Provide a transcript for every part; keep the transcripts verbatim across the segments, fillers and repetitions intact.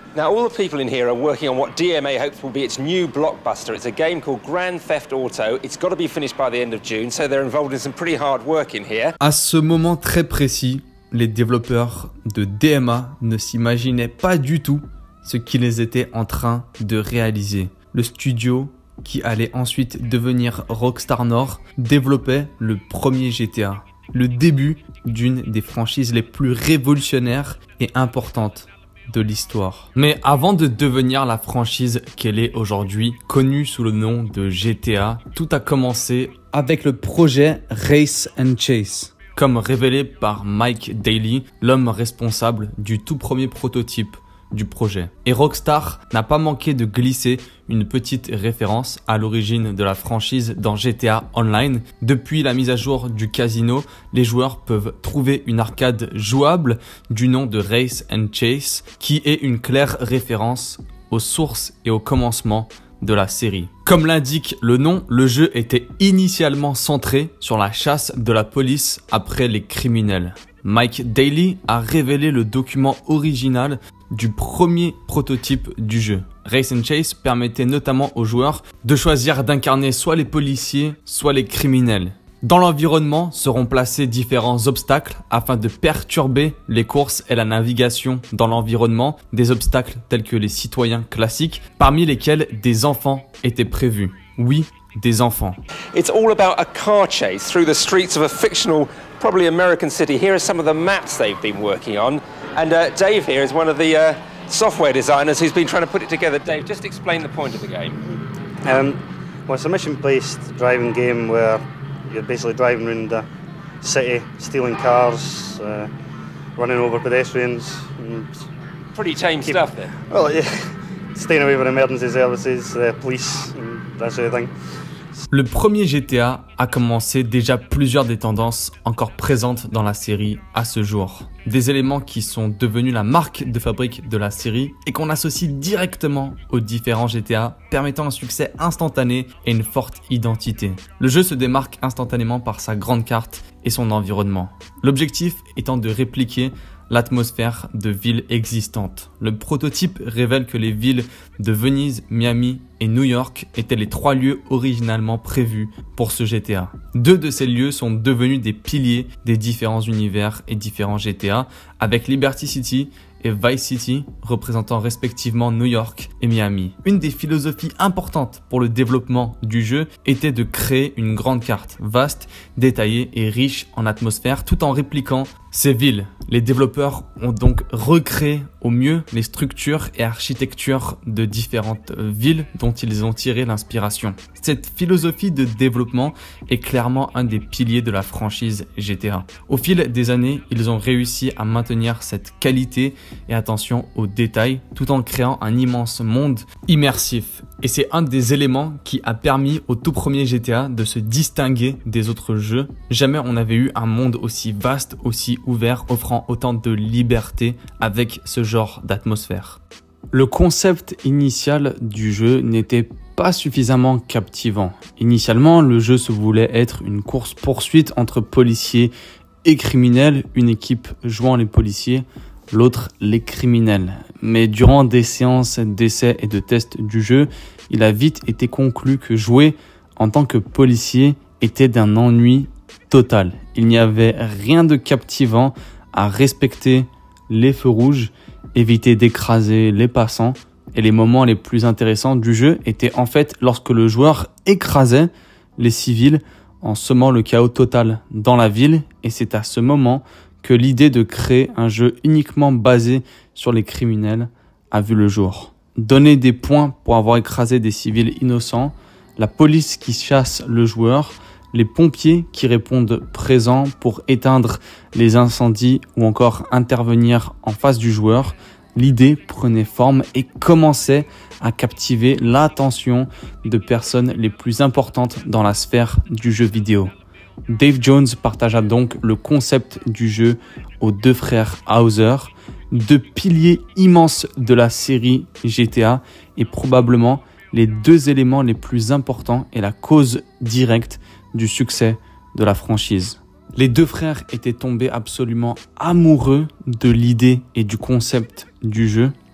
Now, all the people in here are working on what D M A hopes will be its new blockbuster. It's a game called Grand Theft Auto. It's got to be finished by the end of June, so they're involved in some pretty hard work in here. À ce moment très précis, les développeurs de D M A ne s'imaginaient pas du tout ce qu'ils étaient en train de réaliser. Le studio, qui allait ensuite devenir Rockstar North, développait le premier G T A. Le début d'une des franchises les plus révolutionnaires et importantes de l'histoire. Mais avant de devenir la franchise qu'elle est aujourd'hui, connue sous le nom de G T A, tout a commencé avec le projet Race and Chase. Comme révélé par Mike Daly, l'homme responsable du tout premier prototype du projet. Et Rockstar n'a pas manqué de glisser une petite référence à l'origine de la franchise dans G T A Online. Depuis la mise à jour du casino, les joueurs peuvent trouver une arcade jouable du nom de Race and Chase, qui est une claire référence aux sources et au commencement de la série. Comme l'indique le nom, le jeu était initialement centré sur la chasse de la police après les criminels. Mike Daly a révélé le document original du premier prototype du jeu. Race and Chase permettait notamment aux joueurs de choisir d'incarner soit les policiers, soit les criminels. Dans l'environnement seront placés différents obstacles afin de perturber les courses et la navigation dans l'environnement, des obstacles tels que les citoyens classiques, parmi lesquels des enfants étaient prévus. Oui, des enfants. It's all about a car chase through the streets of a fictional, probably American city. Here are some of the maps they've been working on. And uh, Dave here is one of the uh, software designers who's been trying to put it together. Dave, just explain the point of the game. Um, well, it's a mission-based driving game where you're basically driving around the city, stealing cars, uh, running over pedestrians. And Pretty tame keep, stuff there. Well, yeah, staying away from emergency services, uh, police, and that sort of thing. Le premier G T A a commencé déjà plusieurs des tendances encore présentes dans la série à ce jour. Des éléments qui sont devenus la marque de fabrique de la série et qu'on associe directement aux différents G T A, permettant un succès instantané et une forte identité. Le jeu se démarque instantanément par sa grande carte et son environnement. L'objectif étant de répliquer l'atmosphère de villes existantes. Le prototype révèle que les villes de Venise, Miami et New York étaient les trois lieux originalement prévus pour ce G T A. Deux de ces lieux sont devenus des piliers des différents univers et différents G T A, avec Liberty City et Vice City représentant respectivement New York et Miami. Une des philosophies importantes pour le développement du jeu était de créer une grande carte, vaste, détaillée et riche en atmosphère, tout en répliquant ces villes. Les développeurs ont donc recréé au mieux les structures et architectures de différentes villes dont ils ont tiré l'inspiration. Cette philosophie de développement est clairement un des piliers de la franchise G T A. Au fil des années, ils ont réussi à maintenir cette qualité et attention aux détails tout en créant un immense monde immersif. Et c'est un des éléments qui a permis au tout premier G T A de se distinguer des autres jeux. Jamais on n'avait eu un monde aussi vaste, aussi ouvert, offrant autant de liberté avec ce genre d'atmosphère. Le concept initial du jeu n'était pas suffisamment captivant. Initialement, le jeu se voulait être une course-poursuite entre policiers et criminels, une équipe jouant les policiers, l'autre les criminels. Mais durant des séances d'essais et de tests du jeu, il a vite été conclu que jouer en tant que policier était d'un ennui total. Il n'y avait rien de captivant à respecter les feux rouges, éviter d'écraser les passants, et les moments les plus intéressants du jeu étaient en fait lorsque le joueur écrasait les civils en semant le chaos total dans la ville, et c'est à ce moment que l'idée de créer un jeu uniquement basé sur les criminels a vu le jour. Donner des points pour avoir écrasé des civils innocents, la police qui chasse le joueur, les pompiers qui répondent présents pour éteindre les incendies ou encore intervenir en face du joueur, l'idée prenait forme et commençait à captiver l'attention de personnes les plus importantes dans la sphère du jeu vidéo. Dave Jones partagea donc le concept du jeu aux deux frères Hauser, deux piliers immenses de la série G T A et probablement les deux éléments les plus importants et la cause directe du succès de la franchise. Les deux frères étaient tombés absolument amoureux de l'idée et du concept du jeu.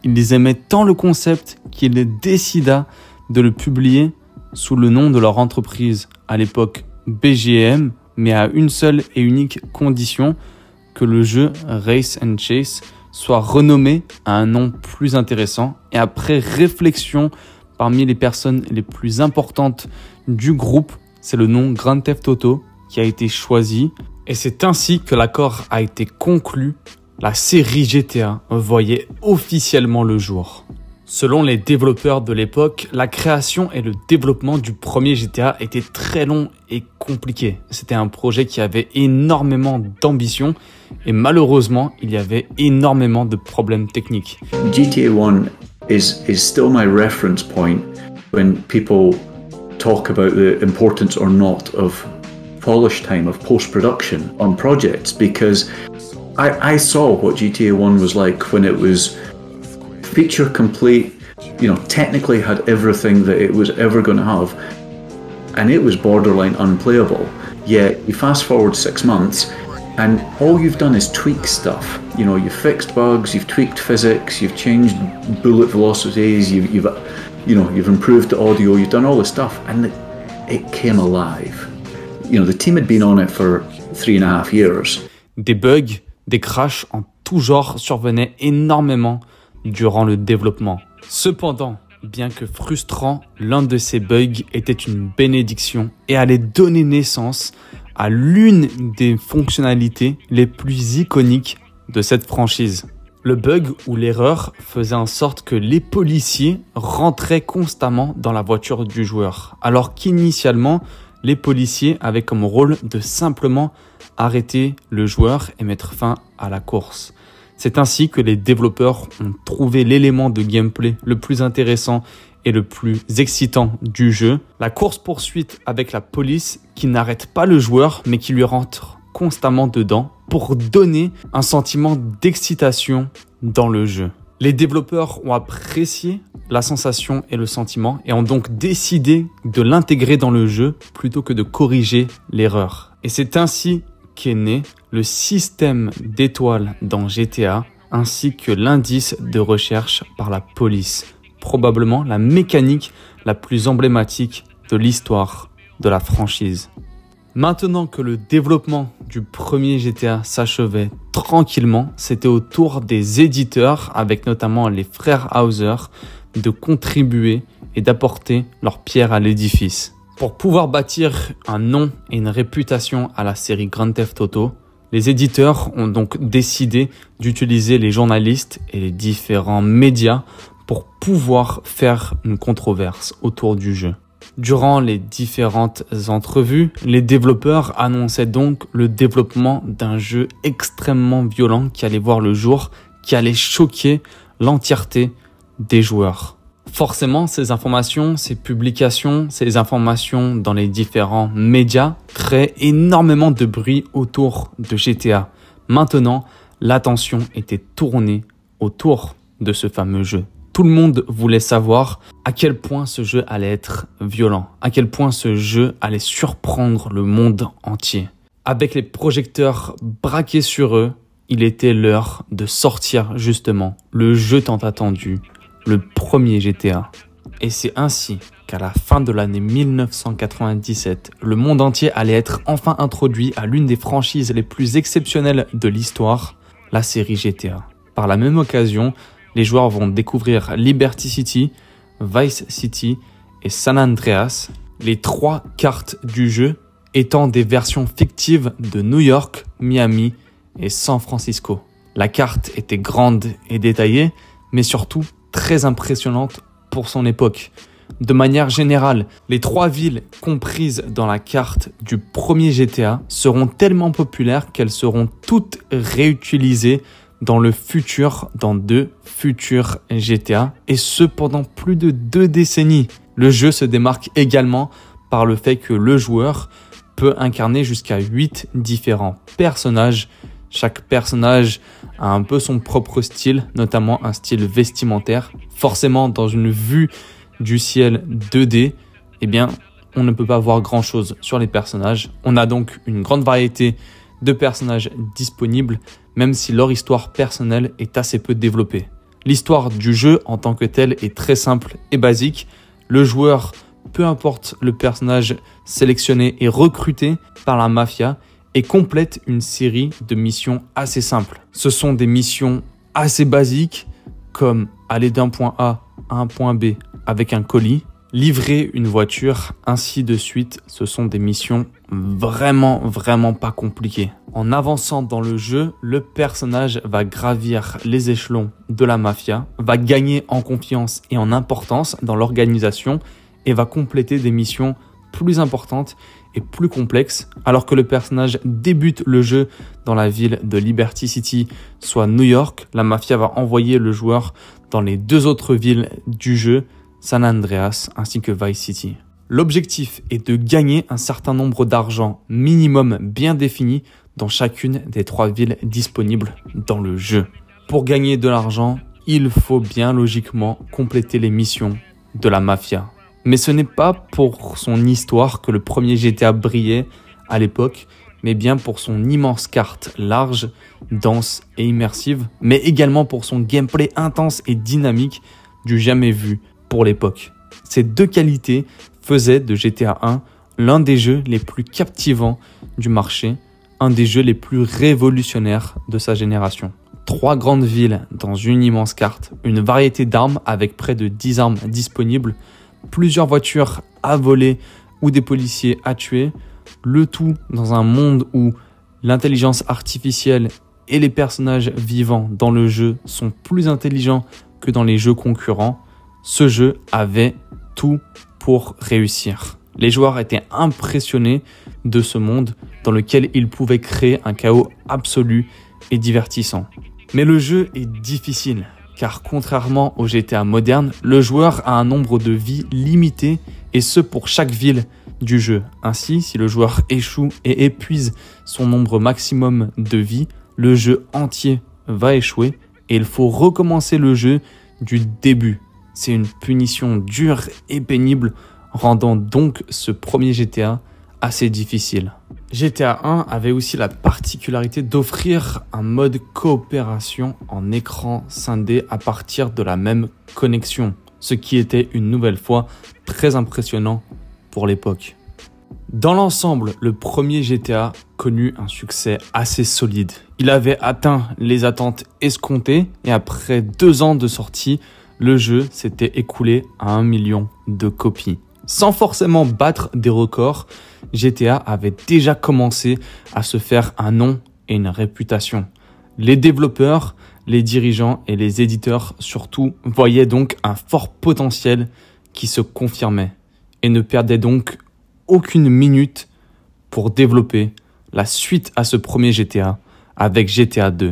ils aimaient tant le concept qu'ils décida de le publier sous le nom de leur entreprise, à l'époque B G M, mais à une seule et unique condition, que le jeu Race and Chase soit renommé à un nom plus intéressant. Et après réflexion parmi les personnes les plus importantes du groupe, c'est le nom Grand Theft Auto qui a été choisi. Et c'est ainsi que l'accord a été conclu. La série G T A voyait officiellement le jour. Selon les développeurs de l'époque, la création et le développement du premier G T A étaient très longs et compliqués. C'était un projet qui avait énormément d'ambition et malheureusement, il y avait énormément de problèmes techniques. G T A one is, is still my reference point when people talk about the importance or not of polish time, of post-production on projects, because I, I saw what G T A one was like when it was feature complete, you know, technically had everything that it was ever going to have, and it was borderline unplayable. Yet you fast forward six months and all you've done is tweak stuff. You know, you've fixed bugs, you've tweaked physics, you've changed bullet velocities, you've, you've you know, you've improved the audio, you've done all this stuff, and it, it came alive. You know, the team had been on it for three and a half years. Des bugs, des crashs en tout genre survenaient énormément durant le développement. Cependant, bien que frustrant, l'un de ces bugs était une bénédiction et allait donner naissance à l'une des fonctionnalités les plus iconiques de cette franchise. Le bug ou l'erreur faisait en sorte que les policiers rentraient constamment dans la voiture du joueur, alors qu'initialement, les policiers avaient comme rôle de simplement arrêter le joueur et mettre fin à la course. C'est ainsi que les développeurs ont trouvé l'élément de gameplay le plus intéressant et le plus excitant du jeu, la course-poursuite avec la police qui n'arrête pas le joueur mais qui lui rentre constamment dedans pour donner un sentiment d'excitation dans le jeu. Les développeurs ont apprécié la sensation et le sentiment et ont donc décidé de l'intégrer dans le jeu plutôt que de corriger l'erreur. Et c'est ainsi qu'est né le système d'étoiles dans G T A ainsi que l'indice de recherche par la police. Probablement la mécanique la plus emblématique de l'histoire de la franchise. Maintenant que le développement du premier G T A s'achevait tranquillement, c'était au tour des éditeurs, avec notamment les frères Hauser, de contribuer et d'apporter leur pierre à l'édifice. Pour pouvoir bâtir un nom et une réputation à la série Grand Theft Auto, les éditeurs ont donc décidé d'utiliser les journalistes et les différents médias pour pouvoir faire une controverse autour du jeu. Durant les différentes entrevues, les développeurs annonçaient donc le développement d'un jeu extrêmement violent qui allait voir le jour, qui allait choquer l'entièreté des joueurs. Forcément, ces informations, ces publications, ces informations dans les différents médias créent énormément de bruit autour de G T A. Maintenant, l'attention était tournée autour de ce fameux jeu. Tout le monde voulait savoir à quel point ce jeu allait être violent, à quel point ce jeu allait surprendre le monde entier. Avec les projecteurs braqués sur eux, il était l'heure de sortir justement le jeu tant attendu, le premier G T A. Et c'est ainsi qu'à la fin de l'année mille neuf cent quatre-vingt-dix-sept, le monde entier allait être enfin introduit à l'une des franchises les plus exceptionnelles de l'histoire, la série G T A. Par la même occasion, les joueurs vont découvrir Liberty City, Vice City et San Andreas, les trois cartes du jeu étant des versions fictives de New York, Miami et San Francisco. La carte était grande et détaillée, mais surtout très impressionnante pour son époque. De manière générale, les trois villes comprises dans la carte du premier G T A seront tellement populaires qu'elles seront toutes réutilisées dans le futur, dans deux futurs G T A, et ce pendant plus de deux décennies. Le jeu se démarque également par le fait que le joueur peut incarner jusqu'à huit différents personnages. Chaque personnage a un peu son propre style, notamment un style vestimentaire. Forcément, dans une vue du ciel deux D, eh bien, on ne peut pas voir grand chose sur les personnages. On a donc une grande variété de personnages disponibles, même si leur histoire personnelle est assez peu développée. L'histoire du jeu en tant que tel est très simple et basique. Le joueur, peu importe le personnage sélectionné et recruté par la mafia, et complète une série de missions assez simples. Ce sont des missions assez basiques comme aller d'un point A à un point B avec un colis, livrer une voiture, ainsi de suite. Ce sont des missions vraiment, vraiment pas compliquées. En avançant dans le jeu, le personnage va gravir les échelons de la mafia, va gagner en confiance et en importance dans l'organisation et va compléter des missions plus importantes et plus complexes. Alors que le personnage débute le jeu dans la ville de Liberty City, soit New York, la mafia va envoyer le joueur dans les deux autres villes du jeu, San Andreas ainsi que Vice City. L'objectif est de gagner un certain nombre d'argent minimum bien défini dans chacune des trois villes disponibles dans le jeu. Pour gagner de l'argent, il faut bien logiquement compléter les missions de la mafia. Mais ce n'est pas pour son histoire que le premier G T A brillait à l'époque, mais bien pour son immense carte large, dense et immersive, mais également pour son gameplay intense et dynamique du jamais vu pour l'époque. Ces deux qualités faisaient de G T A un l'un des jeux les plus captivants du marché, un des jeux les plus révolutionnaires de sa génération. Trois grandes villes dans une immense carte, une variété d'armes avec près de dix armes disponibles, plusieurs voitures à voler ou des policiers à tuer, le tout dans un monde où l'intelligence artificielle et les personnages vivants dans le jeu sont plus intelligents que dans les jeux concurrents. Ce jeu avait tout pour réussir. Les joueurs étaient impressionnés de ce monde dans lequel ils pouvaient créer un chaos absolu et divertissant. Mais le jeu est difficile, car contrairement au G T A moderne, le joueur a un nombre de vies limité, et ce pour chaque ville du jeu. Ainsi, si le joueur échoue et épuise son nombre maximum de vies, le jeu entier va échouer et il faut recommencer le jeu du début. C'est une punition dure et pénible, rendant donc ce premier G T A assez difficile. G T A un avait aussi la particularité d'offrir un mode coopération en écran scindé à partir de la même connexion, ce qui était une nouvelle fois très impressionnant pour l'époque. Dans l'ensemble, le premier G T A connut un succès assez solide. Il avait atteint les attentes escomptées et après deux ans de sortie, le jeu s'était écoulé à un million de copies. Sans forcément battre des records, G T A avait déjà commencé à se faire un nom et une réputation. Les développeurs, les dirigeants et les éditeurs surtout voyaient donc un fort potentiel qui se confirmait et ne perdaient donc aucune minute pour développer la suite à ce premier G T A avec G T A deux.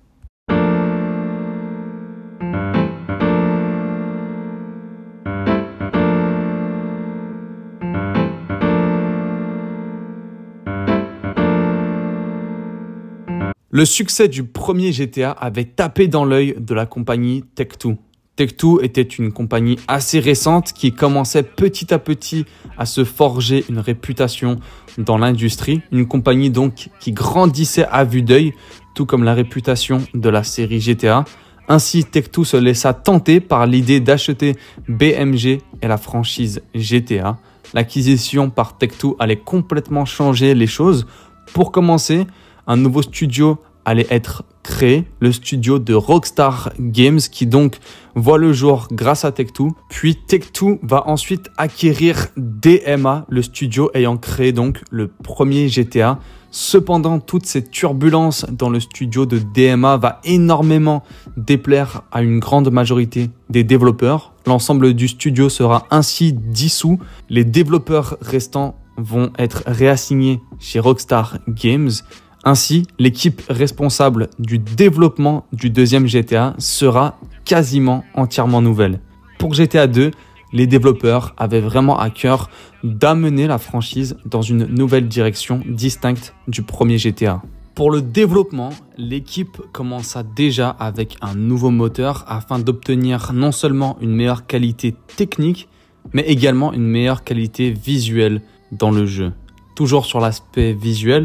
Le succès du premier G T A avait tapé dans l'œil de la compagnie Take-Two. Take-Two était une compagnie assez récente qui commençait petit à petit à se forger une réputation dans l'industrie. Une compagnie donc qui grandissait à vue d'œil, tout comme la réputation de la série G T A. Ainsi, Take-Two se laissa tenter par l'idée d'acheter B M G et la franchise G T A. L'acquisition par Take-Two allait complètement changer les choses. Pour commencer, un nouveau studio allait être créé, le studio de Rockstar Games, qui donc voit le jour grâce à Take-Two. Puis Take-Two va ensuite acquérir D M A, le studio ayant créé donc le premier G T A. Cependant, toute cette turbulence dans le studio de D M A va énormément déplaire à une grande majorité des développeurs. L'ensemble du studio sera ainsi dissous. Les développeurs restants vont être réassignés chez Rockstar Games. Ainsi, l'équipe responsable du développement du deuxième G T A sera quasiment entièrement nouvelle. Pour G T A deux, les développeurs avaient vraiment à cœur d'amener la franchise dans une nouvelle direction distincte du premier G T A. Pour le développement, l'équipe commença déjà avec un nouveau moteur afin d'obtenir non seulement une meilleure qualité technique, mais également une meilleure qualité visuelle dans le jeu. Toujours sur l'aspect visuel,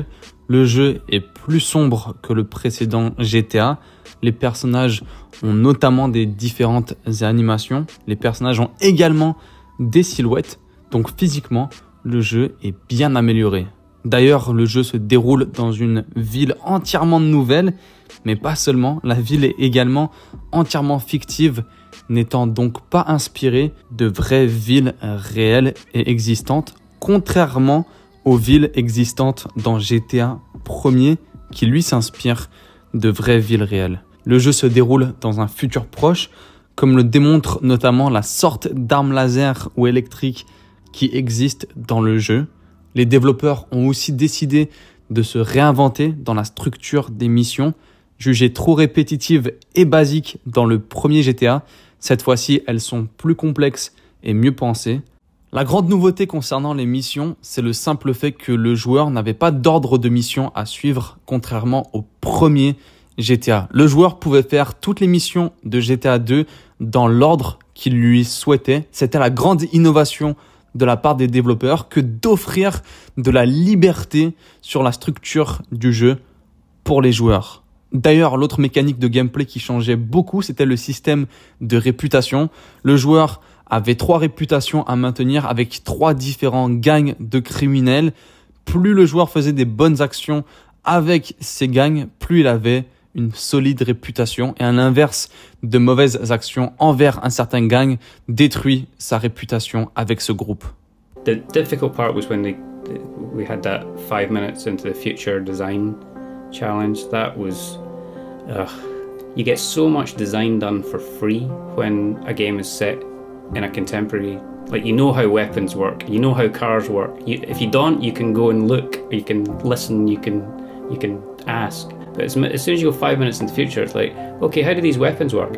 Le jeu est plus sombre que le précédent G T A. Les personnages ont notamment des différentes animations. Les personnages ont également des silhouettes. Donc physiquement, le jeu est bien amélioré. D'ailleurs, le jeu se déroule dans une ville entièrement nouvelle, mais pas seulement. La ville est également entièrement fictive, n'étant donc pas inspirée de vraies villes réelles et existantes, contrairement aux villes existantes dans G T A premier, qui lui s'inspire de vraies villes réelles. Le jeu se déroule dans un futur proche, comme le démontre notamment la sorte d'arme laser ou électrique qui existe dans le jeu. Les développeurs ont aussi décidé de se réinventer dans la structure des missions, jugées trop répétitives et basiques dans le premier G T A. Cette fois-ci, elles sont plus complexes et mieux pensées. La grande nouveauté concernant les missions, c'est le simple fait que le joueur n'avait pas d'ordre de mission à suivre, contrairement au premier G T A. Le joueur pouvait faire toutes les missions de G T A deux dans l'ordre qu'il lui souhaitait. C'était la grande innovation de la part des développeurs que d'offrir de la liberté sur la structure du jeu pour les joueurs. D'ailleurs, l'autre mécanique de gameplay qui changeait beaucoup, c'était le système de réputation. Le joueur avait trois réputations à maintenir avec trois différents gangs de criminels. Plus le joueur faisait des bonnes actions avec ces gangs, plus il avait une solide réputation, et à l'inverse de mauvaises actions envers un certain gang détruit sa réputation avec ce groupe. The difficult part was when they, we had that five minutes into the future design challenge. That was, uh, you get so much design done for free when a game is set in a contemporary. Like, you know how weapons work, you know how cars work. You, if you don't, you can go and look, you can listen, you can you can ask. But as, as soon as you go five minutes in the future, it's like, okay, how do these weapons work?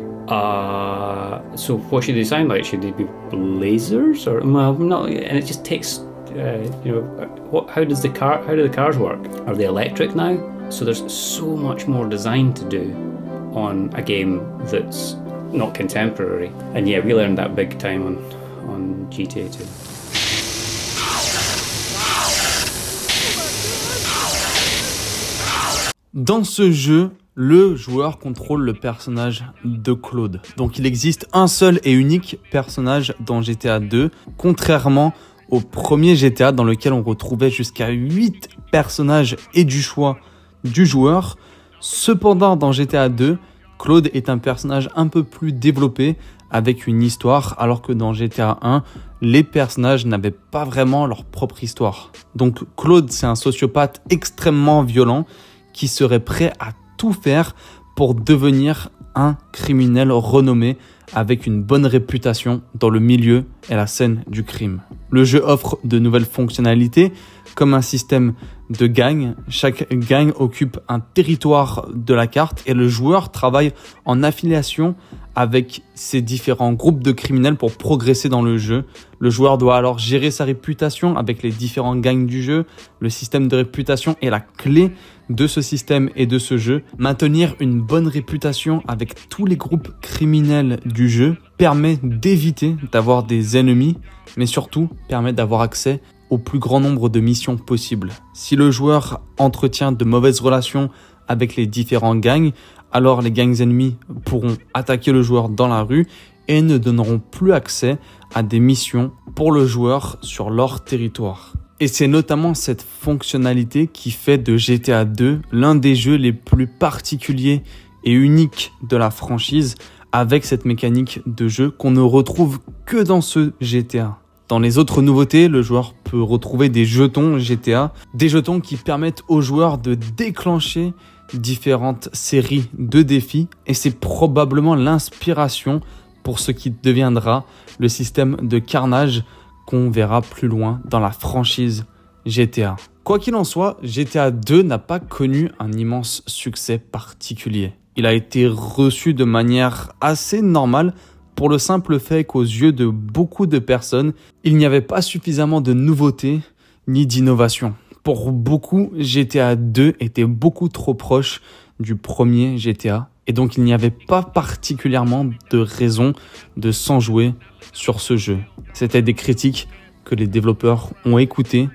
Uh, so what should they sound like? Should they be lasers or well, not? And it just takes, uh, you know, what? How does the car? How do the cars work? Are they electric now? So there's so much more design to do on a game that's not contemporary. And yeah, we learned that big time on on G T A two. Dans ce jeu, le joueur contrôle le personnage de Claude. Donc il existe un seul et unique personnage dans G T A deux, contrairement au premier G T A dans lequel on retrouvait jusqu'à huit personnages et du choix du joueur. Cependant, dans G T A deux, Claude est un personnage un peu plus développé avec une histoire, alors que dans G T A un, les personnages n'avaient pas vraiment leur propre histoire. Donc Claude, c'est un sociopathe extrêmement violent qui serait prêt à tout faire pour devenir un criminel renommé avec une bonne réputation dans le milieu et la scène du crime. Le jeu offre de nouvelles fonctionnalités comme un système de gang. Chaque gang occupe un territoire de la carte et le joueur travaille en affiliation avec ces différents groupes de criminels pour progresser dans le jeu. Le joueur doit alors gérer sa réputation avec les différents gangs du jeu. Le système de réputation est la clé de ce système et de ce jeu. Maintenir une bonne réputation avec tous les groupes criminels du jeu permet d'éviter d'avoir des ennemis, mais surtout permet d'avoir accès au plus grand nombre de missions possibles. Si le joueur entretient de mauvaises relations avec les différents gangs, alors les gangs ennemis pourront attaquer le joueur dans la rue et ne donneront plus accès à des missions pour le joueur sur leur territoire. Et c'est notamment cette fonctionnalité qui fait de G T A deux l'un des jeux les plus particuliers et uniques de la franchise, avec cette mécanique de jeu qu'on ne retrouve que dans ce G T A. Dans les autres nouveautés, le joueur peut retrouver des jetons G T A, des jetons qui permettent aux joueurs de déclencher différentes séries de défis, et c'est probablement l'inspiration pour ce qui deviendra le système de carnage qu'on verra plus loin dans la franchise G T A. Quoi qu'il en soit, G T A deux n'a pas connu un immense succès particulier. Il a été reçu de manière assez normale pour le simple fait qu'aux yeux de beaucoup de personnes, il n'y avait pas suffisamment de nouveautés ni d'innovation. Pour beaucoup, G T A deux était beaucoup trop proche du premier G T A et donc il n'y avait pas particulièrement de raison de s'en jouer sur ce jeu. C'était des critiques que les développeurs ont écoutées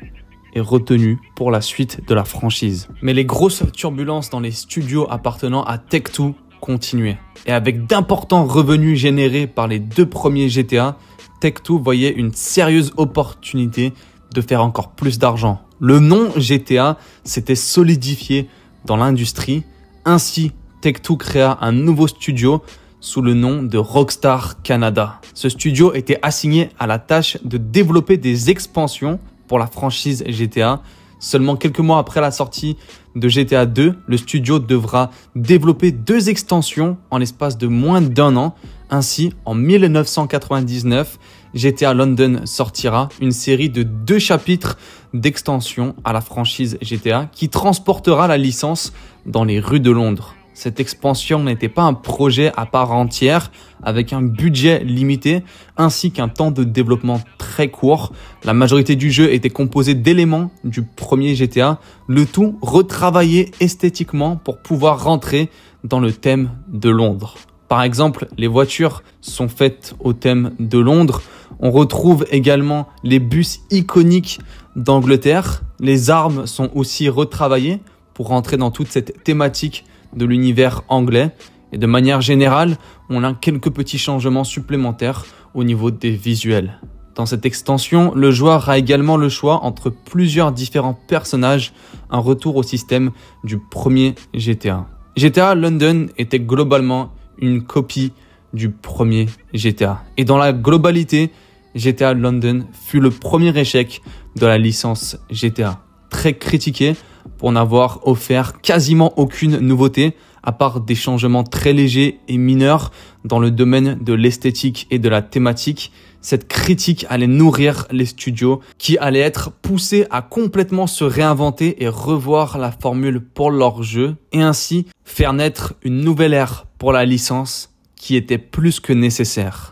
est retenu pour la suite de la franchise. Mais les grosses turbulences dans les studios appartenant à Take Two continuaient. Et avec d'importants revenus générés par les deux premiers G T A, Take Two voyait une sérieuse opportunité de faire encore plus d'argent. Le nom G T A s'était solidifié dans l'industrie. Ainsi, Take Two créa un nouveau studio sous le nom de Rockstar Canada. Ce studio était assigné à la tâche de développer des expansions pour la franchise G T A. Seulement quelques mois après la sortie de G T A deux, le studio devra développer deux extensions en l'espace de moins d'un an. Ainsi, en mille neuf cent quatre-vingt-dix-neuf, G T A London sortira une série de deux chapitres d'extension à la franchise G T A qui transportera la licence dans les rues de Londres. Cette expansion n'était pas un projet à part entière avec un budget limité ainsi qu'un temps de développement très court. La majorité du jeu était composée d'éléments du premier G T A, le tout retravaillé esthétiquement pour pouvoir rentrer dans le thème de Londres. Par exemple, les voitures sont faites au thème de Londres. On retrouve également les bus iconiques d'Angleterre. Les armes sont aussi retravaillées pour rentrer dans toute cette thématique de l'univers anglais. Et de manière générale, on a quelques petits changements supplémentaires au niveau des visuels. Dans cette extension, le joueur a également le choix entre plusieurs différents personnages, un retour au système du premier G T A. G T A London était globalement une copie du premier G T A. Et dans la globalité, G T A London fut le premier échec de la licence G T A. Très critiqué pour n'avoir offert quasiment aucune nouveauté, à part des changements très légers et mineurs dans le domaine de l'esthétique et de la thématique. Cette critique allait nourrir les studios qui allaient être poussés à complètement se réinventer et revoir la formule pour leur jeu et ainsi faire naître une nouvelle ère pour la licence qui était plus que nécessaire.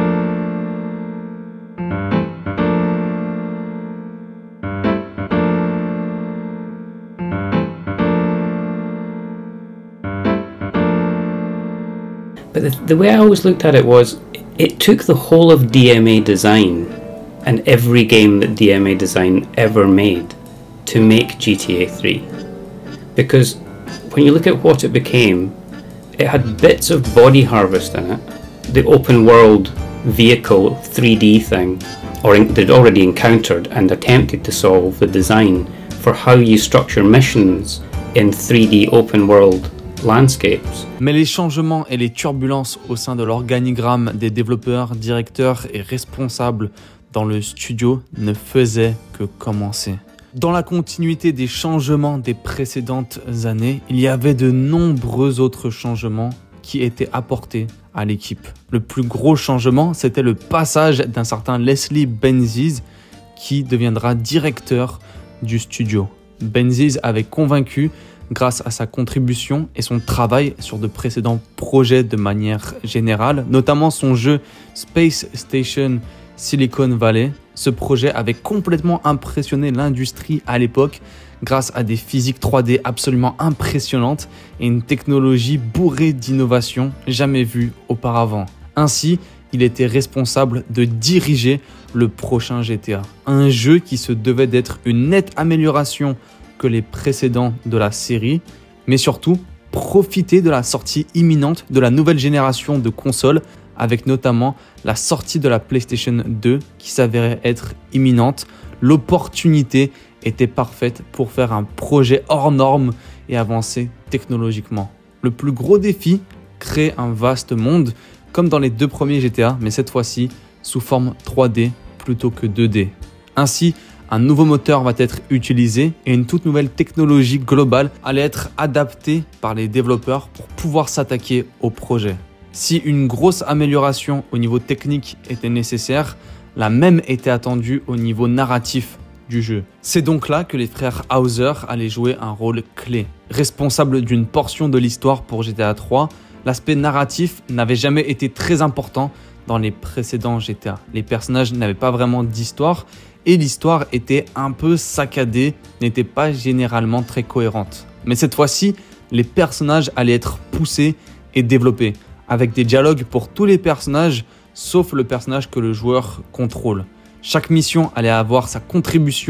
But the, the way I always looked at it was, it took the whole of D M A Design and every game that D M A Design ever made to make G T A three. Because when you look at what it became, it had bits of Body Harvest in it, the open world vehicle three D thing, or in, they'd already encountered and attempted to solve the design for how you structure missions in three D open world landscapes. Mais les changements et les turbulences au sein de l'organigramme des développeurs, directeurs et responsables dans le studio ne faisaient que commencer. Dans la continuité des changements des précédentes années, il y avait de nombreux autres changements qui étaient apportés à l'équipe. Le plus gros changement, c'était le passage d'un certain Leslie Benzies qui deviendra directeur du studio. Benzies avait convaincu grâce à sa contribution et son travail sur de précédents projets de manière générale, notamment son jeu Space Station Silicon Valley. Ce projet avait complètement impressionné l'industrie à l'époque grâce à des physiques trois D absolument impressionnantes et une technologie bourrée d'innovations jamais vues auparavant. Ainsi, il était responsable de diriger le prochain G T A, un jeu qui se devait d'être une nette amélioration que les précédents de la série, mais surtout profiter de la sortie imminente de la nouvelle génération de consoles, avec notamment la sortie de la PlayStation deux qui s'avérait être imminente. L'opportunité était parfaite pour faire un projet hors norme et avancer technologiquement. Le plus gros défi, créer un vaste monde, comme dans les deux premiers G T A, mais cette fois-ci sous forme trois D plutôt que deux D. Ainsi, un nouveau moteur va être utilisé et une toute nouvelle technologie globale allait être adaptée par les développeurs pour pouvoir s'attaquer au projet. Si une grosse amélioration au niveau technique était nécessaire, la même était attendue au niveau narratif du jeu. C'est donc là que les frères Hauser allaient jouer un rôle clé. Responsable d'une portion de l'histoire pour G T A trois, l'aspect narratif n'avait jamais été très important dans les précédents G T A. Les personnages n'avaient pas vraiment d'histoire et l'histoire était un peu saccadée, n'était pas généralement très cohérente. Mais cette fois-ci, les personnages allaient être poussés et développés, avec des dialogues pour tous les personnages, sauf le personnage que le joueur contrôle. Chaque mission allait avoir sa contribution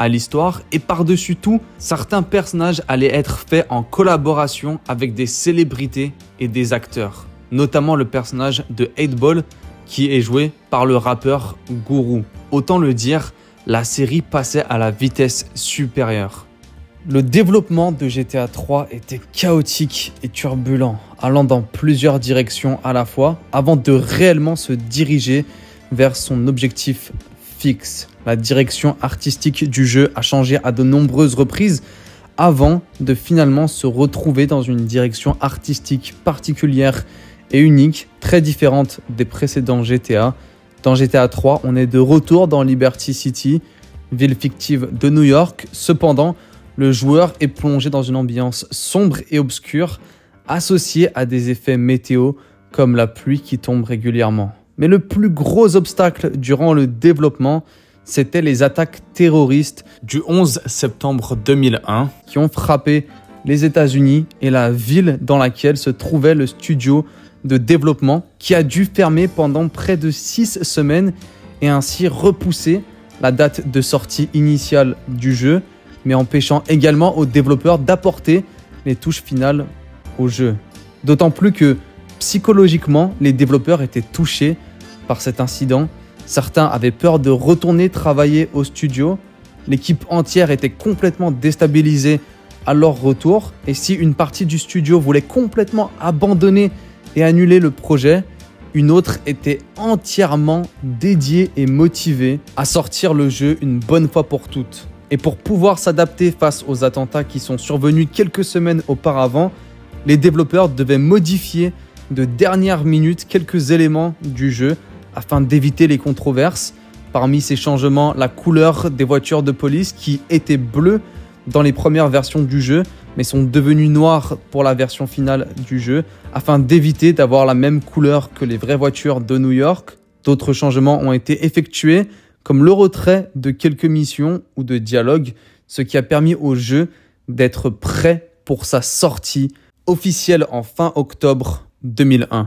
à l'histoire et par-dessus tout, certains personnages allaient être faits en collaboration avec des célébrités et des acteurs, notamment le personnage de eight ball qui est joué par le rappeur Guru. Autant le dire, la série passait à la vitesse supérieure. Le développement de G T A trois était chaotique et turbulent, allant dans plusieurs directions à la fois avant de réellement se diriger vers son objectif fixe. La direction artistique du jeu a changé à de nombreuses reprises avant de finalement se retrouver dans une direction artistique particulière et unique, très différente des précédents G T A. Dans G T A trois, on est de retour dans Liberty City, ville fictive de New York. Cependant, le joueur est plongé dans une ambiance sombre et obscure, associée à des effets météo comme la pluie qui tombe régulièrement. Mais le plus gros obstacle durant le développement, c'était les attaques terroristes du onze septembre deux mille un qui ont frappé les États-Unis et la ville dans laquelle se trouvait le studio de développement qui a dû fermer pendant près de six semaines et ainsi repousser la date de sortie initiale du jeu, mais empêchant également aux développeurs d'apporter les touches finales au jeu. D'autant plus que psychologiquement, les développeurs étaient touchés par cet incident. Certains avaient peur de retourner travailler au studio. L'équipe entière était complètement déstabilisée à leur retour. Et si une partie du studio voulait complètement abandonner et annuler le projet, une autre était entièrement dédiée et motivée à sortir le jeu une bonne fois pour toutes. Et pour pouvoir s'adapter face aux attentats qui sont survenus quelques semaines auparavant, les développeurs devaient modifier de dernière minute quelques éléments du jeu afin d'éviter les controverses. Parmi ces changements, la couleur des voitures de police qui étaient bleues dans les premières versions du jeu mais sont devenues noires pour la version finale du jeu afin d'éviter d'avoir la même couleur que les vraies voitures de New York. D'autres changements ont été effectués comme le retrait de quelques missions ou de dialogues, ce qui a permis au jeu d'être prêt pour sa sortie officielle en fin octobre deux mille un.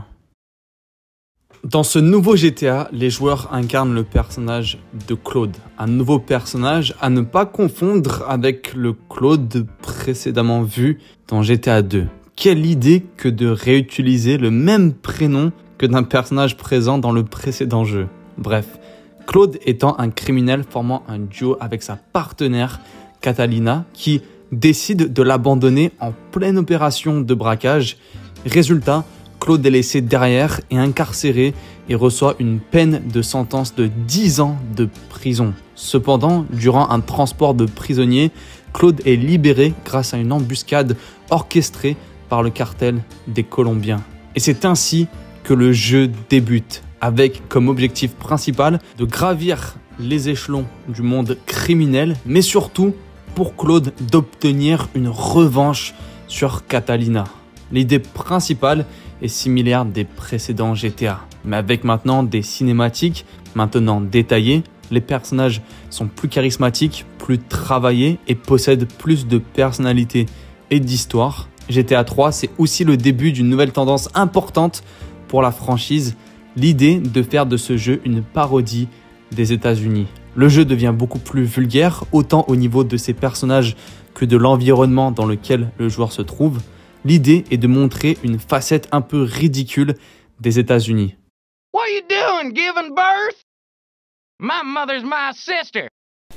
Dans ce nouveau G T A, les joueurs incarnent le personnage de Claude, un nouveau personnage à ne pas confondre avec le Claude précédemment vu dans G T A deux. Quelle idée que de réutiliser le même prénom que d'un personnage présent dans le précédent jeu. Bref, Claude étant un criminel formant un duo avec sa partenaire Catalina qui décide de l'abandonner en pleine opération de braquage. Résultat, Claude est laissé derrière et incarcéré et reçoit une peine de sentence de dix ans de prison. Cependant, durant un transport de prisonniers, Claude est libéré grâce à une embuscade orchestrée par le cartel des Colombiens. Et c'est ainsi que le jeu débute, avec comme objectif principal de gravir les échelons du monde criminel, mais surtout pour Claude d'obtenir une revanche sur Catalina. L'idée principale est similaire des précédents G T A, mais avec maintenant des cinématiques maintenant détaillées. Les personnages sont plus charismatiques, plus travaillés et possèdent plus de personnalité et d'histoire. G T A trois, c'est aussi le début d'une nouvelle tendance importante pour la franchise, l'idée de faire de ce jeu une parodie des États-Unis. Le jeu devient beaucoup plus vulgaire, autant au niveau de ses personnages que de l'environnement dans lequel le joueur se trouve. L'idée est de montrer une facette un peu ridicule des États-Unis. What are you doing, giving birth? My mother's my sister.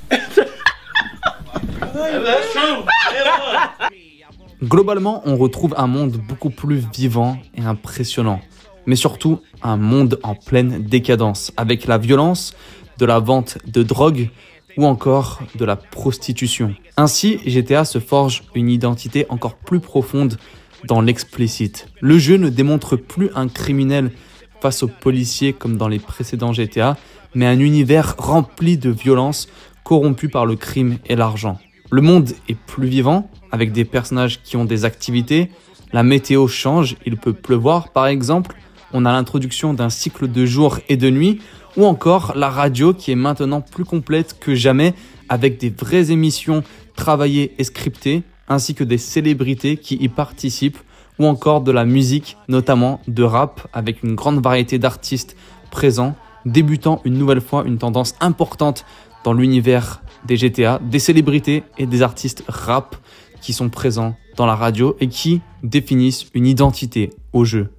Globalement, on retrouve un monde beaucoup plus vivant et impressionnant, mais surtout un monde en pleine décadence, avec la violence, de la vente de drogue ou encore de la prostitution. Ainsi, G T A se forge une identité encore plus profonde dans l'explicite. Le jeu ne démontre plus un criminel face aux policiers comme dans les précédents G T A, mais un univers rempli de violence corrompu par le crime et l'argent. Le monde est plus vivant, avec des personnages qui ont des activités. La météo change, il peut pleuvoir par exemple. On a l'introduction d'un cycle de jour et de nuit, ou encore la radio qui est maintenant plus complète que jamais, avec des vraies émissions travaillées et scriptées, ainsi que des célébrités qui y participent, ou encore de la musique, notamment de rap, avec une grande variété d'artistes présents, débutant une nouvelle fois une tendance importante dans l'univers des G T A, des célébrités et des artistes rap qui sont présents dans la radio et qui définissent une identité au jeu.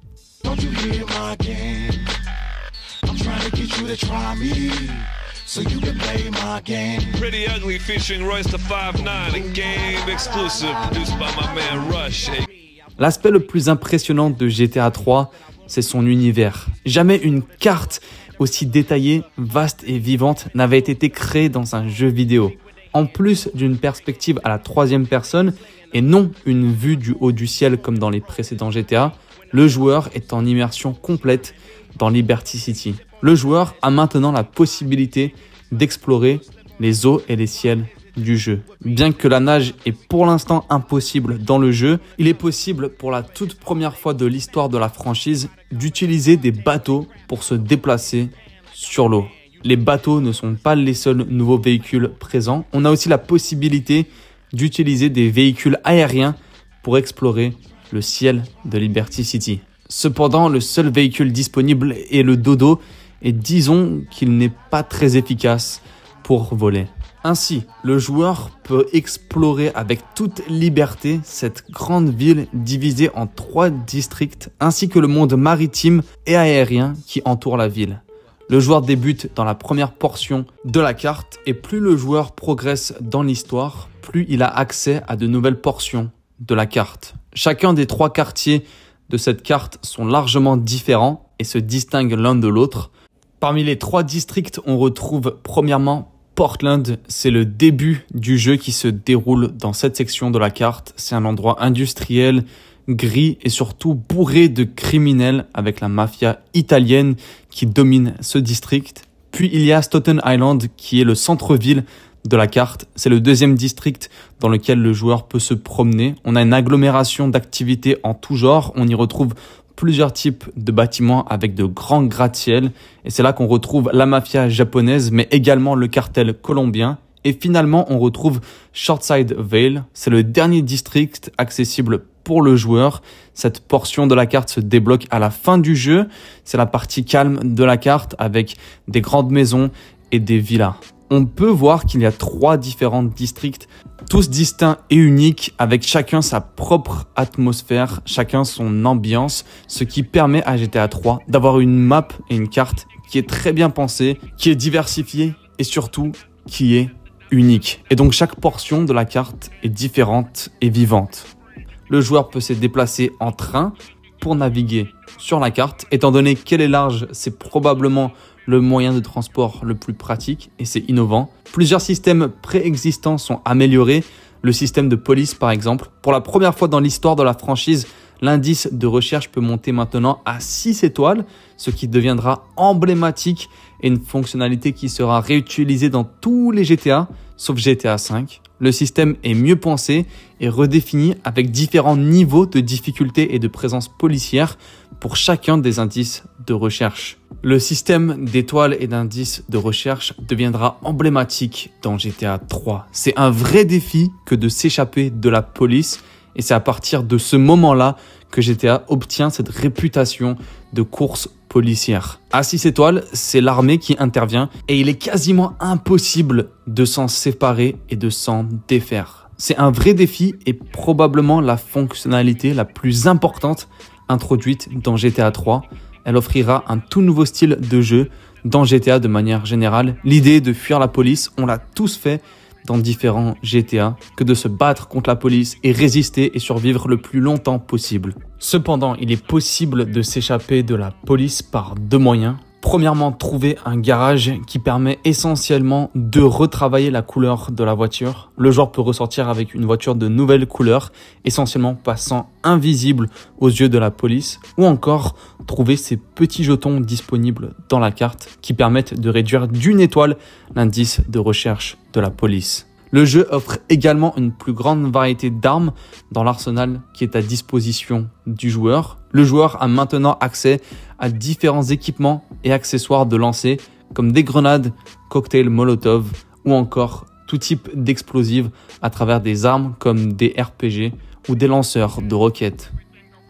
So you can play my game. Pretty Ugly featuring Royce the five nine, a game exclusive produced by my man Rush. L'aspect le plus impressionnant de G T A trois, c'est son univers. Jamais une carte aussi détaillée, vaste et vivante n'avait été créée dans un jeu vidéo. En plus d'une perspective à la troisième personne et non une vue du haut du ciel comme dans les précédents G T A, le joueur est en immersion complète dans Liberty City. Le joueur a maintenant la possibilité d'explorer les eaux et les ciels du jeu. Bien que la nage est pour l'instant impossible dans le jeu, il est possible pour la toute première fois de l'histoire de la franchise d'utiliser des bateaux pour se déplacer sur l'eau. Les bateaux ne sont pas les seuls nouveaux véhicules présents. On a aussi la possibilité d'utiliser des véhicules aériens pour explorer le ciel de Liberty City. Cependant, le seul véhicule disponible est le dodo et disons qu'il n'est pas très efficace pour voler. Ainsi, le joueur peut explorer avec toute liberté cette grande ville divisée en trois districts ainsi que le monde maritime et aérien qui entoure la ville. Le joueur débute dans la première portion de la carte et plus le joueur progresse dans l'histoire, plus il a accès à de nouvelles portions de la carte. Chacun des trois quartiers de cette carte sont largement différents et se distinguent l'un de l'autre. Parmi les trois districts, on retrouve premièrement Portland. C'est le début du jeu qui se déroule dans cette section de la carte. C'est un endroit industriel, gris et surtout bourré de criminels avec la mafia italienne qui domine ce district. Puis il y a Staten Island qui est le centre-ville de la carte. C'est le deuxième district dans lequel le joueur peut se promener. On a une agglomération d'activités en tout genre. On y retrouve plusieurs types de bâtiments avec de grands gratte-ciel. Et c'est là qu'on retrouve la mafia japonaise, mais également le cartel colombien. Et finalement, on retrouve Shortside Vale. C'est le dernier district accessible pour le joueur. Cette portion de la carte se débloque à la fin du jeu. C'est la partie calme de la carte avec des grandes maisons et des villas. On peut voir qu'il y a trois différents districts, tous distincts et uniques, avec chacun sa propre atmosphère, chacun son ambiance, ce qui permet à G T A trois d'avoir une map et une carte qui est très bien pensée, qui est diversifiée et surtout qui est unique. Et donc chaque portion de la carte est différente et vivante. Le joueur peut se déplacer en train pour naviguer sur la carte. Étant donné qu'elle est large, c'est probablement le moyen de transport le plus pratique et c'est innovant. Plusieurs systèmes préexistants sont améliorés. Le système de police par exemple. Pour la première fois dans l'histoire de la franchise, l'indice de recherche peut monter maintenant à six étoiles, ce qui deviendra emblématique et une fonctionnalité qui sera réutilisée dans tous les G T A, sauf G T A cinq. Le système est mieux pensé et redéfini avec différents niveaux de difficulté et de présence policière pour chacun des indices de recherche. Le système d'étoiles et d'indices de recherche deviendra emblématique dans G T A trois. C'est un vrai défi que de s'échapper de la police et c'est à partir de ce moment-là que G T A obtient cette réputation de course policière. À six étoiles, c'est l'armée qui intervient et il est quasiment impossible de s'en séparer et de s'en défaire. C'est un vrai défi et probablement la fonctionnalité la plus importante introduite dans G T A trois. Elle offrira un tout nouveau style de jeu dans G T A de manière générale. L'idée de fuir la police, on l'a tous fait dans différents G T A, que de se battre contre la police et résister et survivre le plus longtemps possible. Cependant, il est possible de s'échapper de la police par deux moyens. Premièrement, trouver un garage qui permet essentiellement de retravailler la couleur de la voiture. Le joueur peut ressortir avec une voiture de nouvelle couleur, essentiellement passant invisible aux yeux de la police, ou encore trouver ces petits jetons disponibles dans la carte qui permettent de réduire d'une étoile l'indice de recherche de la police. Le jeu offre également une plus grande variété d'armes dans l'arsenal qui est à disposition du joueur. Le joueur a maintenant accès à différents équipements et accessoires de lancer comme des grenades, cocktails Molotov ou encore tout type d'explosifs à travers des armes comme des R P G ou des lanceurs de roquettes.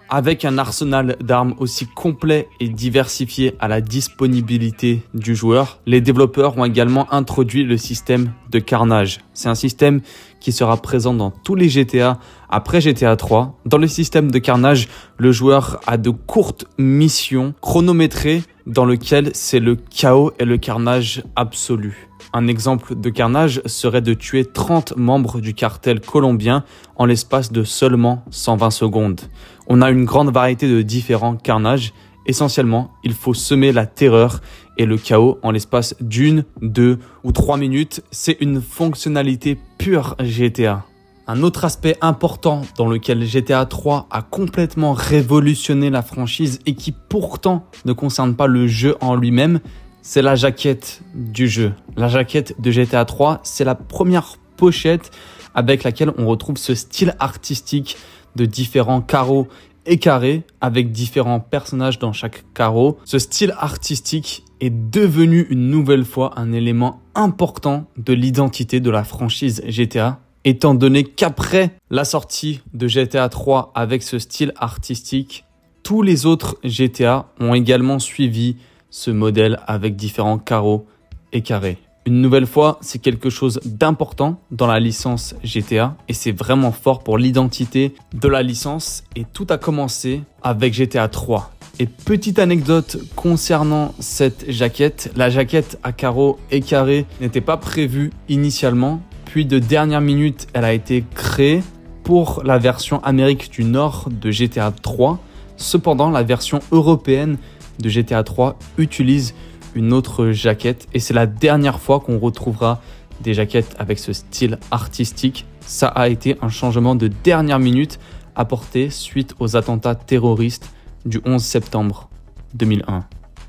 Avec un arsenal d'armes aussi complet et diversifié à la disponibilité du joueur, les développeurs ont également introduit le système de carnage. C'est un système qui sera présent dans tous les G T A après G T A trois. Dans le système de carnage, le joueur a de courtes missions chronométrées dans lesquelles c'est le chaos et le carnage absolu. Un exemple de carnage serait de tuer trente membres du cartel colombien en l'espace de seulement cent vingt secondes. On a une grande variété de différents carnages. Essentiellement, il faut semer la terreur et le chaos en l'espace d'une, deux ou trois minutes. C'est une fonctionnalité pure G T A. Un autre aspect important dans lequel G T A trois a complètement révolutionné la franchise et qui pourtant ne concerne pas le jeu en lui-même, c'est la jaquette du jeu. La jaquette de G T A trois, c'est la première pochette avec laquelle on retrouve ce style artistique de différents carreaux et carrés avec différents personnages dans chaque carreau. Ce style artistique est devenu une nouvelle fois un élément important de l'identité de la franchise G T A, étant donné qu'après la sortie de G T A trois avec ce style artistique, tous les autres G T A ont également suivi ce modèle avec différents carreaux et carrés. Une nouvelle fois, c'est quelque chose d'important dans la licence G T A et c'est vraiment fort pour l'identité de la licence et tout a commencé avec G T A trois. Et petite anecdote concernant cette jaquette, la jaquette à carreaux et carrés n'était pas prévue initialement, puis de dernière minute, elle a été créée pour la version Amérique du Nord de G T A trois. Cependant, la version européenne de G T A trois utilise une autre jaquette et c'est la dernière fois qu'on retrouvera des jaquettes avec ce style artistique. Ça a été un changement de dernière minute apporté suite aux attentats terroristes du onze septembre deux mille un.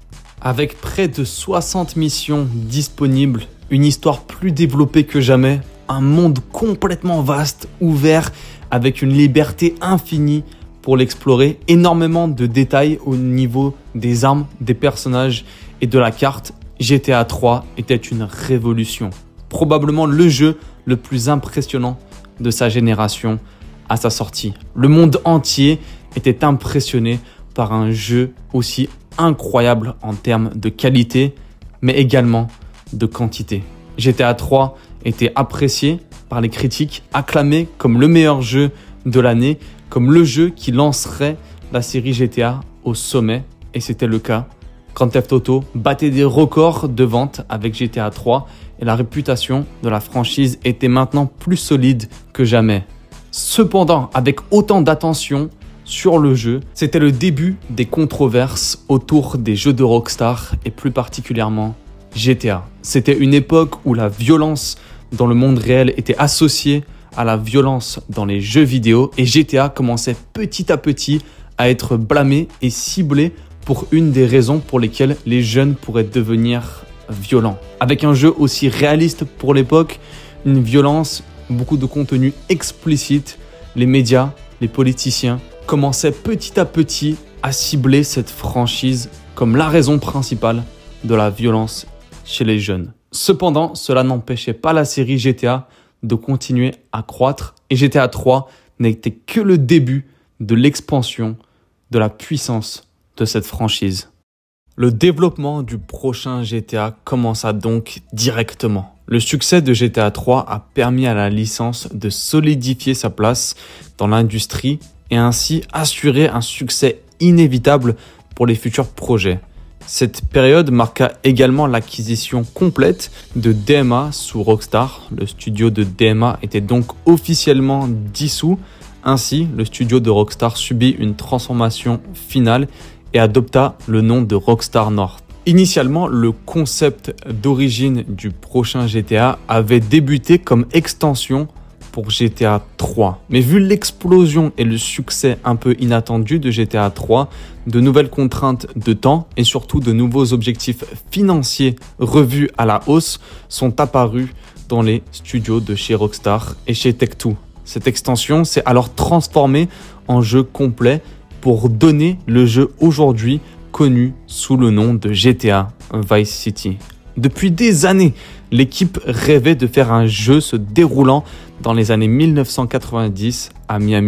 Avec près de soixante missions disponibles, une histoire plus développée que jamais, un monde complètement vaste, ouvert, avec une liberté infinie pour l'explorer, énormément de détails au niveau des armes, des personnages et de la carte, G T A trois était une révolution. Probablement le jeu le plus impressionnant de sa génération à sa sortie. Le monde entier était impressionné par un jeu aussi incroyable en termes de qualité, mais également de quantité. G T A trois était apprécié par les critiques, acclamé comme le meilleur jeu de l'année, comme le jeu qui lancerait la série G T A au sommet, et c'était le cas. Grand Theft Auto battait des records de vente avec G T A trois et la réputation de la franchise était maintenant plus solide que jamais. Cependant, avec autant d'attention sur le jeu, c'était le début des controverses autour des jeux de Rockstar et plus particulièrement G T A. C'était une époque où la violence dans le monde réel était associée à la violence dans les jeux vidéo et G T A commençait petit à petit à être blâmé et ciblé pour une des raisons pour lesquelles les jeunes pourraient devenir violents. Avec un jeu aussi réaliste pour l'époque, une violence, beaucoup de contenu explicite, les médias, les politiciens commençaient petit à petit à cibler cette franchise comme la raison principale de la violence chez les jeunes. Cependant, cela n'empêchait pas la série G T A de continuer à croître et G T A trois n'était que le début de l'expansion de la puissance de cette franchise. Le développement du prochain G T A commença donc directement. Le succès de G T A trois a permis à la licence de solidifier sa place dans l'industrie et ainsi assurer un succès inévitable pour les futurs projets. Cette période marqua également l'acquisition complète de D M A sous Rockstar. Le studio de D M A était donc officiellement dissous. Ainsi, le studio de Rockstar subit une transformation finale et adopta le nom de Rockstar North. Initialement, le concept d'origine du prochain G T A avait débuté comme extension pour G T A trois. Mais vu l'explosion et le succès un peu inattendu de G T A trois, de nouvelles contraintes de temps et surtout de nouveaux objectifs financiers revus à la hausse sont apparus dans les studios de chez Rockstar et chez Take Two. Cette extension s'est alors transformée en jeu complet pour donner le jeu aujourd'hui connu sous le nom de G T A Vice City. Depuis des années, l'équipe rêvait de faire un jeu se déroulant dans les années mille neuf cent quatre-vingt-dix à Miami.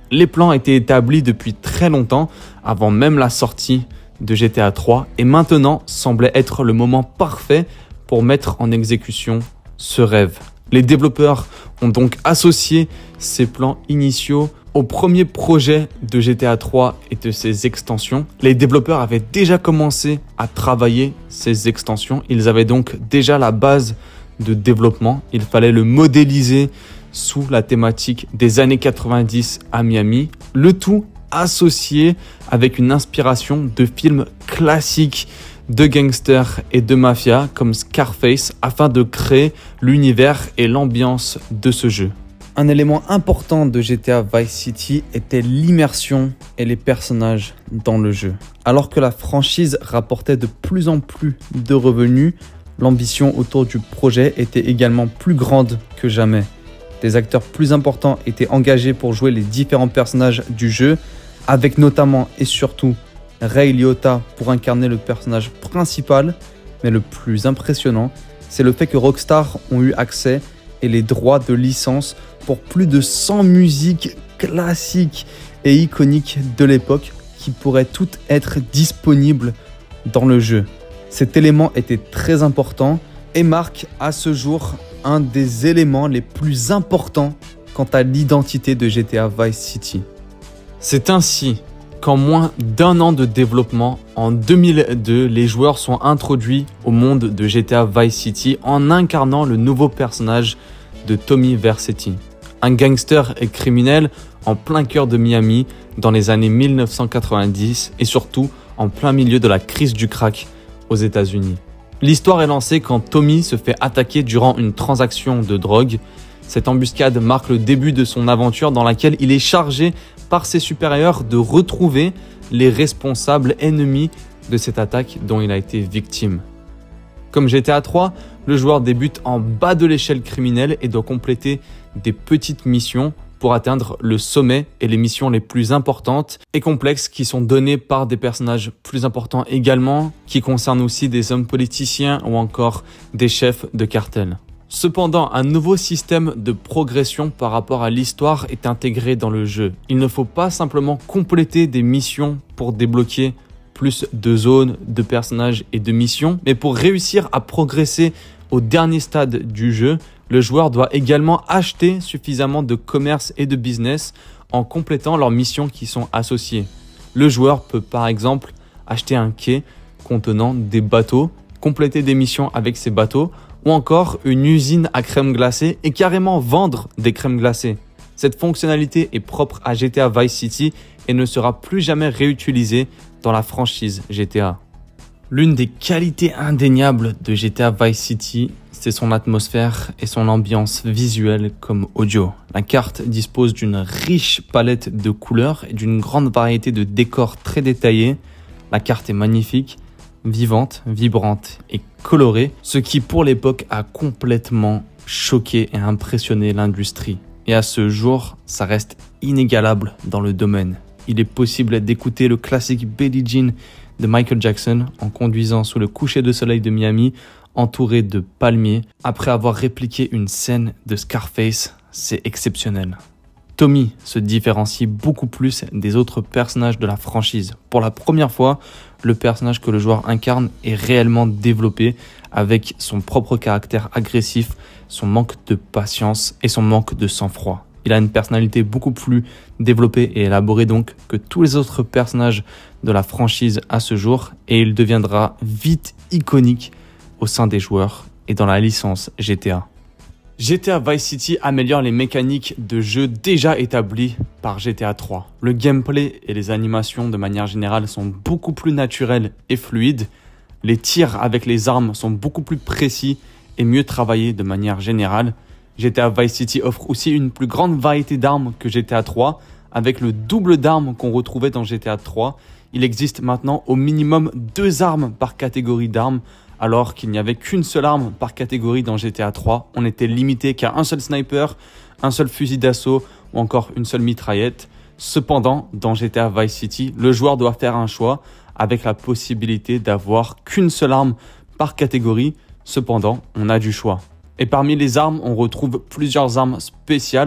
Les plans étaient établis depuis très longtemps, avant même la sortie de G T A trois, et maintenant semblait être le moment parfait pour mettre en exécution ce rêve. Les développeurs ont donc associé ces plans initiaux au premier projet de G T A trois et de ses extensions. Les développeurs avaient déjà commencé à travailler ces extensions. Ils avaient donc déjà la base de développement. Il fallait le modéliser sous la thématique des années quatre-vingt-dix à Miami. Le tout associé avec une inspiration de films classiques de gangsters et de mafia comme Scarface afin de créer l'univers et l'ambiance de ce jeu. Un élément important de G T A Vice City était l'immersion et les personnages dans le jeu. Alors que la franchise rapportait de plus en plus de revenus, l'ambition autour du projet était également plus grande que jamais. Des acteurs plus importants étaient engagés pour jouer les différents personnages du jeu, avec notamment et surtout Ray Liotta pour incarner le personnage principal. Mais le plus impressionnant, c'est le fait que Rockstar ont eu accès et les droits de licence pour plus de cent musiques classiques et iconiques de l'époque qui pourraient toutes être disponibles dans le jeu. Cet élément était très important et marque à ce jour un des éléments les plus importants quant à l'identité de G T A Vice City. C'est ainsi qu'en moins d'un an de développement, en deux mille deux, les joueurs sont introduits au monde de G T A Vice City en incarnant le nouveau personnage de Tommy Vercetti, un gangster et criminel en plein cœur de Miami dans les années mille neuf cent quatre-vingt-dix et surtout en plein milieu de la crise du crack aux États-Unis. L'histoire est lancée quand Tommy se fait attaquer durant une transaction de drogue. Cette embuscade marque le début de son aventure dans laquelle il est chargé par ses supérieurs de retrouver les responsables ennemis de cette attaque dont il a été victime. Comme G T A trois, le joueur débute en bas de l'échelle criminelle et doit compléter des petites missions pour atteindre le sommet et les missions les plus importantes et complexes qui sont données par des personnages plus importants également, qui concernent aussi des hommes politiciens ou encore des chefs de cartel. Cependant, un nouveau système de progression par rapport à l'histoire est intégré dans le jeu. Il ne faut pas simplement compléter des missions pour débloquer plus de zones, de personnages et de missions, mais pour réussir à progresser au dernier stade du jeu, le joueur doit également acheter suffisamment de commerce et de business en complétant leurs missions qui sont associées. Le joueur peut par exemple acheter un quai contenant des bateaux, compléter des missions avec ces bateaux, ou encore une usine à crème glacée et carrément vendre des crèmes glacées. Cette fonctionnalité est propre à G T A Vice City et ne sera plus jamais réutilisée dans la franchise G T A. L'une des qualités indéniables de G T A Vice City, c'est son atmosphère et son ambiance visuelle comme audio. La carte dispose d'une riche palette de couleurs et d'une grande variété de décors très détaillés. La carte est magnifique, vivante, vibrante et colorée, ce qui pour l'époque a complètement choqué et impressionné l'industrie. Et à ce jour, ça reste inégalable dans le domaine. Il est possible d'écouter le classique Billie Jean de Michael Jackson en conduisant sous le coucher de soleil de Miami, entouré de palmiers, après avoir répliqué une scène de Scarface. C'est exceptionnel. Tommy se différencie beaucoup plus des autres personnages de la franchise. Pour la première fois, le personnage que le joueur incarne est réellement développé avec son propre caractère agressif, son manque de patience et son manque de sang-froid. Il a une personnalité beaucoup plus développée et élaborée donc que tous les autres personnages de la franchise à ce jour et il deviendra vite iconique au sein des joueurs et dans la licence G T A. G T A Vice City améliore les mécaniques de jeu déjà établies par G T A trois. Le gameplay et les animations de manière générale sont beaucoup plus naturels et fluides. Les tirs avec les armes sont beaucoup plus précis et mieux travaillés de manière générale. G T A Vice City offre aussi une plus grande variété d'armes que G T A trois. Avec le double d'armes qu'on retrouvait dans G T A trois, il existe maintenant au minimum deux armes par catégorie d'armes, alors qu'il n'y avait qu'une seule arme par catégorie dans G T A trois. On était limité qu'à un seul sniper, un seul fusil d'assaut ou encore une seule mitraillette. Cependant, dans G T A Vice City, le joueur doit faire un choix avec la possibilité d'avoir qu'une seule arme par catégorie. Cependant, on a du choix. Et parmi les armes, on retrouve plusieurs armes spéciales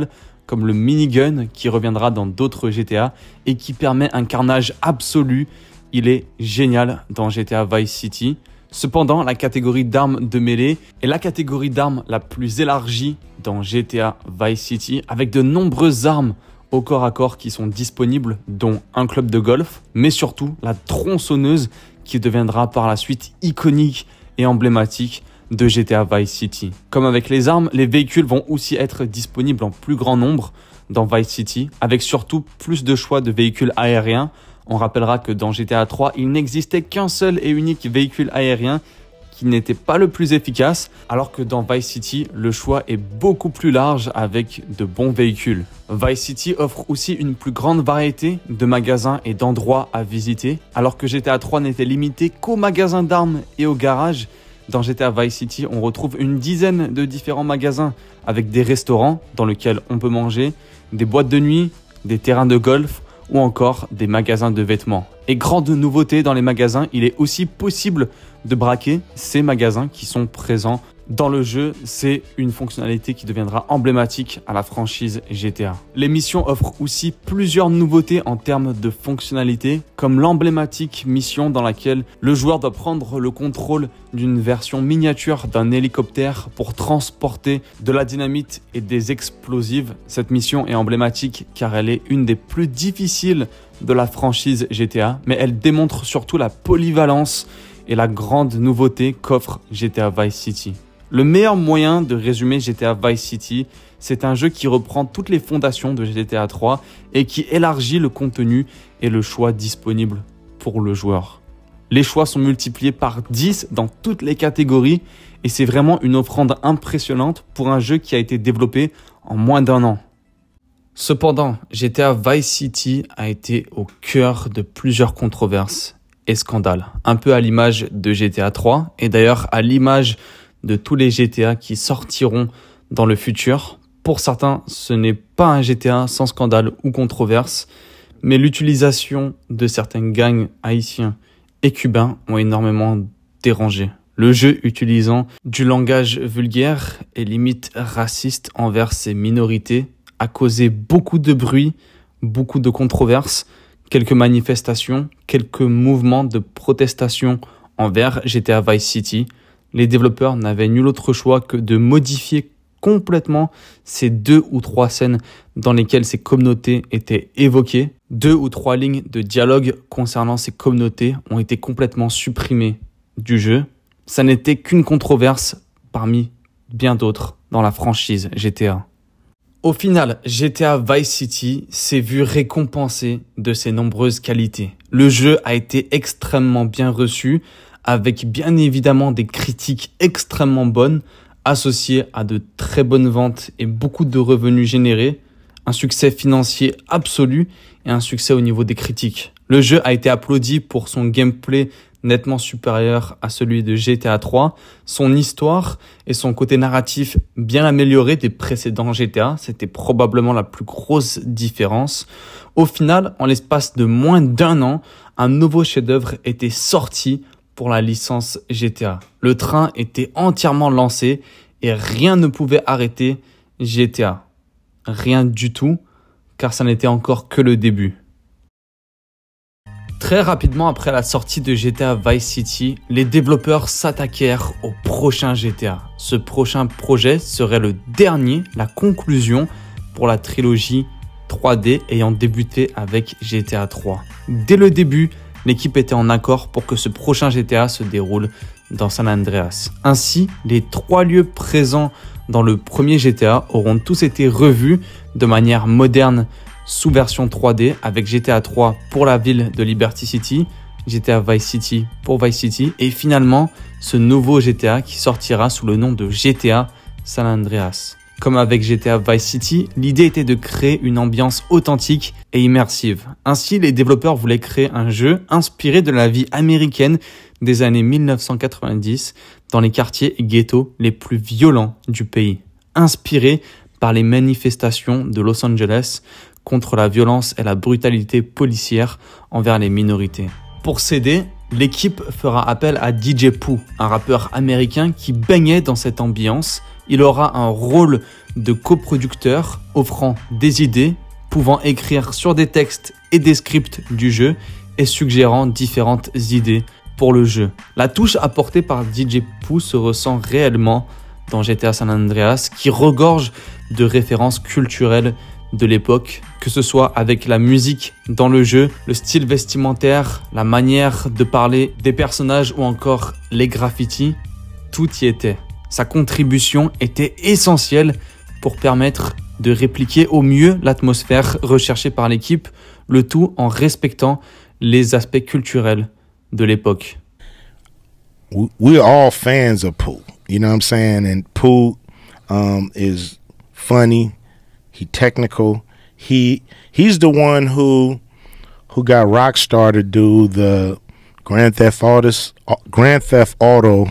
comme le minigun qui reviendra dans d'autres G T A et qui permet un carnage absolu. Il est génial dans G T A Vice City. Cependant, la catégorie d'armes de mêlée est la catégorie d'armes la plus élargie dans G T A Vice City, avec de nombreuses armes au corps à corps qui sont disponibles, dont un club de golf, mais surtout la tronçonneuse qui deviendra par la suite iconique et emblématique de G T A Vice City. Comme avec les armes, les véhicules vont aussi être disponibles en plus grand nombre dans Vice City, avec surtout plus de choix de véhicules aériens. On rappellera que dans G T A trois, il n'existait qu'un seul et unique véhicule aérien qui n'était pas le plus efficace, alors que dans Vice City, le choix est beaucoup plus large avec de bons véhicules. Vice City offre aussi une plus grande variété de magasins et d'endroits à visiter, alors que G T A trois n'était limité qu'aux magasins d'armes et aux garages. Dans G T A Vice City, on retrouve une dizaine de différents magasins avec des restaurants dans lesquels on peut manger, des boîtes de nuit, des terrains de golf ou encore des magasins de vêtements. Et grande nouveauté dans les magasins, il est aussi possible de braquer ces magasins qui sont présents dans le jeu. C'est une fonctionnalité qui deviendra emblématique à la franchise G T A. Les missions offrent aussi plusieurs nouveautés en termes de fonctionnalités, comme l'emblématique mission dans laquelle le joueur doit prendre le contrôle d'une version miniature d'un hélicoptère pour transporter de la dynamite et des explosifs. Cette mission est emblématique car elle est une des plus difficiles de la franchise G T A, mais elle démontre surtout la polyvalence et la grande nouveauté qu'offre G T A Vice City. Le meilleur moyen de résumer G T A Vice City, c'est un jeu qui reprend toutes les fondations de G T A trois et qui élargit le contenu et le choix disponible pour le joueur. Les choix sont multipliés par dix dans toutes les catégories et c'est vraiment une offrande impressionnante pour un jeu qui a été développé en moins d'un an. Cependant, G T A Vice City a été au cœur de plusieurs controverses et scandales, un peu à l'image de G T A trois et d'ailleurs à l'image de tous les G T A qui sortiront dans le futur. Pour certains, ce n'est pas un G T A sans scandale ou controverse, mais l'utilisation de certains gangs haïtiens et cubains ont énormément dérangé. Le jeu utilisant du langage vulgaire et limite raciste envers ces minorités a causé beaucoup de bruit, beaucoup de controverses, quelques manifestations, quelques mouvements de protestation envers G T A Vice City. Les développeurs n'avaient nul autre choix que de modifier complètement ces deux ou trois scènes dans lesquelles ces communautés étaient évoquées. Deux ou trois lignes de dialogue concernant ces communautés ont été complètement supprimées du jeu. Ça n'était qu'une controverse parmi bien d'autres dans la franchise G T A. Au final, G T A Vice City s'est vu récompensé de ses nombreuses qualités. Le jeu a été extrêmement bien reçu, avec bien évidemment des critiques extrêmement bonnes, associées à de très bonnes ventes et beaucoup de revenus générés, un succès financier absolu et un succès au niveau des critiques. Le jeu a été applaudi pour son gameplay nettement supérieur à celui de G T A trois, son histoire et son côté narratif bien amélioré des précédents G T A, c'était probablement la plus grosse différence. Au final, en l'espace de moins d'un an, un nouveau chef-d'œuvre était sorti pour la licence G T A. Le train était entièrement lancé et rien ne pouvait arrêter G T A. Rien du tout, car ça n'était encore que le début. Très rapidement après la sortie de G T A Vice City, les développeurs s'attaquèrent au prochain G T A. Ce prochain projet serait le dernier, la conclusion pour la trilogie trois D ayant débuté avec G T A trois. Dès le début, l'équipe était en accord pour que ce prochain G T A se déroule dans San Andreas. Ainsi, les trois lieux présents dans le premier G T A auront tous été revus de manière moderne sous version trois D avec G T A trois pour la ville de Liberty City, G T A Vice City pour Vice City et finalement ce nouveau G T A qui sortira sous le nom de G T A San Andreas. Comme avec G T A Vice City, l'idée était de créer une ambiance authentique et immersive. Ainsi, les développeurs voulaient créer un jeu inspiré de la vie américaine des années mille neuf cent quatre-vingt-dix dans les quartiers et ghettos les plus violents du pays, inspiré par les manifestations de Los Angeles contre la violence et la brutalité policière envers les minorités. Pour s'aider, l'équipe fera appel à D J Pooh, un rappeur américain qui baignait dans cette ambiance Il aura un rôle de coproducteur, offrant des idées, pouvant écrire sur des textes et des scripts du jeu et suggérant différentes idées pour le jeu. La touche apportée par D J Pooh se ressent réellement dans G T A San Andreas, qui regorge de références culturelles de l'époque, que ce soit avec la musique dans le jeu, le style vestimentaire, la manière de parler des personnages ou encore les graffitis, tout y était. Sa contribution était essentielle pour permettre de répliquer au mieux l'atmosphère recherchée par l'équipe, le tout en respectant les aspects culturels de l'époque. We're all fans of Pooh, you know what I'm saying? And Pooh um, is funny, he technical. He he's the one who who got Rockstar to do the Grand Theft Auto, Grand Theft Auto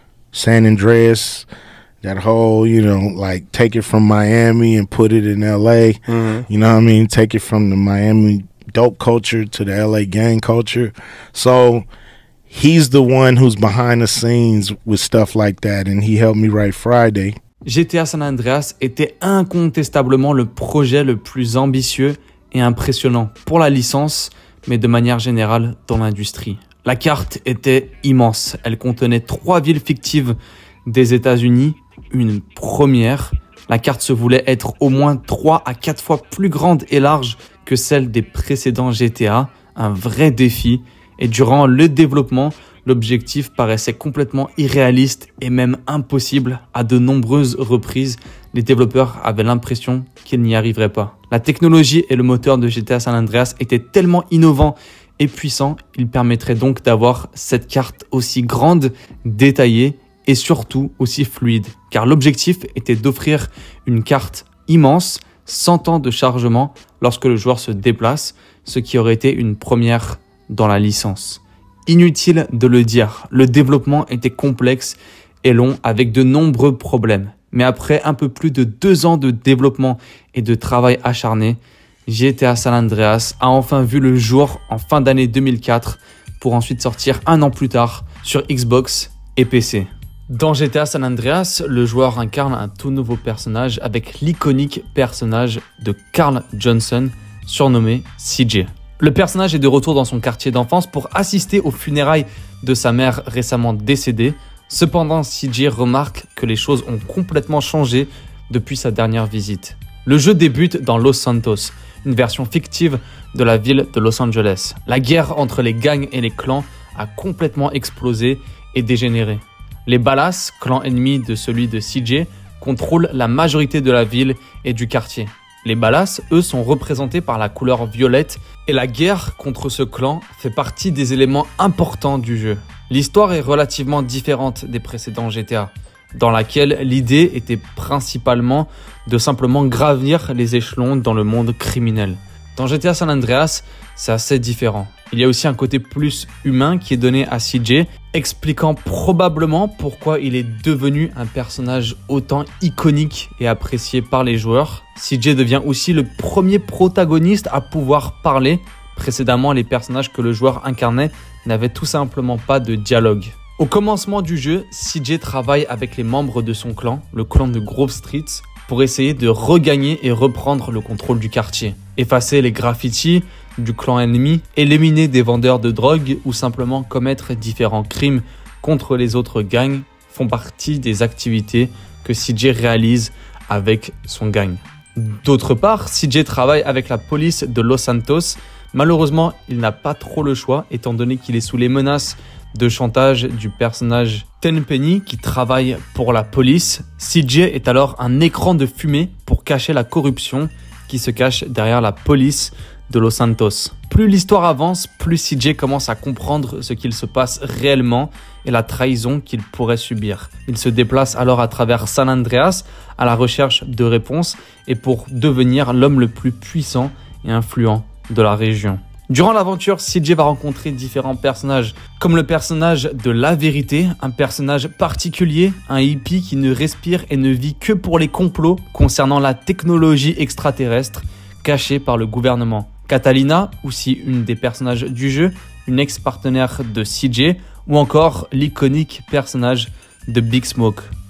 San Andreas. That whole, you know, like take it from Miami and put it in L A. Mm-hmm. You know what I mean? Take it from the Miami dope culture to the L A gang culture. So he's the one who's behind the scenes with stuff like that, and he helped me write Friday. G T A San Andreas était incontestablement le projet le plus ambitieux et impressionnant pour la licence, mais de manière générale dans l'industrie. La carte était immense. Elle contenait trois villes fictives des États-Unis, une première. La carte se voulait être au moins trois à quatre fois plus grande et large que celle des précédents G T A, un vrai défi. Et durant le développement, l'objectif paraissait complètement irréaliste et même impossible. À de nombreuses reprises, les développeurs avaient l'impression qu'ils n'y arriveraient pas. La technologie et le moteur de G T A San Andreas étaient tellement innovants et puissants, ils permettraient donc d'avoir cette carte aussi grande, détaillée et surtout aussi fluide. Car l'objectif était d'offrir une carte immense, sans temps de chargement lorsque le joueur se déplace, ce qui aurait été une première dans la licence. Inutile de le dire, le développement était complexe et long avec de nombreux problèmes. Mais après un peu plus de deux ans de développement et de travail acharné, G T A San Andreas a enfin vu le jour en fin d'année deux mille quatre pour ensuite sortir un an plus tard sur Xbox et P C. Dans G T A San Andreas, le joueur incarne un tout nouveau personnage avec l'iconique personnage de Carl Johnson, surnommé C J. Le personnage est de retour dans son quartier d'enfance pour assister aux funérailles de sa mère récemment décédée. Cependant, C J remarque que les choses ont complètement changé depuis sa dernière visite. Le jeu débute dans Los Santos, une version fictive de la ville de Los Angeles. La guerre entre les gangs et les clans a complètement explosé et dégénéré. Les Ballas, clan ennemi de celui de C J, contrôlent la majorité de la ville et du quartier. Les Ballas, eux, sont représentés par la couleur violette et la guerre contre ce clan fait partie des éléments importants du jeu. L'histoire est relativement différente des précédents G T A, dans laquelle l'idée était principalement de simplement gravir les échelons dans le monde criminel. Dans G T A San Andreas, c'est assez différent. Il y a aussi un côté plus humain qui est donné à C J, expliquant probablement pourquoi il est devenu un personnage autant iconique et apprécié par les joueurs. C J devient aussi le premier protagoniste à pouvoir parler. Précédemment, les personnages que le joueur incarnait n'avaient tout simplement pas de dialogue. Au commencement du jeu, C J travaille avec les membres de son clan, le clan de Grove Street, pour essayer de regagner et reprendre le contrôle du quartier. Effacer les graffitis du clan ennemi, éliminer des vendeurs de drogue ou simplement commettre différents crimes contre les autres gangs font partie des activités que C J réalise avec son gang. D'autre part, C J travaille avec la police de Los Santos. Malheureusement, il n'a pas trop le choix étant donné qu'il est sous les menaces de chantage du personnage Tenpenny qui travaille pour la police. C J est alors un écran de fumée pour cacher la corruption qui se cache derrière la police de Los Santos. Plus l'histoire avance, plus C J commence à comprendre ce qu'il se passe réellement et la trahison qu'il pourrait subir. Il se déplace alors à travers San Andreas à la recherche de réponses et pour devenir l'homme le plus puissant et influent de la région. Durant l'aventure, C J va rencontrer différents personnages, comme le personnage de La Vérité, un personnage particulier, un hippie qui ne respire et ne vit que pour les complots concernant la technologie extraterrestre cachée par le gouvernement. Catalina, aussi une des personnages du jeu, une ex-partenaire de C J, ou encore l'iconique personnage de Big Smoke.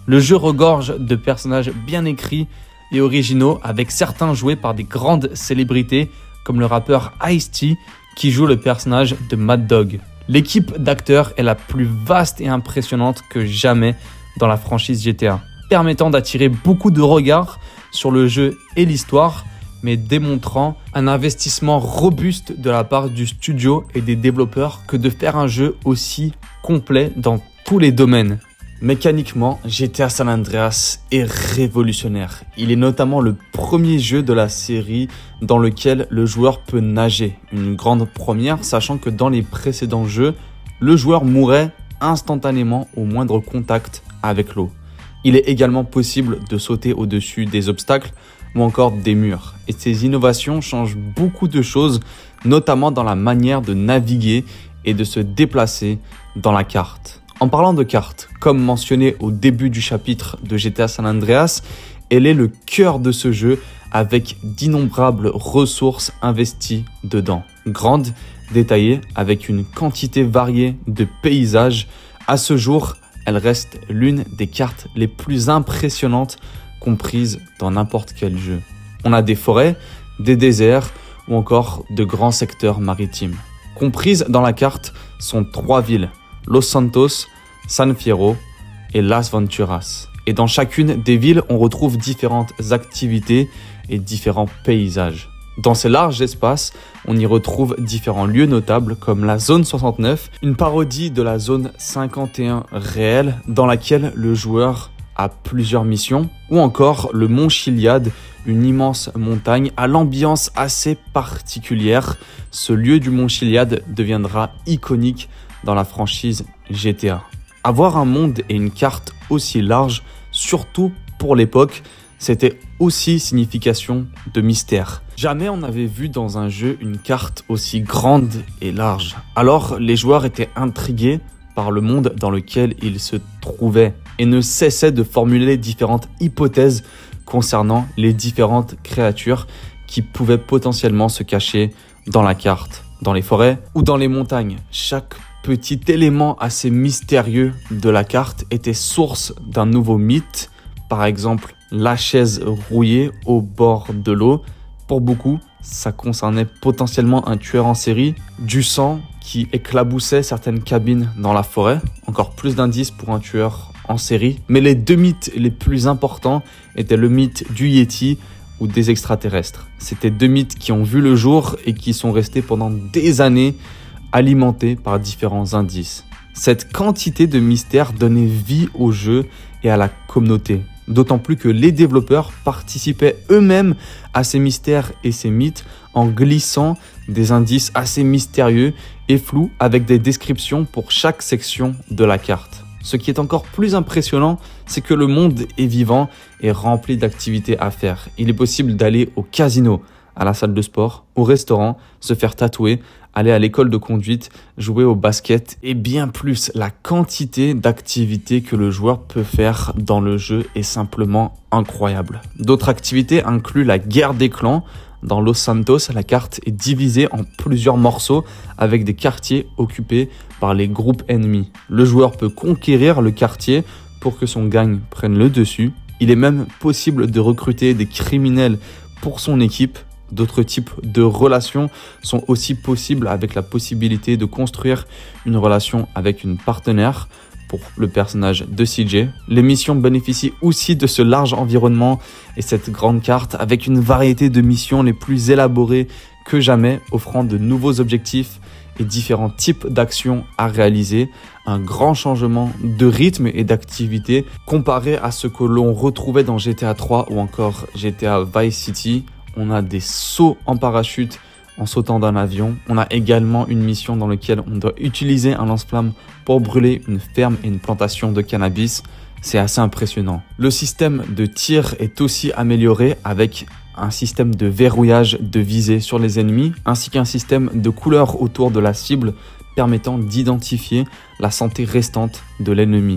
Le jeu regorge de personnages bien écrits et originaux, avec certains joués par des grandes célébrités comme le rappeur Ice-T qui joue le personnage de Mad Dog. L'équipe d'acteurs est la plus vaste et impressionnante que jamais dans la franchise G T A, permettant d'attirer beaucoup de regards sur le jeu et l'histoire, mais démontrant un investissement robuste de la part du studio et des développeurs que de faire un jeu aussi complet dans tous les domaines. Mécaniquement, G T A San Andreas est révolutionnaire. Il est notamment le premier jeu de la série dans lequel le joueur peut nager. Une grande première, sachant que dans les précédents jeux, le joueur mourait instantanément au moindre contact avec l'eau. Il est également possible de sauter au-dessus des obstacles ou encore des murs. Et ces innovations changent beaucoup de choses, notamment dans la manière de naviguer et de se déplacer dans la carte. En parlant de carte, comme mentionné au début du chapitre de G T A San Andreas, elle est le cœur de ce jeu avec d'innombrables ressources investies dedans. Grande, détaillée, avec une quantité variée de paysages. À ce jour, elle reste l'une des cartes les plus impressionnantes comprises dans n'importe quel jeu. On a des forêts, des déserts ou encore de grands secteurs maritimes. Comprises dans la carte sont trois villes, Los Santos, San Fierro et Las Venturas. Et dans chacune des villes, on retrouve différentes activités et différents paysages. Dans ces larges espaces, on y retrouve différents lieux notables comme la zone soixante-neuf, une parodie de la zone cinquante et un réelle dans laquelle le joueur a plusieurs missions, ou encore le mont Chiliad, une immense montagne à l'ambiance assez particulière. Ce lieu du mont Chiliad deviendra iconique dans la franchise G T A. Avoir un monde et une carte aussi large, surtout pour l'époque, c'était aussi signification de mystère. Jamais on n'avait vu dans un jeu une carte aussi grande et large. Alors les joueurs étaient intrigués par le monde dans lequel ils se trouvaient et ne cessaient de formuler différentes hypothèses concernant les différentes créatures qui pouvaient potentiellement se cacher dans la carte, dans les forêts ou dans les montagnes. Chaque petit élément assez mystérieux de la carte était source d'un nouveau mythe. Par exemple, la chaise rouillée au bord de l'eau. Pour beaucoup, ça concernait potentiellement un tueur en série. Du sang qui éclaboussait certaines cabines dans la forêt. Encore plus d'indices pour un tueur en série. Mais les deux mythes les plus importants étaient le mythe du Yeti ou des extraterrestres. C'était deux mythes qui ont vu le jour et qui sont restés pendant des années alimentés par différents indices. Cette quantité de mystères donnait vie au jeu et à la communauté. D'autant plus que les développeurs participaient eux-mêmes à ces mystères et ces mythes en glissant des indices assez mystérieux et flous avec des descriptions pour chaque section de la carte. Ce qui est encore plus impressionnant, c'est que le monde est vivant et rempli d'activités à faire. Il est possible d'aller au casino, à la salle de sport, au restaurant, se faire tatouer, aller à l'école de conduite, jouer au basket et bien plus. La quantité d'activités que le joueur peut faire dans le jeu est simplement incroyable. D'autres activités incluent la guerre des clans. Dans Los Santos, la carte est divisée en plusieurs morceaux avec des quartiers occupés par les groupes ennemis. Le joueur peut conquérir le quartier pour que son gang prenne le dessus. Il est même possible de recruter des criminels pour son équipe. D'autres types de relations sont aussi possibles avec la possibilité de construire une relation avec une partenaire pour le personnage de C J. Les missions bénéficient aussi de ce large environnement et cette grande carte avec une variété de missions les plus élaborées que jamais, offrant de nouveaux objectifs et différents types d'actions à réaliser. Un grand changement de rythme et d'activité comparé à ce que l'on retrouvait dans G T A trois ou encore G T A Vice City. On a des sauts en parachute en sautant d'un avion. On a également une mission dans laquelle on doit utiliser un lance-flamme pour brûler une ferme et une plantation de cannabis. C'est assez impressionnant. Le système de tir est aussi amélioré avec un système de verrouillage de visée sur les ennemis ainsi qu'un système de couleurs autour de la cible permettant d'identifier la santé restante de l'ennemi.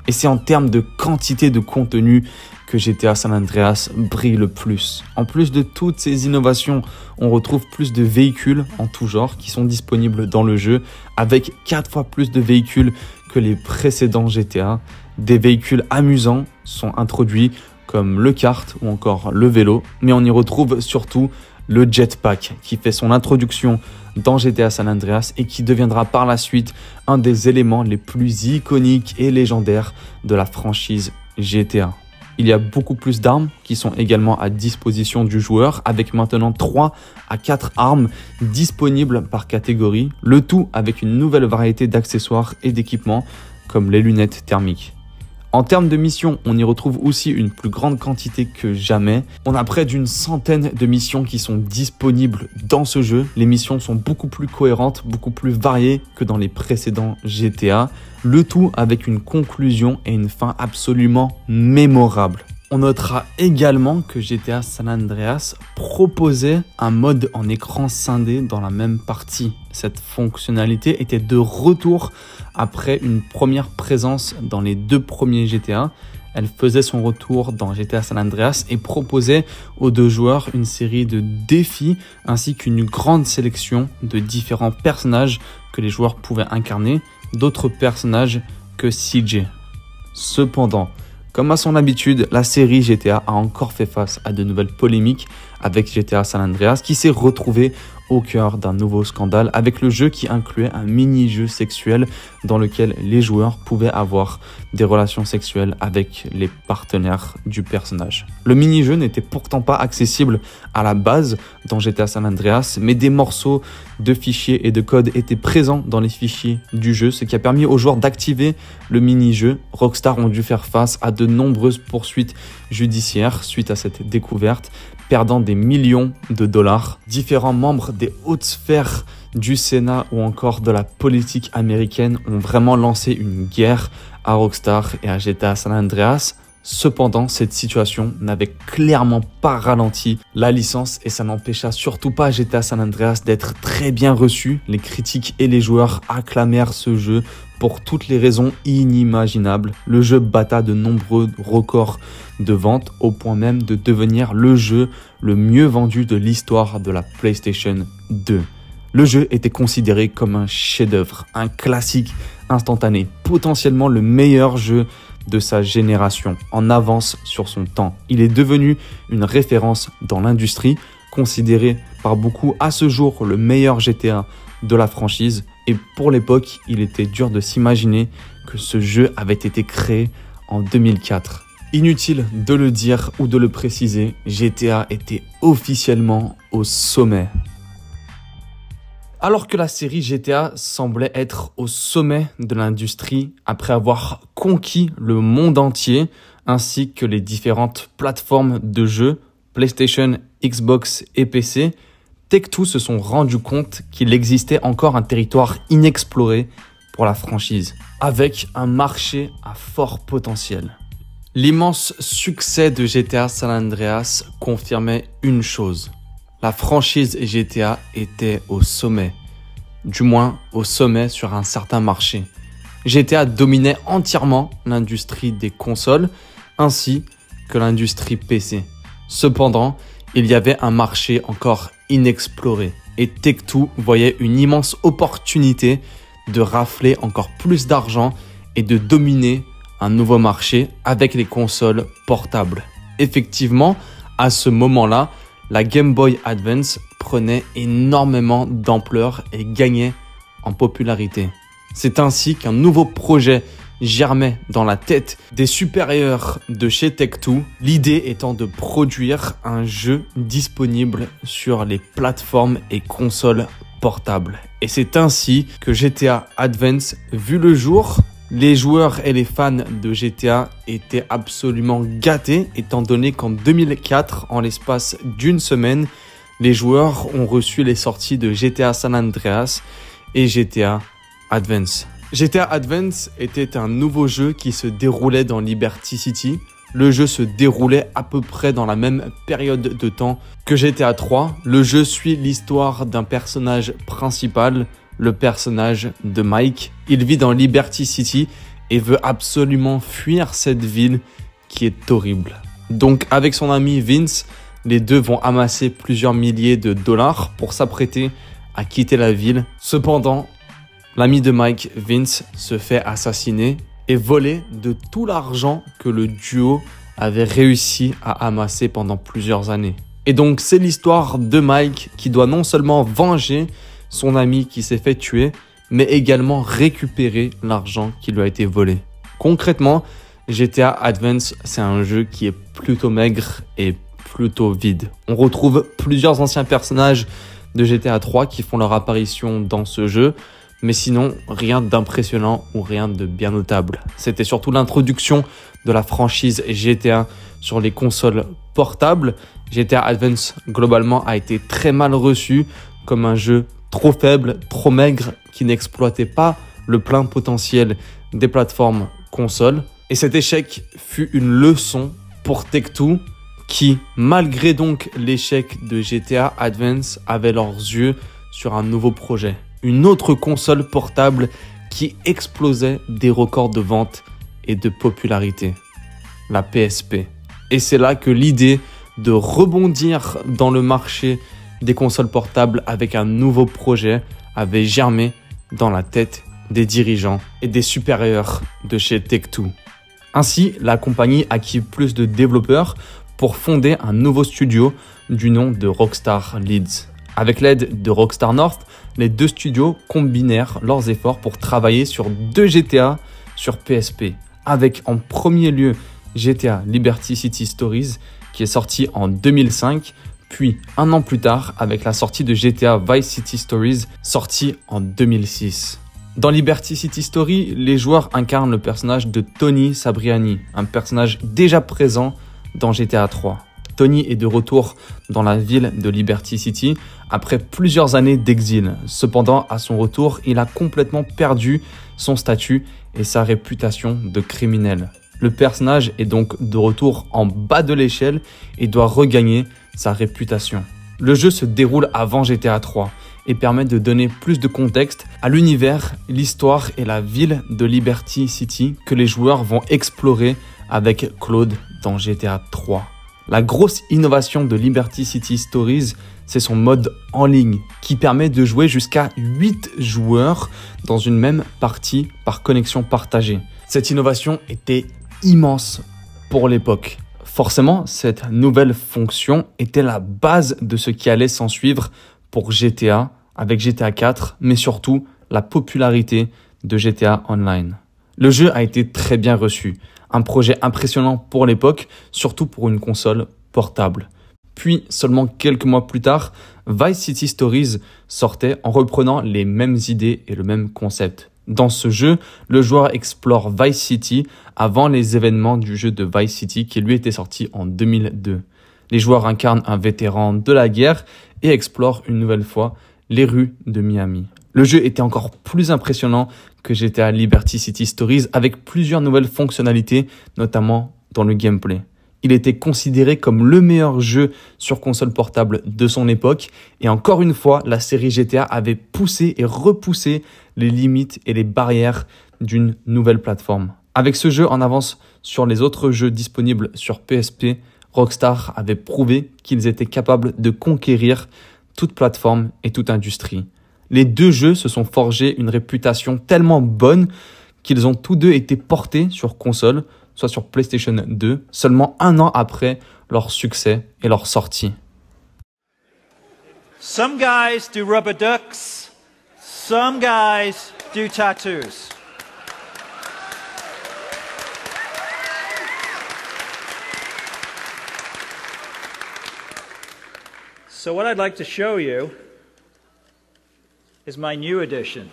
Et c'est en termes de quantité de contenu que G T A San Andreas brille le plus. En plus de toutes ces innovations, on retrouve plus de véhicules en tout genre qui sont disponibles dans le jeu, avec quatre fois plus de véhicules que les précédents G T A. Des véhicules amusants sont introduits comme le kart ou encore le vélo, mais on y retrouve surtout le jetpack qui fait son introduction dans G T A San Andreas et qui deviendra par la suite un des éléments les plus iconiques et légendaires de la franchise G T A. Il y a beaucoup plus d'armes qui sont également à disposition du joueur, avec maintenant trois à quatre armes disponibles par catégorie, le tout avec une nouvelle variété d'accessoires et d'équipements comme les lunettes thermiques. En termes de missions, on y retrouve aussi une plus grande quantité que jamais. On a près d'une centaine de missions qui sont disponibles dans ce jeu. Les missions sont beaucoup plus cohérentes, beaucoup plus variées que dans les précédents G T A. Le tout avec une conclusion et une fin absolument mémorable. On notera également que G T A San Andreas proposait un mode en écran scindé dans la même partie. Cette fonctionnalité était de retour après une première présence dans les deux premiers G T A. Elle faisait son retour dans G T A San Andreas et proposait aux deux joueurs une série de défis ainsi qu'une grande sélection de différents personnages que les joueurs pouvaient incarner, d'autres personnages que C J. Cependant, comme à son habitude, la série G T A a encore fait face à de nouvelles polémiques avec G T A San Andreas qui s'est retrouvé au cœur d'un nouveau scandale avec le jeu qui incluait un mini-jeu sexuel dans lequel les joueurs pouvaient avoir des relations sexuelles avec les partenaires du personnage. Le mini-jeu n'était pourtant pas accessible à la base dans G T A San Andreas, mais des morceaux de fichiers et de code étaient présents dans les fichiers du jeu, ce qui a permis aux joueurs d'activer le mini-jeu. Rockstar ont dû faire face à de nombreuses poursuites judiciaires suite à cette découverte, perdant des millions de dollars. Différents membres des hautes sphères du Sénat ou encore de la politique américaine ont vraiment lancé une guerre à Rockstar et à G T A San Andreas. Cependant, cette situation n'avait clairement pas ralenti la licence et ça n'empêcha surtout pas G T A San Andreas d'être très bien reçu. Les critiques et les joueurs acclamèrent ce jeu pour toutes les raisons inimaginables. Le jeu batta de nombreux records de vente au point même de devenir le jeu le mieux vendu de l'histoire de la PlayStation deux. Le jeu était considéré comme un chef-d'œuvre, un classique instantané, potentiellement le meilleur jeu de sa génération, en avance sur son temps. Il est devenu une référence dans l'industrie, considéré par beaucoup à ce jour le meilleur G T A de la franchise. Et pour l'époque, il était dur de s'imaginer que ce jeu avait été créé en deux mille quatre. Inutile de le dire ou de le préciser, G T A était officiellement au sommet. Alors que la série G T A semblait être au sommet de l'industrie après avoir conquis le monde entier ainsi que les différentes plateformes de jeux, PlayStation, Xbox et P C, Take-Two se sont rendus compte qu'il existait encore un territoire inexploré pour la franchise, avec un marché à fort potentiel. L'immense succès de G T A San Andreas confirmait une chose. La franchise G T A était au sommet, du moins au sommet sur un certain marché. G T A dominait entièrement l'industrie des consoles ainsi que l'industrie P C. Cependant, il y avait un marché encore inexploré et Take-Two voyait une immense opportunité de rafler encore plus d'argent et de dominer un nouveau marché avec les consoles portables. Effectivement, à ce moment-là, la Game Boy Advance prenait énormément d'ampleur et gagnait en popularité. C'est ainsi qu'un nouveau projet germait dans la tête des supérieurs de chez Take-Two, l'idée étant de produire un jeu disponible sur les plateformes et consoles portables. Et c'est ainsi que G T A Advance vit le jour. Les joueurs et les fans de G T A étaient absolument gâtés, étant donné qu'en deux mille quatre, en l'espace d'une semaine, les joueurs ont reçu les sorties de G T A San Andreas et G T A Advance. G T A Advance était un nouveau jeu qui se déroulait dans Liberty City. Le jeu se déroulait à peu près dans la même période de temps que G T A trois. Le jeu suit l'histoire d'un personnage principal, le personnage de Mike. Il vit dans Liberty City et veut absolument fuir cette ville qui est horrible. Donc avec son ami Vince, les deux vont amasser plusieurs milliers de dollars pour s'apprêter à quitter la ville. Cependant, l'ami de Mike, Vince, se fait assassiner et voler de tout l'argent que le duo avait réussi à amasser pendant plusieurs années. Et donc c'est l'histoire de Mike qui doit non seulement venger son ami qui s'est fait tuer, mais également récupérer l'argent qui lui a été volé. Concrètement, G T A Advance, c'est un jeu qui est plutôt maigre et plutôt vide. On retrouve plusieurs anciens personnages de G T A trois qui font leur apparition dans ce jeu, mais sinon rien d'impressionnant ou rien de bien notable. C'était surtout l'introduction de la franchise G T A sur les consoles portables. G T A Advance globalement a été très mal reçu comme un jeu trop faible, trop maigre, qui n'exploitait pas le plein potentiel des plateformes consoles. Et cet échec fut une leçon pour Take-Two qui, malgré donc l'échec de G T A Advance, avaient leurs yeux sur un nouveau projet. Une autre console portable qui explosait des records de vente et de popularité, la P S P. Et c'est là que l'idée de rebondir dans le marché des consoles portables avec un nouveau projet avait germé dans la tête des dirigeants et des supérieurs de chez Take-Two. Ainsi, la compagnie acquit plus de développeurs pour fonder un nouveau studio du nom de Rockstar Leeds. Avec l'aide de Rockstar North, les deux studios combinèrent leurs efforts pour travailler sur deux G T A sur P S P, avec en premier lieu G T A Liberty City Stories qui est sorti en deux mille cinq, puis un an plus tard avec la sortie de G T A Vice City Stories sorti en deux mille six. Dans Liberty City Story, les joueurs incarnent le personnage de Tony Sabriani, un personnage déjà présent dans G T A trois. Tony est de retour dans la ville de Liberty City après plusieurs années d'exil. Cependant, à son retour, il a complètement perdu son statut et sa réputation de criminel. Le personnage est donc de retour en bas de l'échelle et doit regagner sa réputation. Le jeu se déroule avant G T A trois et permet de donner plus de contexte à l'univers, l'histoire et la ville de Liberty City que les joueurs vont explorer avec Claude dans G T A trois. La grosse innovation de Liberty City Stories, c'est son mode en ligne qui permet de jouer jusqu'à huit joueurs dans une même partie par connexion partagée. Cette innovation était immense pour l'époque. Forcément, cette nouvelle fonction était la base de ce qui allait s'en suivre pour G T A avec G T A quatre, mais surtout la popularité de G T A Online. Le jeu a été très bien reçu, un projet impressionnant pour l'époque, surtout pour une console portable. Puis, seulement quelques mois plus tard, Vice City Stories sortait en reprenant les mêmes idées et le même concept. Dans ce jeu, le joueur explore Vice City avant les événements du jeu de Vice City qui lui était sorti en deux mille deux. Les joueurs incarnent un vétéran de la guerre et explorent une nouvelle fois les rues de Miami. Le jeu était encore plus impressionnant que G T A Liberty City Stories avec plusieurs nouvelles fonctionnalités, notamment dans le gameplay. Il était considéré comme le meilleur jeu sur console portable de son époque et encore une fois, la série G T A avait poussé et repoussé les limites et les barrières d'une nouvelle plateforme. Avec ce jeu en avance sur les autres jeux disponibles sur P S P, Rockstar avait prouvé qu'ils étaient capables de conquérir toute plateforme et toute industrie. Les deux jeux se sont forgés une réputation tellement bonne qu'ils ont tous deux été portés sur console, soit sur PlayStation deux, seulement un an après leur succès et leur sortie. Some guys do rubber ducks, some guys do tattoos. So what I'd like to show you is my new edition.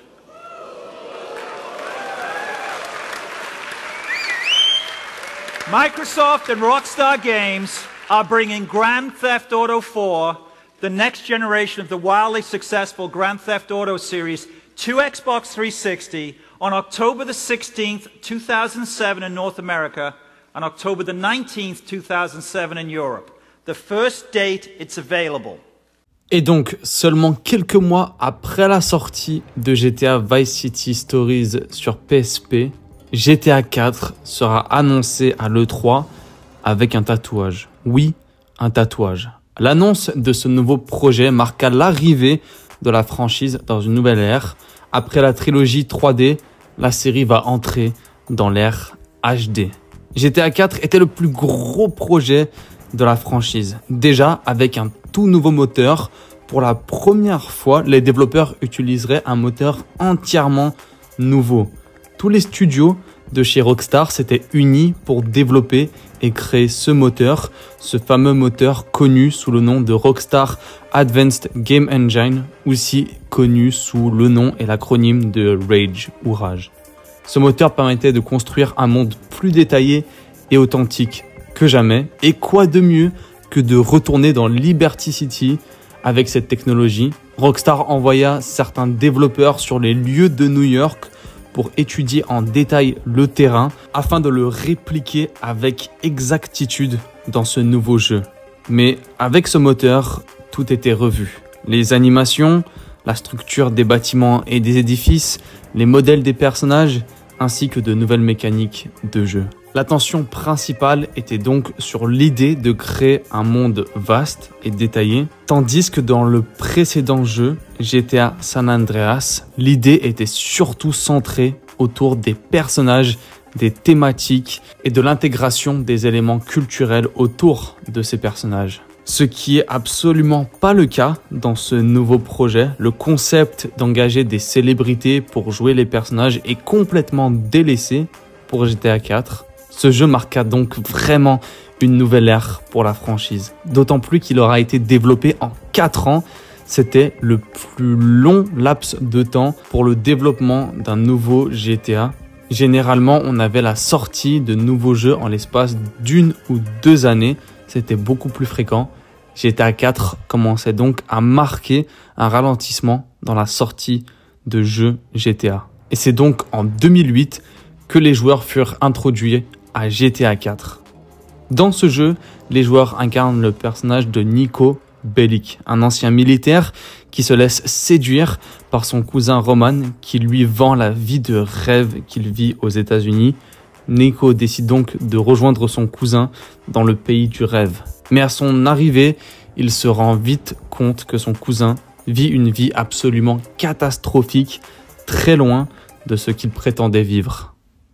Microsoft and Rockstar Games are bringing Grand Theft Auto four, the next generation of the wildly successful Grand Theft Auto series, to Xbox three sixty on October the sixteenth, two thousand seven in North America, and October the nineteenth, two thousand seven in Europe. The first date it's available. Et donc, seulement quelques mois après la sortie de G T A Vice City Stories sur P S P, G T A quatre sera annoncé à l'E trois avec un tatouage. Oui, un tatouage. L'annonce de ce nouveau projet marqua l'arrivée de la franchise dans une nouvelle ère. Après la trilogie trois D, la série va entrer dans l'ère H D. G T A quatre était le plus gros projet de la franchise. Déjà, avec un tout nouveau moteur, pour la première fois, les développeurs utiliseraient un moteur entièrement nouveau. Tous les studios de chez Rockstar s'étaient unis pour développer et créer ce moteur, ce fameux moteur connu sous le nom de Rockstar Advanced Game Engine, aussi connu sous le nom et l'acronyme de Rage ou Rage. Ce moteur permettait de construire un monde plus détaillé et authentique que jamais. Et quoi de mieux que de retourner dans Liberty City avec cette technologie? Rockstar envoya certains développeurs sur les lieux de New York pour étudier en détail le terrain afin de le répliquer avec exactitude dans ce nouveau jeu. Mais avec ce moteur, tout était revu. Les animations, la structure des bâtiments et des édifices, les modèles des personnages, ainsi que de nouvelles mécaniques de jeu. L'attention principale était donc sur l'idée de créer un monde vaste et détaillé, tandis que dans le précédent jeu, G T A San Andreas, l'idée était surtout centrée autour des personnages, des thématiques et de l'intégration des éléments culturels autour de ces personnages. Ce qui est absolument pas le cas dans ce nouveau projet. Le concept d'engager des célébrités pour jouer les personnages est complètement délaissé pour G T A quatre. Ce jeu marqua donc vraiment une nouvelle ère pour la franchise. D'autant plus qu'il aura été développé en quatre ans. C'était le plus long laps de temps pour le développement d'un nouveau G T A. Généralement, on avait la sortie de nouveaux jeux en l'espace d'une ou deux années. C'était beaucoup plus fréquent. G T A quatre commençait donc à marquer un ralentissement dans la sortie de jeux G T A. Et c'est donc en deux mille huit que les joueurs furent introduits à G T A quatre. Dans ce jeu, les joueurs incarnent le personnage de Niko Bellic, un ancien militaire qui se laisse séduire par son cousin Roman qui lui vend la vie de rêve qu'il vit aux États-Unis. Niko décide donc de rejoindre son cousin dans le pays du rêve. Mais à son arrivée, il se rend vite compte que son cousin vit une vie absolument catastrophique, très loin de ce qu'il prétendait vivre.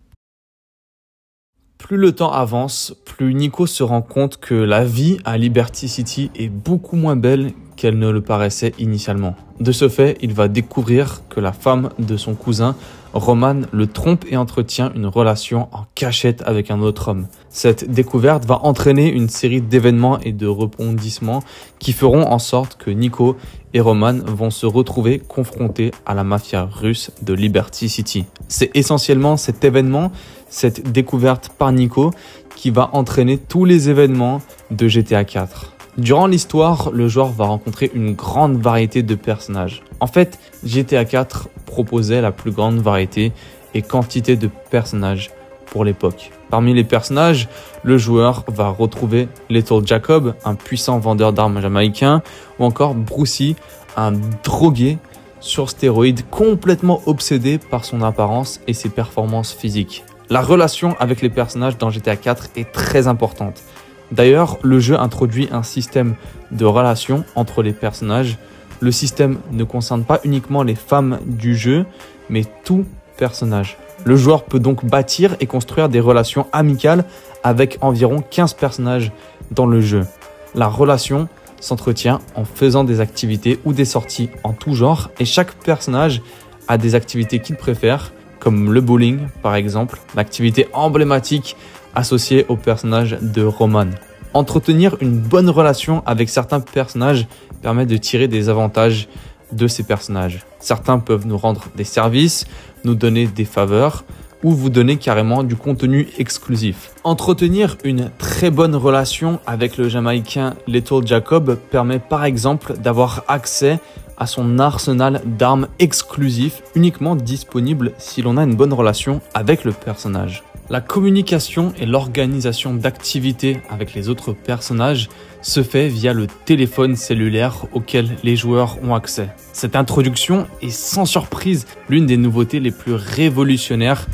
Plus le temps avance, plus Niko se rend compte que la vie à Liberty City est beaucoup moins belle qu'elle ne le paraissait initialement. De ce fait, il va découvrir que la femme de son cousin, Roman, le trompe et entretient une relation en cachette avec un autre homme. Cette découverte va entraîner une série d'événements et de rebondissements qui feront en sorte que Niko et Roman vont se retrouver confrontés à la mafia russe de Liberty City. C'est essentiellement cet événement, cette découverte par Niko, qui va entraîner tous les événements de G T A quatre. Durant l'histoire, le joueur va rencontrer une grande variété de personnages. En fait, G T A quatre proposait la plus grande variété et quantité de personnages pour l'époque. Parmi les personnages, le joueur va retrouver Little Jacob, un puissant vendeur d'armes jamaïcain, ou encore Brucey, un drogué sur stéroïdes complètement obsédé par son apparence et ses performances physiques. La relation avec les personnages dans G T A quatre est très importante. D'ailleurs, le jeu introduit un système de relations entre les personnages. Le système ne concerne pas uniquement les femmes du jeu, mais tout personnage. Le joueur peut donc bâtir et construire des relations amicales avec environ quinze personnages dans le jeu. La relation s'entretient en faisant des activités ou des sorties en tout genre et chaque personnage a des activités qu'il préfère, comme le bowling par exemple, l'activité emblématique associée au personnage de Roman. Entretenir une bonne relation avec certains personnages permet de tirer des avantages de ces personnages. Certains peuvent nous rendre des services, nous donner des faveurs ou vous donner carrément du contenu exclusif. Entretenir une très bonne relation avec le Jamaïcain Little Jacob permet par exemple d'avoir accès à son arsenal d'armes exclusif uniquement disponible si l'on a une bonne relation avec le personnage. La communication et l'organisation d'activités avec les autres personnages se fait via le téléphone cellulaire auquel les joueurs ont accès. Cette introduction est sans surprise l'une des nouveautés les plus révolutionnaires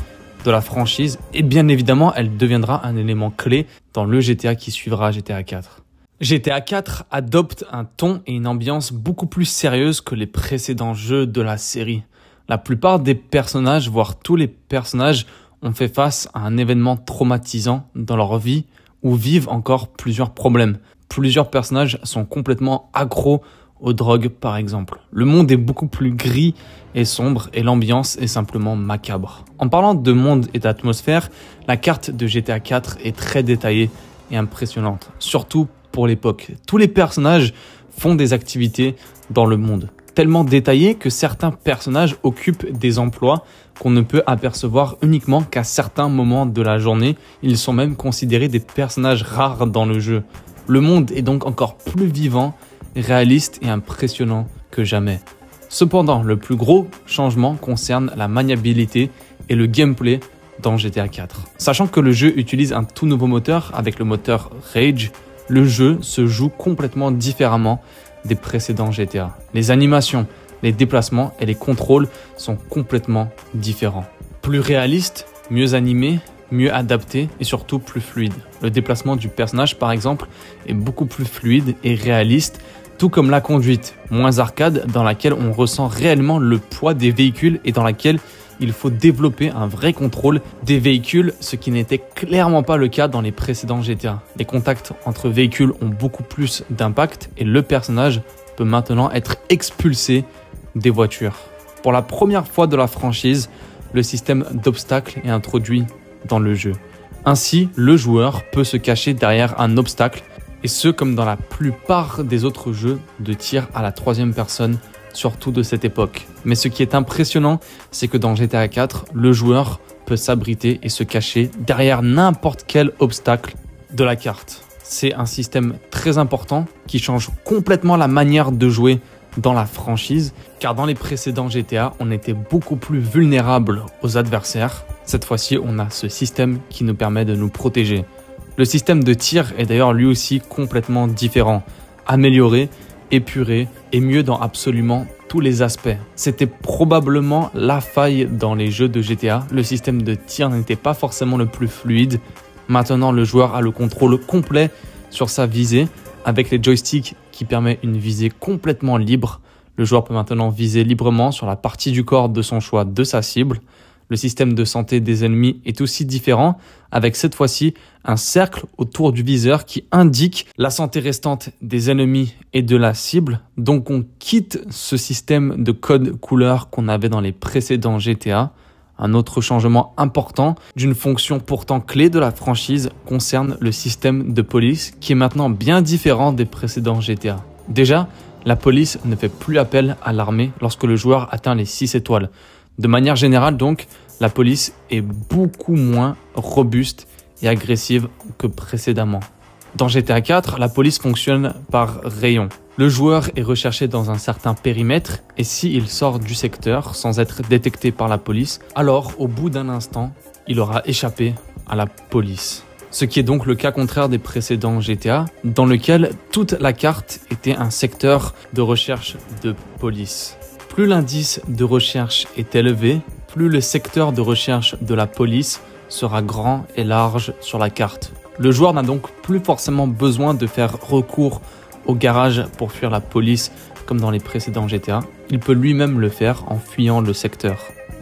de la franchise et bien évidemment elle deviendra un élément clé dans le G T A qui suivra G T A quatre. G T A quatre adopte un ton et une ambiance beaucoup plus sérieuse que les précédents jeux de la série. La plupart des personnages, voire tous les personnages, ont fait face à un événement traumatisant dans leur vie ou vivent encore plusieurs problèmes. Plusieurs personnages sont complètement accros aux drogues par exemple. Le monde est beaucoup plus gris et sombre et l'ambiance est simplement macabre. En parlant de monde et d'atmosphère, la carte de G T A quatre est très détaillée et impressionnante, surtout pour l'époque. Tous les personnages font des activités dans le monde, tellement détaillées que certains personnages occupent des emplois qu'on ne peut apercevoir uniquement qu'à certains moments de la journée. Ils sont même considérés des personnages rares dans le jeu. Le monde est donc encore plus vivant, réaliste et impressionnant que jamais. Cependant, le plus gros changement concerne la maniabilité et le gameplay dans G T A quatre. Sachant que le jeu utilise un tout nouveau moteur avec le moteur Rage, le jeu se joue complètement différemment des précédents G T A. Les animations, les déplacements et les contrôles sont complètement différents. Plus réalistes, mieux animés, mieux adaptés et surtout plus fluides. Le déplacement du personnage par exemple est beaucoup plus fluide et réaliste, tout comme la conduite, moins arcade, dans laquelle on ressent réellement le poids des véhicules et dans laquelle il faut développer un vrai contrôle des véhicules, ce qui n'était clairement pas le cas dans les précédents G T A. Les contacts entre véhicules ont beaucoup plus d'impact et le personnage peut maintenant être expulsé des voitures. Pour la première fois de la franchise, le système d'obstacles est introduit dans le jeu. Ainsi, le joueur peut se cacher derrière un obstacle, et ce comme dans la plupart des autres jeux de tir à la troisième personne, surtout de cette époque. Mais ce qui est impressionnant, c'est que dans G T A quatre, le joueur peut s'abriter et se cacher derrière n'importe quel obstacle de la carte. C'est un système très important qui change complètement la manière de jouer dans la franchise, car dans les précédents G T A, on était beaucoup plus vulnérable aux adversaires. Cette fois-ci, on a ce système qui nous permet de nous protéger. Le système de tir est d'ailleurs lui aussi complètement différent, amélioré, épuré et mieux dans absolument tous les aspects. C'était probablement la faille dans les jeux de G T A. Le système de tir n'était pas forcément le plus fluide. Maintenant, le joueur a le contrôle complet sur sa visée avec les joysticks qui permet une visée complètement libre. Le joueur peut maintenant viser librement sur la partie du corps de son choix de sa cible. Le système de santé des ennemis est aussi différent, avec cette fois-ci un cercle autour du viseur qui indique la santé restante des ennemis et de la cible. Donc on quitte ce système de code couleur qu'on avait dans les précédents G T A. Un autre changement important d'une fonction pourtant clé de la franchise concerne le système de police qui est maintenant bien différent des précédents G T A. Déjà, la police ne fait plus appel à l'armée lorsque le joueur atteint les six étoiles. De manière générale donc, la police est beaucoup moins robuste et agressive que précédemment. Dans G T A quatre, la police fonctionne par rayon. Le joueur est recherché dans un certain périmètre et s'il sort du secteur sans être détecté par la police, alors au bout d'un instant, il aura échappé à la police. Ce qui est donc le cas contraire des précédents G T A, dans lequel toute la carte était un secteur de recherche de police. Plus l'indice de recherche est élevé, plus le secteur de recherche de la police sera grand et large sur la carte. Le joueur n'a donc plus forcément besoin de faire recours au garage pour fuir la police comme dans les précédents G T A. Il peut lui-même le faire en fuyant le secteur.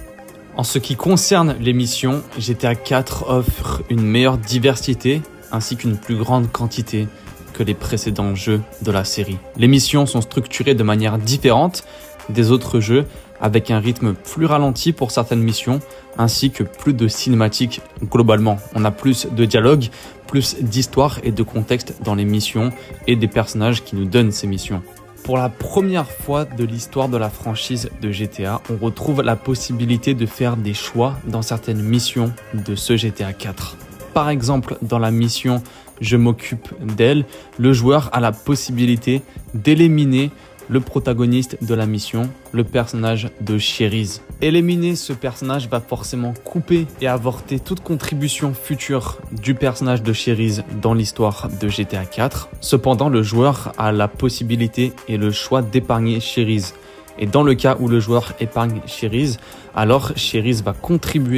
En ce qui concerne les missions, G T A quatre offre une meilleure diversité ainsi qu'une plus grande quantité que les précédents jeux de la série. Les missions sont structurées de manière différente des autres jeux, avec un rythme plus ralenti pour certaines missions, ainsi que plus de cinématiques globalement. On a plus de dialogue, plus d'histoire et de contexte dans les missions et des personnages qui nous donnent ces missions. Pour la première fois de l'histoire de la franchise de G T A, on retrouve la possibilité de faire des choix dans certaines missions de ce G T A quatre. Par exemple, dans la mission « Je m'occupe d'elle », le joueur a la possibilité d'éliminer le protagoniste de la mission, le personnage de Cheriz. Éliminer ce personnage va forcément couper et avorter toute contribution future du personnage de Cheriz dans l'histoire de G T A quatre. Cependant, le joueur a la possibilité et le choix d'épargner Cheriz. Et dans le cas où le joueur épargne Cheriz, alors Cheriz va contribuer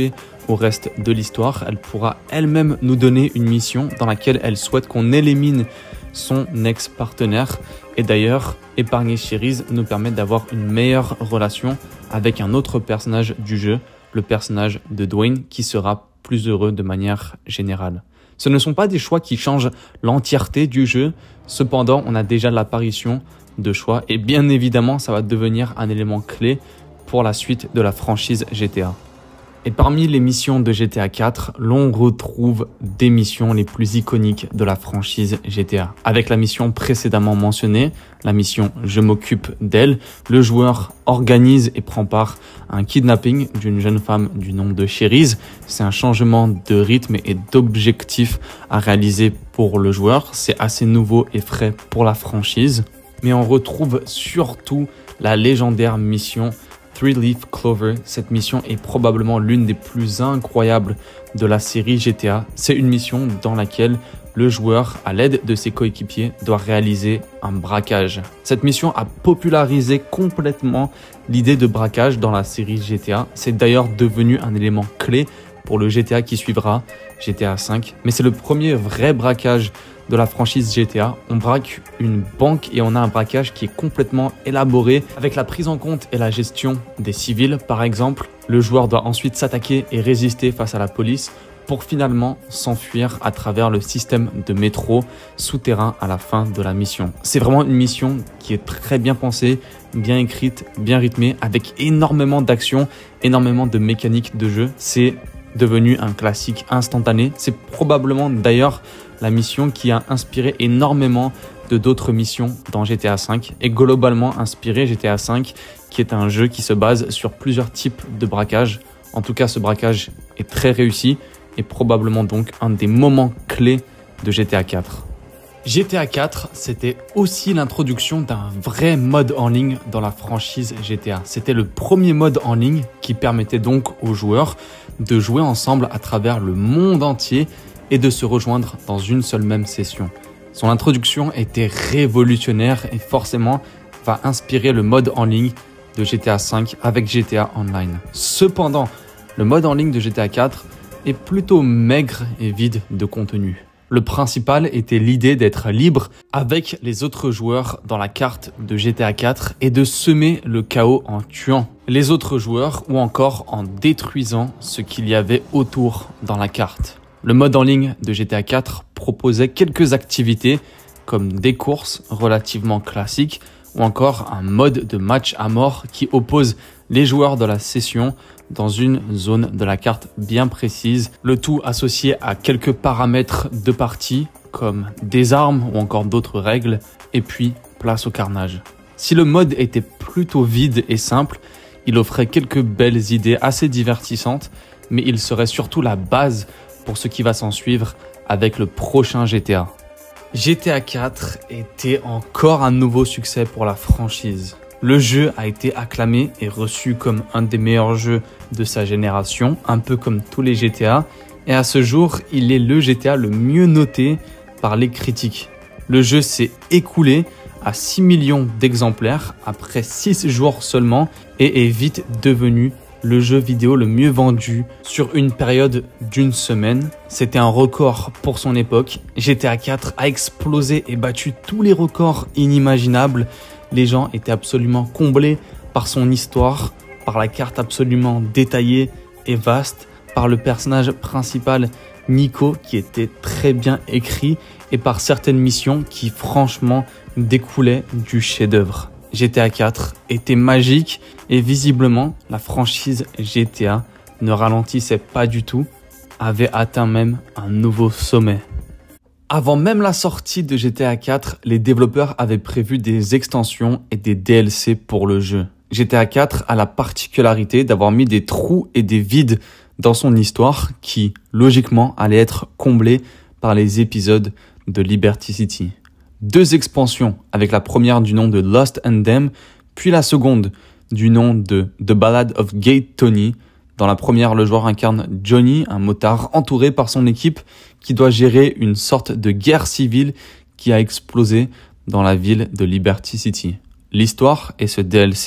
au reste de l'histoire. Elle pourra elle-même nous donner une mission dans laquelle elle souhaite qu'on élimine son ex-partenaire. Et d'ailleurs, épargner Cherise nous permet d'avoir une meilleure relation avec un autre personnage du jeu, le personnage de Dwayne, qui sera plus heureux de manière générale. Ce ne sont pas des choix qui changent l'entièreté du jeu, cependant on a déjà l'apparition de choix et bien évidemment ça va devenir un élément clé pour la suite de la franchise G T A. Et parmi les missions de G T A quatre, l'on retrouve des missions les plus iconiques de la franchise G T A. Avec la mission précédemment mentionnée, la mission « Je m'occupe d'elle », le joueur organise et prend part à un kidnapping d'une jeune femme du nom de Cherise. C'est un changement de rythme et d'objectif à réaliser pour le joueur. C'est assez nouveau et frais pour la franchise. Mais on retrouve surtout la légendaire mission Three Leaf Clover. Cette mission est probablement l'une des plus incroyables de la série G T A. C'est une mission dans laquelle le joueur, à l'aide de ses coéquipiers, doit réaliser un braquage. Cette mission a popularisé complètement l'idée de braquage dans la série G T A. C'est d'ailleurs devenu un élément clé pour le G T A qui suivra, G T A cinq. Mais c'est le premier vrai braquage de la franchise G T A. On braque une banque et on a un braquage qui est complètement élaboré avec la prise en compte et la gestion des civils. Par exemple, le joueur doit ensuite s'attaquer et résister face à la police pour finalement s'enfuir à travers le système de métro souterrain à la fin de la mission. C'est vraiment une mission qui est très bien pensée, bien écrite, bien rythmée, avec énormément d'action, énormément de mécaniques de jeu. C'est devenu un classique instantané. C'est probablement d'ailleurs la mission qui a inspiré énormément de d'autres missions dans G T A cinq et globalement inspiré G T A cinq, qui est un jeu qui se base sur plusieurs types de braquage. En tout cas, ce braquage est très réussi et probablement donc un des moments clés de G T A quatre. G T A quatre, c'était aussi l'introduction d'un vrai mode en ligne dans la franchise G T A. C'était le premier mode en ligne qui permettait donc aux joueurs de jouer ensemble à travers le monde entier et de se rejoindre dans une seule même session. Son introduction était révolutionnaire et forcément va inspirer le mode en ligne de G T A cinq avec G T A Online. Cependant, le mode en ligne de G T A quatre est plutôt maigre et vide de contenu. Le principal était l'idée d'être libre avec les autres joueurs dans la carte de G T A quatre et de semer le chaos en tuant les autres joueurs ou encore en détruisant ce qu'il y avait autour dans la carte. Le mode en ligne de G T A quatre proposait quelques activités comme des courses relativement classiques ou encore un mode de match à mort qui oppose les joueurs de la session dans une zone de la carte bien précise, le tout associé à quelques paramètres de partie comme des armes ou encore d'autres règles et puis place au carnage. Si le mode était plutôt vide et simple, il offrait quelques belles idées assez divertissantes, mais il serait surtout la base pour ce qui va s'en suivre avec le prochain G T A. G T A quatre était encore un nouveau succès pour la franchise. Le jeu a été acclamé et reçu comme un des meilleurs jeux de sa génération, un peu comme tous les G T A, et à ce jour, il est le G T A le mieux noté par les critiques. Le jeu s'est écoulé à six millions d'exemplaires après six jours seulement et est vite devenu le jeu vidéo le mieux vendu sur une période d'une semaine. C'était un record pour son époque. G T A quatre a explosé et battu tous les records inimaginables. Les gens étaient absolument comblés par son histoire, par la carte absolument détaillée et vaste, par le personnage principal Nico qui était très bien écrit et par certaines missions qui franchement découlaient du chef-d'œuvre. G T A quatre était magique et visiblement la franchise G T A ne ralentissait pas du tout, avait atteint même un nouveau sommet. Avant même la sortie de G T A quatre, les développeurs avaient prévu des extensions et des D L C pour le jeu. G T A quatre a la particularité d'avoir mis des trous et des vides dans son histoire qui, logiquement, allaient être comblés par les épisodes de Liberty City. Deux expansions, avec la première du nom de Lost and Damned, puis la seconde du nom de The Ballad of Gay Tony. Dans la première, le joueur incarne Johnny, un motard entouré par son équipe qui doit gérer une sorte de guerre civile qui a explosé dans la ville de Liberty City. L'histoire et ce D L C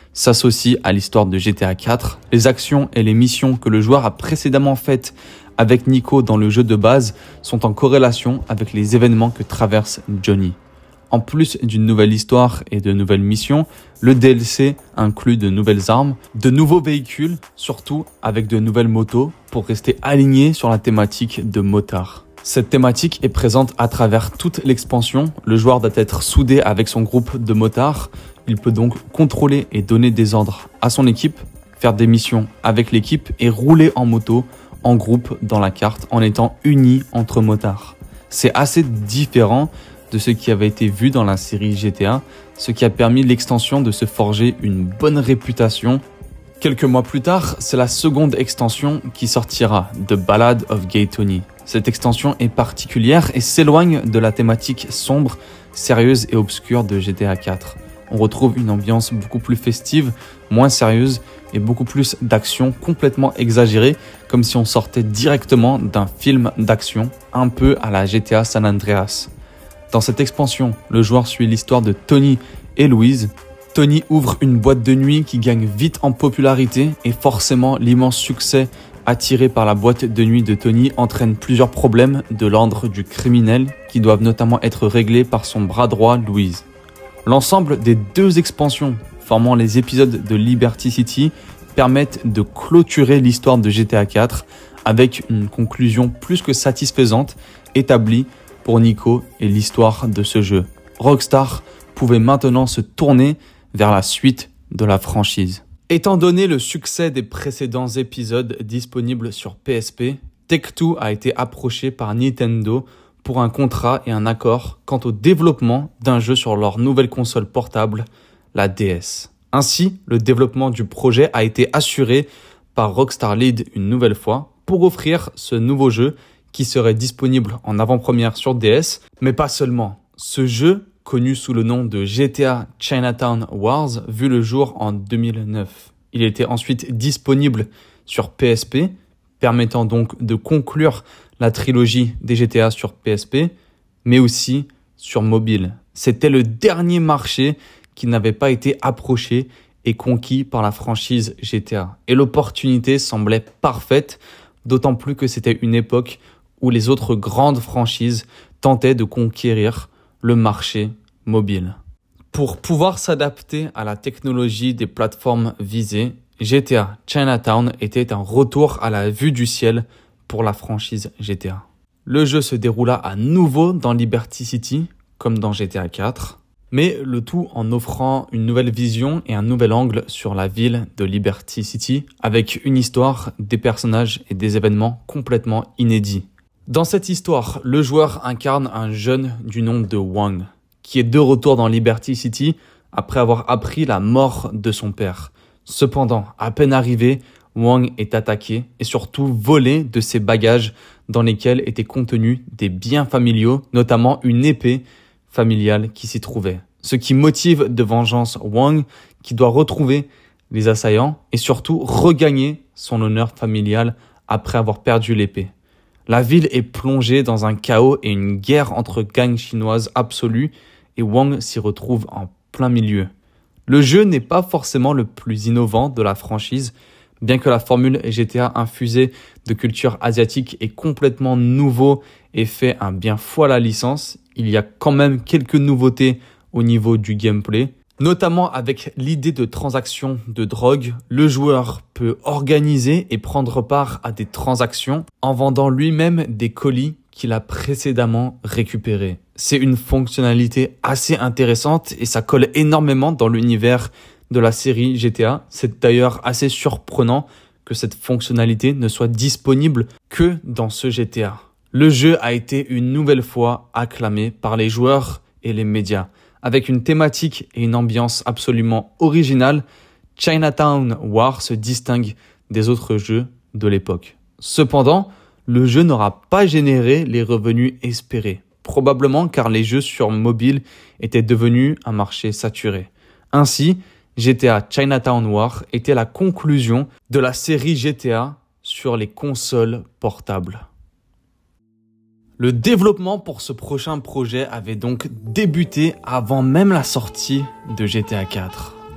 s'associent à l'histoire de G T A quatre. Les actions et les missions que le joueur a précédemment faites avec Niko dans le jeu de base sont en corrélation avec les événements que traverse Johnny. En plus d'une nouvelle histoire et de nouvelles missions, le D L C inclut de nouvelles armes, de nouveaux véhicules, surtout avec de nouvelles motos pour rester aligné sur la thématique de motard. Cette thématique est présente à travers toute l'expansion. Le joueur doit être soudé avec son groupe de motards. Il peut donc contrôler et donner des ordres à son équipe, faire des missions avec l'équipe et rouler en moto en groupe dans la carte en étant unis entre motards. C'est assez différent de ce qui avait été vu dans la série G T A, ce qui a permis l'extension de se forger une bonne réputation. Quelques mois plus tard, c'est la seconde extension qui sortira, The Ballad of Gay Tony. Cette extension est particulière et s'éloigne de la thématique sombre, sérieuse et obscure de G T A quatre. On retrouve une ambiance beaucoup plus festive, moins sérieuse et beaucoup plus d'action complètement exagérée, comme si on sortait directement d'un film d'action, un peu à la G T A San Andreas. Dans cette expansion, le joueur suit l'histoire de Tony et Louise. Tony ouvre une boîte de nuit qui gagne vite en popularité et forcément l'immense succès attiré par la boîte de nuit de Tony entraîne plusieurs problèmes de l'ordre du criminel qui doivent notamment être réglés par son bras droit Louise. L'ensemble des deux expansions formant les épisodes de Liberty City permettent de clôturer l'histoire de G T A quatre avec une conclusion plus que satisfaisante établie pour Niko et l'histoire de ce jeu. Rockstar pouvait maintenant se tourner vers la suite de la franchise. Étant donné le succès des précédents épisodes disponibles sur P S P, Take-Two a été approché par Nintendo pour un contrat et un accord quant au développement d'un jeu sur leur nouvelle console portable, la D S. Ainsi, le développement du projet a été assuré par Rockstar Lead une nouvelle fois pour offrir ce nouveau jeu qui serait disponible en avant-première sur D S, mais pas seulement. Ce jeu, connu sous le nom de G T A Chinatown Wars, vu le jour en deux mille neuf. Il était ensuite disponible sur P S P, permettant donc de conclure la trilogie des G T A sur P S P, mais aussi sur mobile. C'était le dernier marché qui n'avait pas été approché et conquis par la franchise G T A. Et l'opportunité semblait parfaite, d'autant plus que c'était une époque où les autres grandes franchises tentaient de conquérir le marché mobile. Pour pouvoir s'adapter à la technologie des plateformes visées, G T A Chinatown était un retour à la vue du ciel pour la franchise G T A. Le jeu se déroula à nouveau dans Liberty City, comme dans G T A quatre, mais le tout en offrant une nouvelle vision et un nouvel angle sur la ville de Liberty City, avec une histoire, des personnages et des événements complètement inédits. Dans cette histoire, le joueur incarne un jeune du nom de Wang, qui est de retour dans Liberty City après avoir appris la mort de son père. Cependant, à peine arrivé, Wang est attaqué et surtout volé de ses bagages dans lesquels étaient contenus des biens familiaux, notamment une épée familiale qui s'y trouvait. Ce qui motive de vengeance Wang, qui doit retrouver les assaillants et surtout regagner son honneur familial après avoir perdu l'épée. La ville est plongée dans un chaos et une guerre entre gangs chinoises absolue et Wang s'y retrouve en plein milieu. Le jeu n'est pas forcément le plus innovant de la franchise, bien que la formule G T A infusée de culture asiatique est complètement nouveau et fait un bien fou à la licence. Il y a quand même quelques nouveautés au niveau du gameplay, notamment avec l'idée de transaction de drogue. Le joueur peut organiser et prendre part à des transactions en vendant lui-même des colis qu'il a précédemment récupérés. C'est une fonctionnalité assez intéressante et ça colle énormément dans l'univers de la série G T A. C'est d'ailleurs assez surprenant que cette fonctionnalité ne soit disponible que dans ce G T A. Le jeu a été une nouvelle fois acclamé par les joueurs et les médias. Avec une thématique et une ambiance absolument originale, Chinatown Wars se distingue des autres jeux de l'époque. Cependant, le jeu n'aura pas généré les revenus espérés, probablement car les jeux sur mobile étaient devenus un marché saturé. Ainsi, G T A Chinatown Wars était la conclusion de la série G T A sur les consoles portables. Le développement pour ce prochain projet avait donc débuté avant même la sortie de G T A quatre.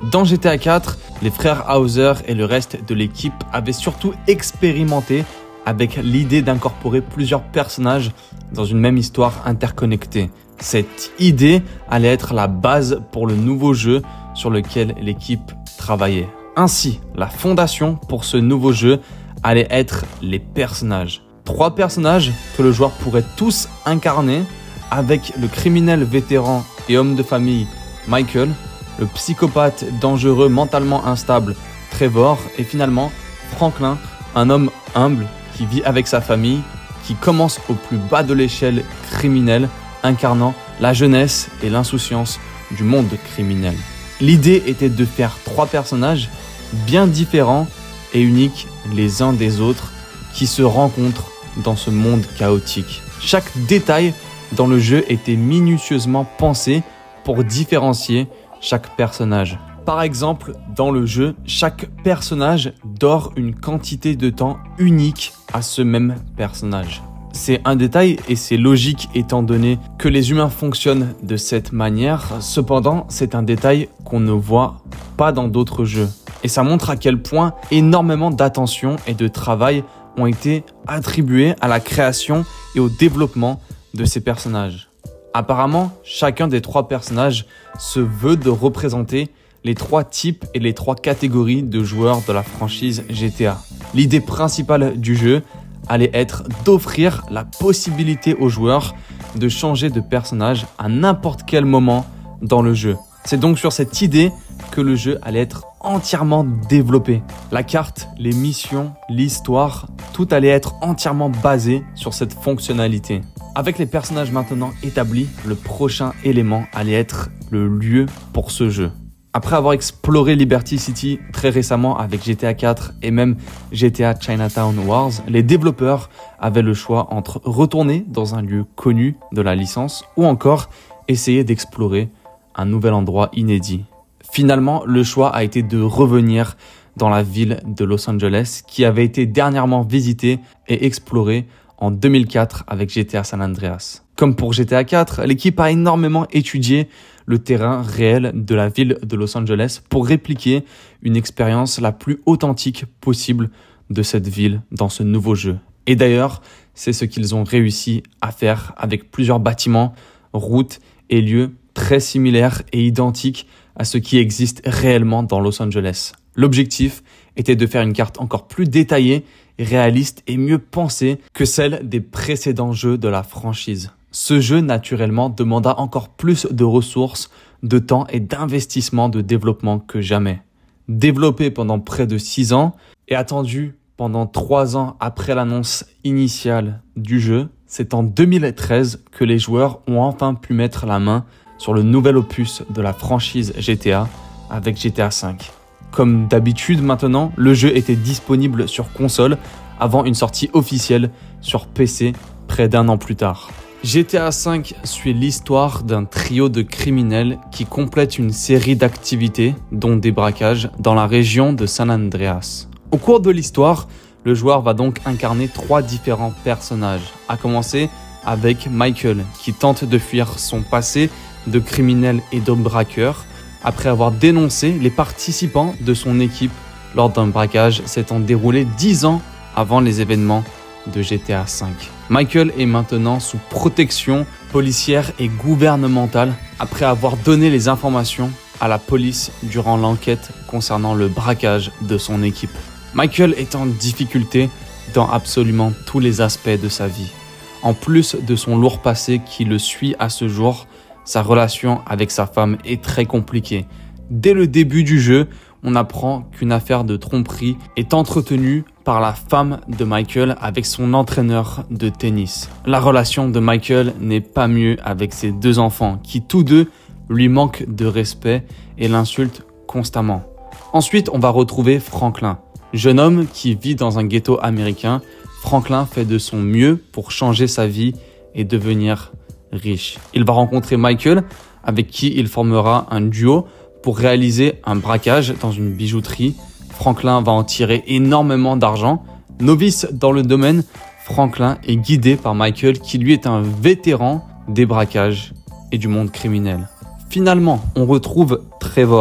Dans G T A quatre, les frères Hauser et le reste de l'équipe avaient surtout expérimenté avec l'idée d'incorporer plusieurs personnages dans une même histoire interconnectée. Cette idée allait être la base pour le nouveau jeu sur lequel l'équipe travaillait. Ainsi, la fondation pour ce nouveau jeu allait être les personnages. Trois personnages que le joueur pourrait tous incarner, avec le criminel vétéran et homme de famille Michael, le psychopathe dangereux mentalement instable Trevor et finalement Franklin, un homme humble qui vit avec sa famille, qui commence au plus bas de l'échelle criminelle, incarnant la jeunesse et l'insouciance du monde criminel. L'idée était de faire trois personnages bien différents et uniques les uns des autres qui se rencontrent dans ce monde chaotique. Chaque détail dans le jeu était minutieusement pensé pour différencier chaque personnage. Par exemple, dans le jeu, chaque personnage dort une quantité de temps unique à ce même personnage. C'est un détail et c'est logique étant donné que les humains fonctionnent de cette manière. Cependant, c'est un détail qu'on ne voit pas dans d'autres jeux. Et ça montre à quel point énormément d'attention et de travail ont été attribués à la création et au développement de ces personnages. Apparemment, chacun des trois personnages se veut de représenter les trois types et les trois catégories de joueurs de la franchise G T A. L'idée principale du jeu allait être d'offrir la possibilité aux joueurs de changer de personnage à n'importe quel moment dans le jeu. C'est donc sur cette idée que le jeu allait être entièrement développé. La carte, les missions, l'histoire, tout allait être entièrement basé sur cette fonctionnalité. Avec les personnages maintenant établis, le prochain élément allait être le lieu pour ce jeu. Après avoir exploré Liberty City très récemment avec G T A quatre et même G T A Chinatown Wars, les développeurs avaient le choix entre retourner dans un lieu connu de la licence ou encore essayer d'explorer un nouvel endroit inédit. Finalement, le choix a été de revenir dans la ville de Los Angeles qui avait été dernièrement visitée et explorée en deux mille quatre avec G T A San Andreas. Comme pour G T A quatre, l'équipe a énormément étudié le terrain réel de la ville de Los Angeles pour répliquer une expérience la plus authentique possible de cette ville dans ce nouveau jeu. Et d'ailleurs, c'est ce qu'ils ont réussi à faire avec plusieurs bâtiments, routes et lieux très similaires et identiques à ce qui existe réellement dans Los Angeles. L'objectif était de faire une carte encore plus détaillée, réaliste et mieux pensée que celle des précédents jeux de la franchise. Ce jeu, naturellement, demanda encore plus de ressources, de temps et d'investissement de développement que jamais. Développé pendant près de six ans et attendu pendant trois ans après l'annonce initiale du jeu, c'est en deux mille treize que les joueurs ont enfin pu mettre la main sur le nouvel opus de la franchise G T A avec G T A cinq. Comme d'habitude maintenant, le jeu était disponible sur console avant une sortie officielle sur P C près d'un an plus tard. G T A cinq suit l'histoire d'un trio de criminels qui complètent une série d'activités, dont des braquages, dans la région de San Andreas. Au cours de l'histoire, le joueur va donc incarner trois différents personnages, à commencer avec Michael, qui tente de fuir son passé de criminel et de braqueur, après avoir dénoncé les participants de son équipe lors d'un braquage s'étant déroulé dix ans avant les événements de G T A cinq. Michael est maintenant sous protection policière et gouvernementale après avoir donné les informations à la police durant l'enquête concernant le braquage de son équipe. Michael est en difficulté dans absolument tous les aspects de sa vie. En plus de son lourd passé qui le suit à ce jour, sa relation avec sa femme est très compliquée. Dès le début du jeu, on apprend qu'une affaire de tromperie est entretenue par la femme de Michael avec son entraîneur de tennis. La relation de Michael n'est pas mieux avec ses deux enfants qui tous deux lui manquent de respect et l'insultent constamment. Ensuite, on va retrouver Franklin. Jeune homme qui vit dans un ghetto américain, Franklin fait de son mieux pour changer sa vie et devenir riche. Il va rencontrer Michael avec qui il formera un duo pour réaliser un braquage dans une bijouterie. Franklin va en tirer énormément d'argent. Novice dans le domaine, Franklin est guidé par Michael qui lui est un vétéran des braquages et du monde criminel. Finalement, on retrouve Trevor,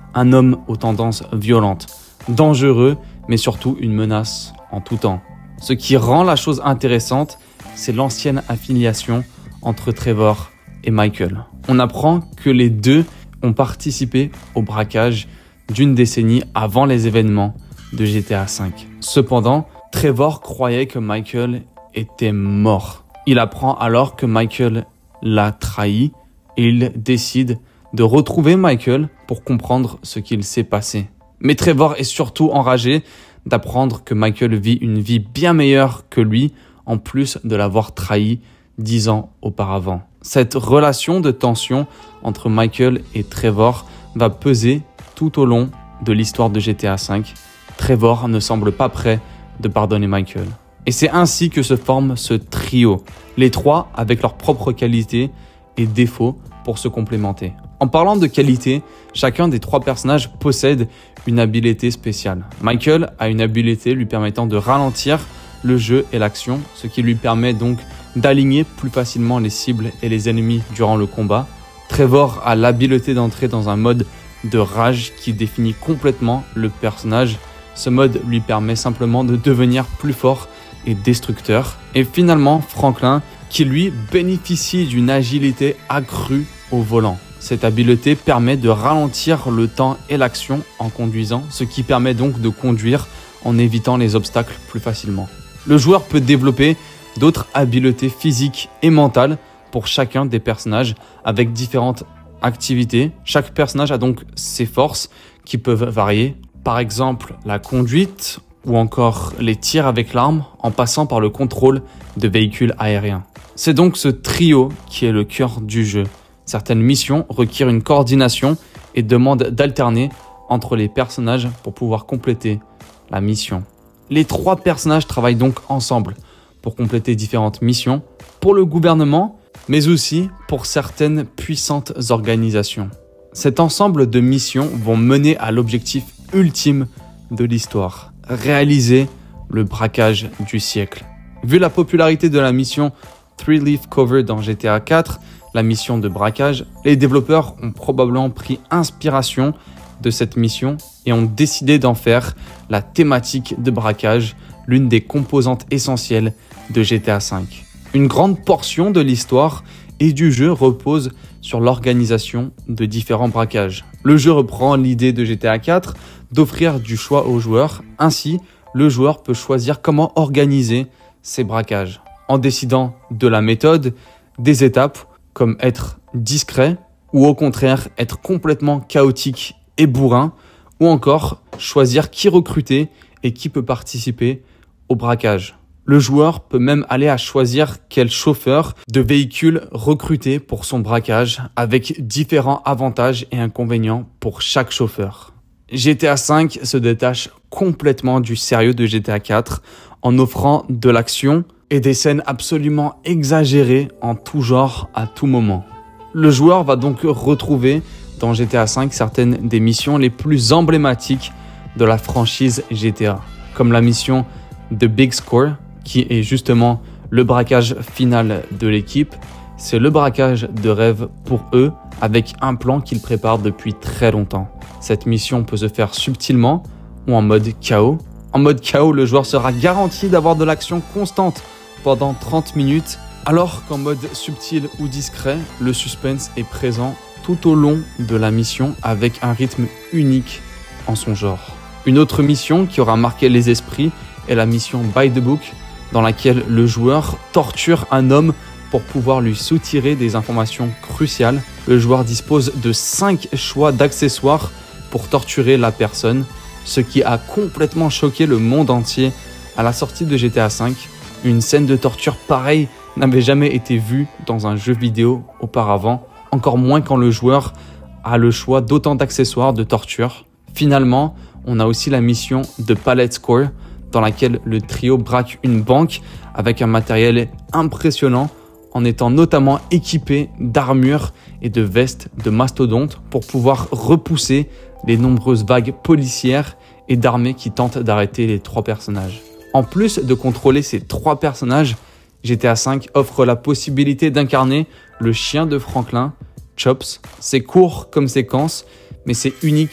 un homme aux tendances violentes, dangereux, mais surtout une menace en tout temps. Ce qui rend la chose intéressante, c'est l'ancienne affiliation entre Trevor et Michael. On apprend que les deux ont participé au braquage d'une décennie avant les événements de G T A cinq. Cependant, Trevor croyait que Michael était mort. Il apprend alors que Michael l'a trahi et il décide de retrouver Michael pour comprendre ce qu'il s'est passé. Mais Trevor est surtout enragé d'apprendre que Michael vit une vie bien meilleure que lui, en plus de l'avoir trahi dix ans auparavant. Cette relation de tension entre Michael et Trevor va peser tout au long de l'histoire de G T A cinq. Trevor ne semble pas prêt de pardonner Michael. Et c'est ainsi que se forme ce trio, les trois avec leurs propres qualités et défauts pour se complémenter. En parlant de qualité, chacun des trois personnages possède une habileté spéciale. Michael a une habileté lui permettant de ralentir le jeu et l'action, ce qui lui permet donc d'aligner plus facilement les cibles et les ennemis durant le combat. Trevor a l'habileté d'entrer dans un mode de rage qui définit complètement le personnage. Ce mode lui permet simplement de devenir plus fort et destructeur. Et finalement, Franklin, qui lui bénéficie d'une agilité accrue au volant. Cette habileté permet de ralentir le temps et l'action en conduisant, ce qui permet donc de conduire en évitant les obstacles plus facilement. Le joueur peut développer d'autres habiletés physiques et mentales pour chacun des personnages avec différentes activités. Chaque personnage a donc ses forces qui peuvent varier. Par exemple, la conduite ou encore les tirs avec l'arme en passant par le contrôle de véhicules aériens. C'est donc ce trio qui est le cœur du jeu. Certaines missions requièrent une coordination et demandent d'alterner entre les personnages pour pouvoir compléter la mission. Les trois personnages travaillent donc ensemble pour compléter différentes missions pour le gouvernement, mais aussi pour certaines puissantes organisations. Cet ensemble de missions vont mener à l'objectif ultime de l'histoire, réaliser le braquage du siècle. Vu la popularité de la mission Three Leaf Cover dans G T A quatre, la mission de braquage, les développeurs ont probablement pris inspiration de cette mission et ont décidé d'en faire la thématique de braquage, l'une des composantes essentielles de G T A cinq. Une grande portion de l'histoire et du jeu repose sur l'organisation de différents braquages. Le jeu reprend l'idée de G T A quatre d'offrir du choix aux joueurs. Ainsi, le joueur peut choisir comment organiser ses braquages, en décidant de la méthode, des étapes, comme être discret, ou au contraire être complètement chaotique et bourrin, ou encore choisir qui recruter et qui peut participer au braquage. Le joueur peut même aller à choisir quel chauffeur de véhicule recruter pour son braquage, avec différents avantages et inconvénients pour chaque chauffeur. G T A cinq se détache complètement du sérieux de G T A quatre en offrant de l'action et des scènes absolument exagérées en tout genre à tout moment. Le joueur va donc retrouver dans G T A cinq certaines des missions les plus emblématiques de la franchise G T A, comme la mission The Big Score, qui est justement le braquage final de l'équipe. C'est le braquage de rêve pour eux, avec un plan qu'ils préparent depuis très longtemps. Cette mission peut se faire subtilement ou en mode chaos. En mode chaos, le joueur sera garanti d'avoir de l'action constante pendant trente minutes, alors qu'en mode subtil ou discret, le suspense est présent tout au long de la mission avec un rythme unique en son genre. Une autre mission qui aura marqué les esprits est la mission By the Book, dans laquelle le joueur torture un homme pour pouvoir lui soutirer des informations cruciales. Le joueur dispose de cinq choix d'accessoires pour torturer la personne, ce qui a complètement choqué le monde entier à la sortie de G T A cinq. Une scène de torture pareille n'avait jamais été vue dans un jeu vidéo auparavant, encore moins quand le joueur a le choix d'autant d'accessoires de torture. Finalement, on a aussi la mission de Palette Score, dans laquelle le trio braque une banque avec un matériel impressionnant, en étant notamment équipé d'armures et de vestes de mastodontes pour pouvoir repousser les nombreuses vagues policières et d'armées qui tentent d'arrêter les trois personnages. En plus de contrôler ces trois personnages, G T A cinq offre la possibilité d'incarner le chien de Franklin, Chops. C'est court comme séquence, mais c'est unique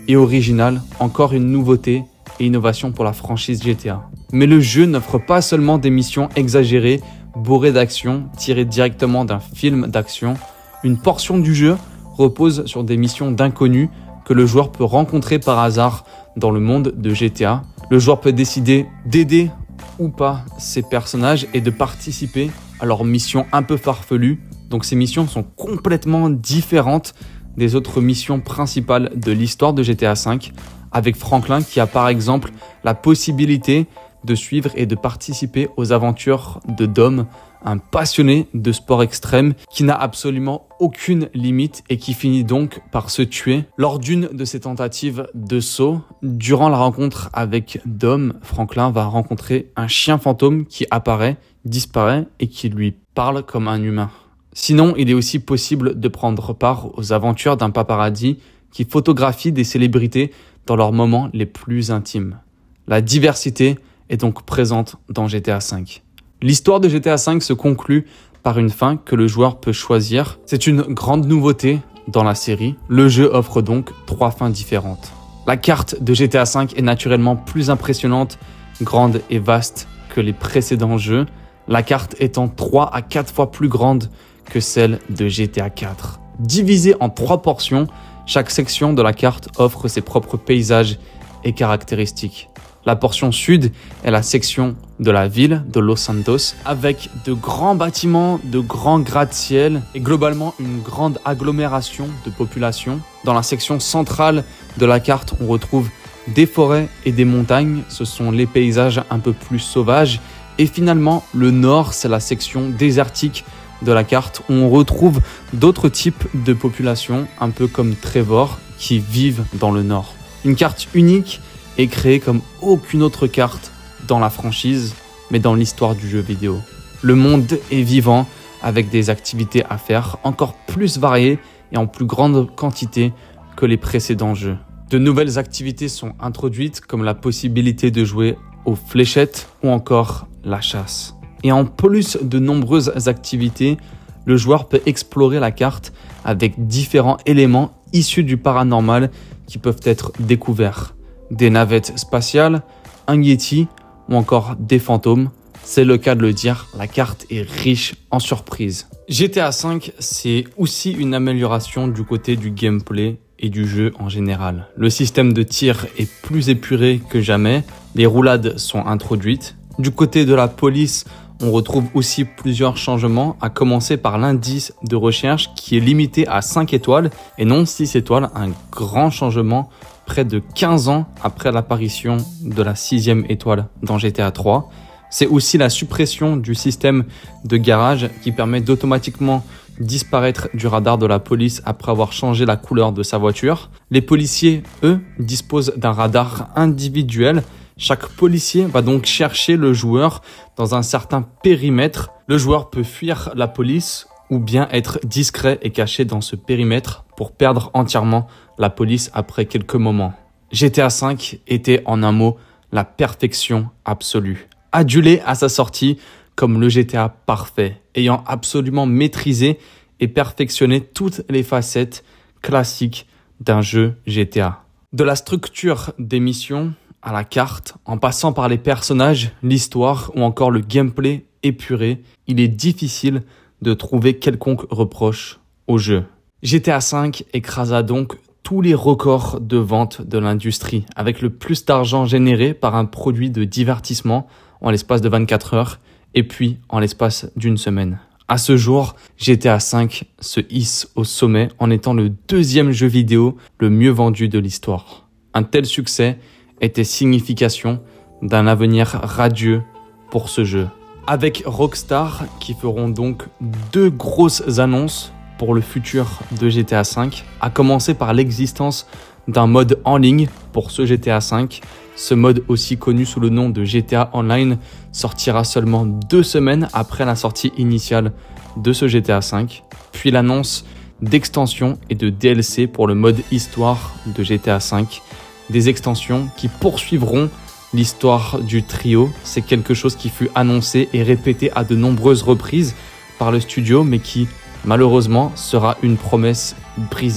et original, encore une nouveauté et innovation pour la franchise G T A. Mais le jeu n'offre pas seulement des missions exagérées, bourrées d'action, tirées directement d'un film d'action. Une portion du jeu repose sur des missions d'inconnus que le joueur peut rencontrer par hasard dans le monde de G T A. Le joueur peut décider d'aider ou pas ces personnages et de participer à leurs missions un peu farfelues. Donc ces missions sont complètement différentes des autres missions principales de l'histoire de G T A cinq, avec Franklin qui a par exemple la possibilité de suivre et de participer aux aventures de Dom, un passionné de sport extrême qui n'a absolument aucune limite et qui finit donc par se tuer lors d'une de ses tentatives de saut. Durant la rencontre avec Dom, Franklin va rencontrer un chien fantôme qui apparaît, disparaît et qui lui parle comme un humain. Sinon, il est aussi possible de prendre part aux aventures d'un paparazzi qui photographie des célébrités dans leurs moments les plus intimes. La diversité est donc présente dans G T A cinq. L'histoire de G T A cinq se conclut par une fin que le joueur peut choisir. C'est une grande nouveauté dans la série. Le jeu offre donc trois fins différentes. La carte de G T A cinq est naturellement plus impressionnante, grande et vaste que les précédents jeux, la carte étant trois à quatre fois plus grande que celle de G T A quatre. Divisée en trois portions, chaque section de la carte offre ses propres paysages et caractéristiques. La portion sud est la section de la ville de Los Santos avec de grands bâtiments, de grands gratte-ciel et globalement une grande agglomération de population. Dans la section centrale de la carte, on retrouve des forêts et des montagnes. Ce sont les paysages un peu plus sauvages. Et finalement, le nord, c'est la section désertique de la carte où on retrouve d'autres types de populations, un peu comme Trevor, qui vivent dans le nord. Une carte unique est créée comme aucune autre carte dans la franchise, mais dans l'histoire du jeu vidéo. Le monde est vivant avec des activités à faire encore plus variées et en plus grande quantité que les précédents jeux. De nouvelles activités sont introduites comme la possibilité de jouer aux fléchettes ou encore la chasse. Et en plus de nombreuses activités, le joueur peut explorer la carte avec différents éléments issus du paranormal qui peuvent être découverts. Des navettes spatiales, un Yeti ou encore des fantômes. C'est le cas de le dire, la carte est riche en surprises. G T A cinq, c'est aussi une amélioration du côté du gameplay et du jeu en général. Le système de tir est plus épuré que jamais, les roulades sont introduites. Du côté de la police, on retrouve aussi plusieurs changements, à commencer par l'indice de recherche qui est limité à cinq étoiles et non six étoiles, un grand changement près de quinze ans après l'apparition de la sixième étoile dans G T A trois. C'est aussi la suppression du système de garage qui permet d'automatiquement disparaître du radar de la police après avoir changé la couleur de sa voiture. Les policiers, eux, disposent d'un radar individuel. Chaque policier va donc chercher le joueur dans un certain périmètre. Le joueur peut fuir la police ou bien être discret et caché dans ce périmètre pour perdre entièrement la police après quelques moments. G T A cinq était en un mot la perfection absolue. Adulé à sa sortie comme le G T A parfait, ayant absolument maîtrisé et perfectionné toutes les facettes classiques d'un jeu G T A. De la structure des missions à la carte, en passant par les personnages, l'histoire ou encore le gameplay épuré, il est difficile de trouver quelconque reproche au jeu. G T A cinq écrasa donc tous les records de vente de l'industrie, avec le plus d'argent généré par un produit de divertissement en l'espace de vingt-quatre heures et puis en l'espace d'une semaine. À ce jour, G T A cinq se hisse au sommet en étant le deuxième jeu vidéo le mieux vendu de l'histoire. Un tel succès était signification d'un avenir radieux pour ce jeu. Avec Rockstar qui feront donc deux grosses annonces pour le futur de G T A cinq, à commencer par l'existence d'un mode en ligne pour ce G T A cinq. Ce mode, aussi connu sous le nom de G T A Online, sortira seulement deux semaines après la sortie initiale de ce G T A cinq, puis l'annonce d'extensions et de D L C pour le mode histoire de G T A cinq, des extensions qui poursuivront l'histoire du trio. C'est quelque chose qui fut annoncé et répété à de nombreuses reprises par le studio, mais qui malheureusement sera une promesse brisée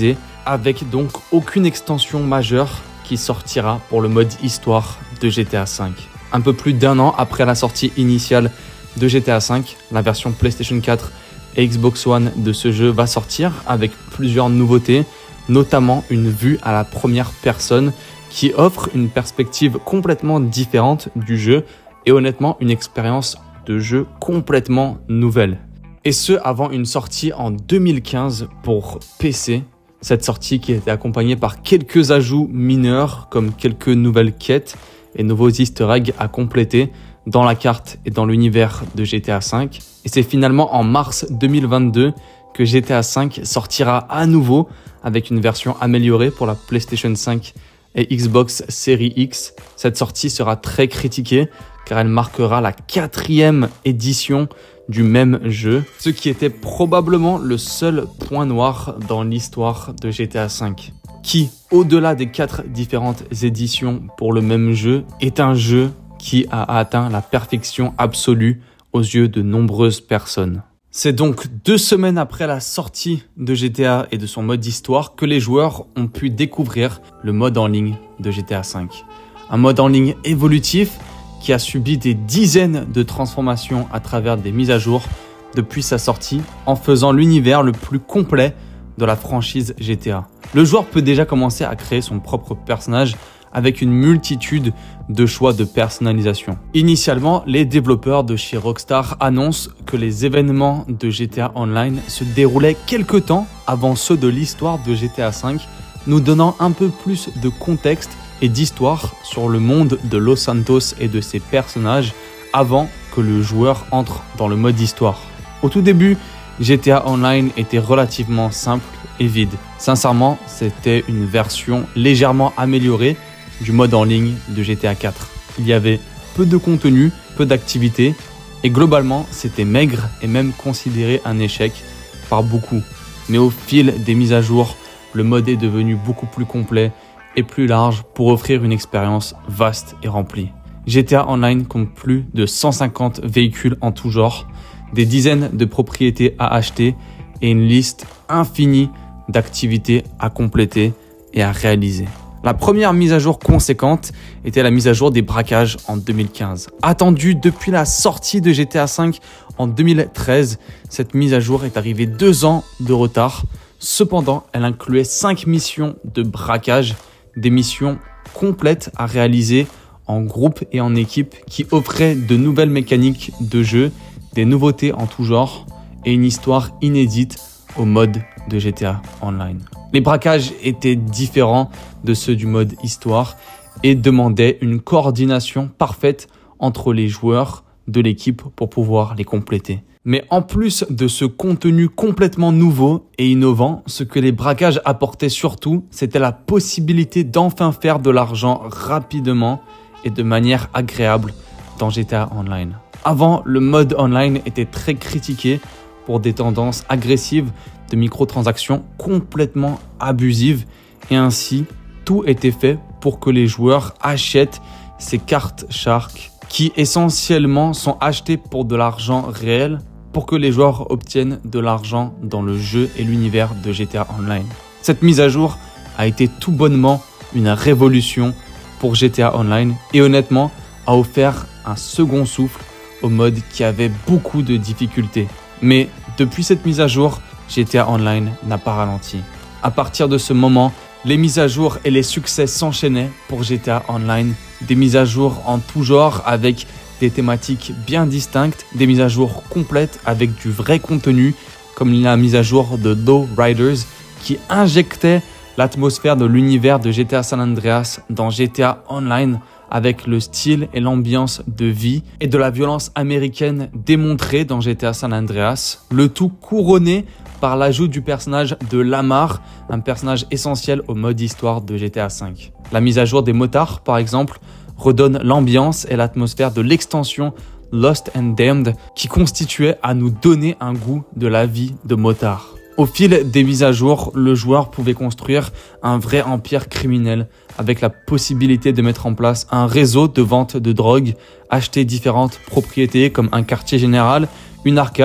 avec donc aucune extension majeure qui sortira pour le mode histoire de G T A cinq. Un peu plus d'un an après la sortie initiale de G T A cinq, la version PlayStation quatre et Xbox One de ce jeu va sortir avec plusieurs nouveautés, notamment une vue à la première personne qui offre une perspective complètement différente du jeu et honnêtement une expérience de jeu complètement nouvelle. Et ce avant une sortie en deux mille quinze pour P C. Cette sortie qui était accompagnée par quelques ajouts mineurs comme quelques nouvelles quêtes et nouveaux easter eggs à compléter dans la carte et dans l'univers de G T A cinq. Et c'est finalement en mars deux mille vingt-deux que G T A cinq sortira à nouveau avec une version améliorée pour la PlayStation cinq et Xbox Series X. Cette sortie sera très critiquée car elle marquera la quatrième édition du même jeu, ce qui était probablement le seul point noir dans l'histoire de G T A cinq, qui, au-delà des quatre différentes éditions pour le même jeu, est un jeu qui a atteint la perfection absolue aux yeux de nombreuses personnes. C'est donc deux semaines après la sortie de G T A et de son mode histoire que les joueurs ont pu découvrir le mode en ligne de G T A cinq. Un mode en ligne évolutif qui a subi des dizaines de transformations à travers des mises à jour depuis sa sortie, en faisant l'univers le plus complet de la franchise G T A. Le joueur peut déjà commencer à créer son propre personnage avec une multitude de choix de personnalisation. Initialement, les développeurs de chez Rockstar annoncent que les événements de G T A Online se déroulaient quelque temps avant ceux de l'histoire de G T A cinq, nous donnant un peu plus de contexte et d'histoire sur le monde de Los Santos et de ses personnages avant que le joueur entre dans le mode histoire. Au tout début, G T A Online était relativement simple et vide. Sincèrement, c'était une version légèrement améliorée du mode en ligne de G T A quatre. Il y avait peu de contenu, peu d'activités et globalement, c'était maigre et même considéré un échec par beaucoup. Mais au fil des mises à jour, le mode est devenu beaucoup plus complet et plus large pour offrir une expérience vaste et remplie. G T A Online compte plus de cent cinquante véhicules en tout genre, des dizaines de propriétés à acheter et une liste infinie d'activités à compléter et à réaliser. La première mise à jour conséquente était la mise à jour des braquages en deux mille quinze. Attendue depuis la sortie de G T A cinq en deux mille treize, cette mise à jour est arrivée deux ans de retard. Cependant, elle incluait cinq missions de braquage, des missions complètes à réaliser en groupe et en équipe qui offraient de nouvelles mécaniques de jeu, des nouveautés en tout genre et une histoire inédite au mode de G T A Online. Les braquages étaient différents de ceux du mode histoire et demandaient une coordination parfaite entre les joueurs de l'équipe pour pouvoir les compléter. Mais en plus de ce contenu complètement nouveau et innovant, ce que les braquages apportaient surtout, c'était la possibilité d'enfin faire de l'argent rapidement et de manière agréable dans G T A Online. Avant, le mode online était très critiqué pour des tendances agressives de microtransactions complètement abusives et ainsi, tout était fait pour que les joueurs achètent ces cartes Shark qui essentiellement sont achetées pour de l'argent réel pour que les joueurs obtiennent de l'argent dans le jeu et l'univers de G T A Online. Cette mise à jour a été tout bonnement une révolution pour G T A Online et honnêtement a offert un second souffle au mode qui avait beaucoup de difficultés. Mais depuis cette mise à jour, G T A Online n'a pas ralenti. À partir de ce moment, les mises à jour et les succès s'enchaînaient pour G T A Online. Des mises à jour en tout genre avec des thématiques bien distinctes, des mises à jour complètes avec du vrai contenu, comme la mise à jour de Low Riders qui injectait l'atmosphère de l'univers de G T A San Andreas dans G T A Online avec le style et l'ambiance de vie et de la violence américaine démontrée dans G T A San Andreas, le tout couronné par l'ajout du personnage de Lamar, un personnage essentiel au mode histoire de G T A cinq. La mise à jour des motards, par exemple, redonne l'ambiance et l'atmosphère de l'extension Lost and Damned qui constituait à nous donner un goût de la vie de motard. Au fil des mises à jour, le joueur pouvait construire un vrai empire criminel avec la possibilité de mettre en place un réseau de vente de drogue, acheter différentes propriétés comme un quartier général, une arcade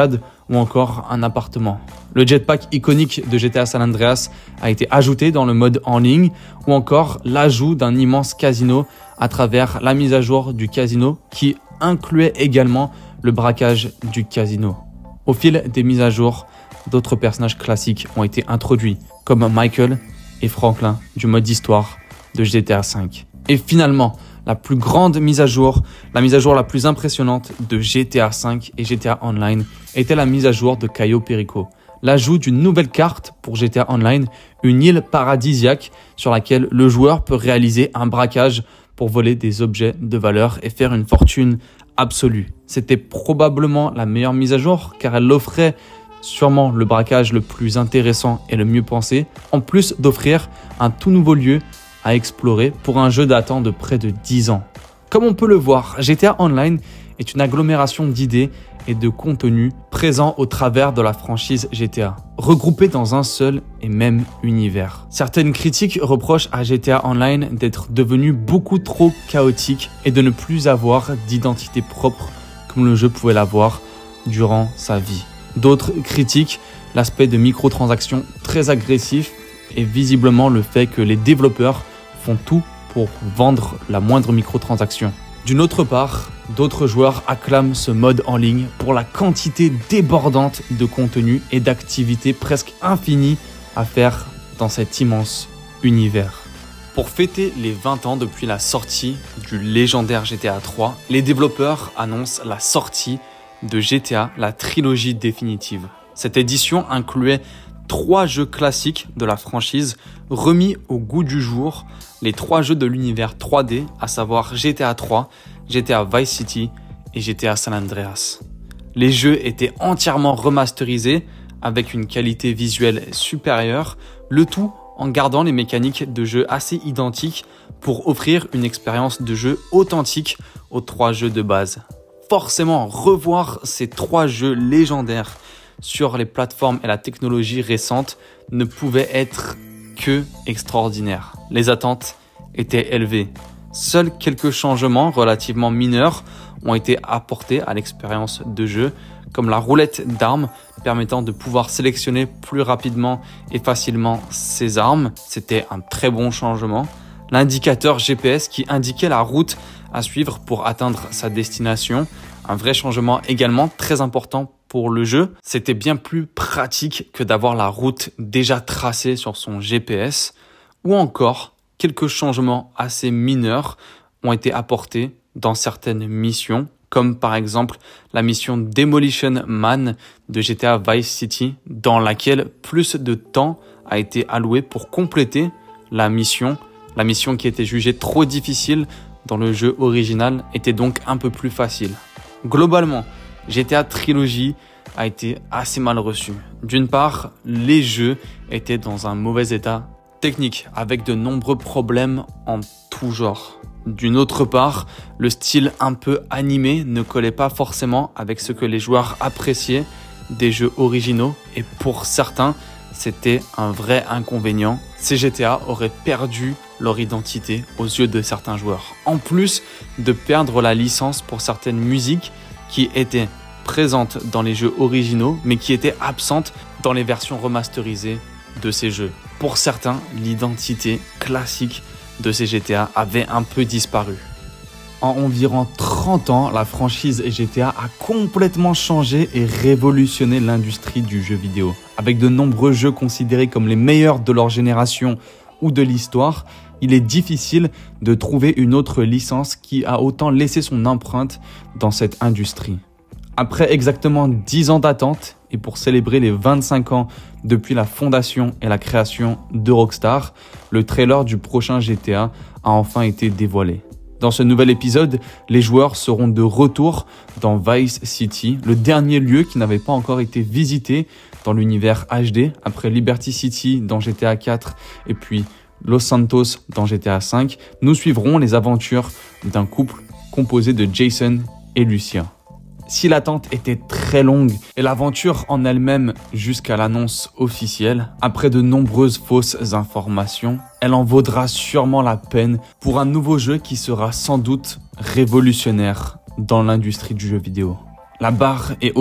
ou encore un appartement. Le jetpack iconique de G T A San Andreas a été ajouté dans le mode en ligne, ou encore l'ajout d'un immense casino à travers la mise à jour du casino qui incluait également le braquage du casino. Au fil des mises à jour, d'autres personnages classiques ont été introduits, comme Michael et Franklin du mode histoire de G T A cinq. Et finalement, la plus grande mise à jour, la mise à jour la plus impressionnante de G T A cinq et G T A Online était la mise à jour de Cayo Perico. L'ajout d'une nouvelle carte pour G T A Online, une île paradisiaque sur laquelle le joueur peut réaliser un braquage pour voler des objets de valeur et faire une fortune absolue. C'était probablement la meilleure mise à jour car elle offrait sûrement le braquage le plus intéressant et le mieux pensé, en plus d'offrir un tout nouveau lieu à explorer pour un jeu datant de près de dix ans. Comme on peut le voir, G T A Online est une agglomération d'idées et de contenus présents au travers de la franchise G T A, regroupés dans un seul et même univers. Certaines critiques reprochent à G T A Online d'être devenu beaucoup trop chaotique et de ne plus avoir d'identité propre comme le jeu pouvait l'avoir durant sa vie. D'autres critiquent l'aspect de microtransactions très agressif et visiblement le fait que les développeurs font tout pour vendre la moindre microtransaction. D'une autre part, d'autres joueurs acclament ce mode en ligne pour la quantité débordante de contenu et d'activités presque infinies à faire dans cet immense univers. Pour fêter les vingt ans depuis la sortie du légendaire G T A trois, les développeurs annoncent la sortie de G T A, la trilogie définitive. Cette édition incluait trois jeux classiques de la franchise remis au goût du jour, les trois jeux de l'univers trois D, à savoir G T A trois, G T A Vice City et G T A San Andreas. Les jeux étaient entièrement remasterisés avec une qualité visuelle supérieure, le tout en gardant les mécaniques de jeu assez identiques pour offrir une expérience de jeu authentique aux trois jeux de base. Forcément, revoir ces trois jeux légendaires sur les plateformes et la technologie récente ne pouvait être que extraordinaire. Les attentes étaient élevées. Seuls quelques changements relativement mineurs ont été apportés à l'expérience de jeu, comme la roulette d'armes permettant de pouvoir sélectionner plus rapidement et facilement ses armes. C'était un très bon changement. L'indicateur G P S qui indiquait la route à suivre pour atteindre sa destination. Un vrai changement également très important pour le jeu. C'était bien plus pratique que d'avoir la route déjà tracée sur son G P S. Ou encore, quelques changements assez mineurs ont été apportés dans certaines missions, comme par exemple la mission Demolition Man de G T A Vice City, dans laquelle plus de temps a été alloué pour compléter la mission. La mission qui était jugée trop difficile dans le jeu original était donc un peu plus facile. Globalement, G T A Trilogy a été assez mal reçu. D'une part, les jeux étaient dans un mauvais état technique, avec de nombreux problèmes en tout genre. D'une autre part, le style un peu animé ne collait pas forcément avec ce que les joueurs appréciaient des jeux originaux, et pour certains, c'était un vrai inconvénient. Ces G T A auraient perdu leur identité aux yeux de certains joueurs. En plus de perdre la licence pour certaines musiques qui étaient présentes dans les jeux originaux, mais qui étaient absentes dans les versions remasterisées de ces jeux. Pour certains, l'identité classique de ces G T A avait un peu disparu. En environ trente ans, la franchise G T A a complètement changé et révolutionné l'industrie du jeu vidéo. Avec de nombreux jeux considérés comme les meilleurs de leur génération ou de l'histoire, il est difficile de trouver une autre licence qui a autant laissé son empreinte dans cette industrie. Après exactement dix ans d'attente, et pour célébrer les vingt-cinq ans depuis la fondation et la création de Rockstar, le trailer du prochain G T A a enfin été dévoilé. Dans ce nouvel épisode, les joueurs seront de retour dans Vice City, le dernier lieu qui n'avait pas encore été visité dans l'univers H D, après Liberty City dans G T A quatre et puis Los Santos dans G T A cinq. Nous suivrons les aventures d'un couple composé de Jason et Lucia. Si l'attente était très longue et l'aventure en elle-même jusqu'à l'annonce officielle, après de nombreuses fausses informations, elle en vaudra sûrement la peine pour un nouveau jeu qui sera sans doute révolutionnaire dans l'industrie du jeu vidéo. La barre est haute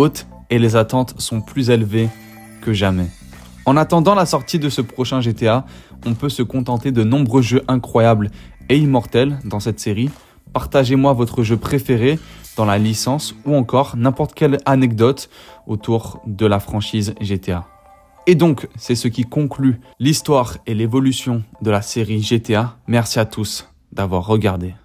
et les attentes sont plus élevées que jamais. En attendant la sortie de ce prochain G T A, on peut se contenter de nombreux jeux incroyables et immortels dans cette série. Partagez-moi votre jeu préféré dans la licence ou encore n'importe quelle anecdote autour de la franchise G T A. Et donc, c'est ce qui conclut l'histoire et l'évolution de la série G T A. Merci à tous d'avoir regardé.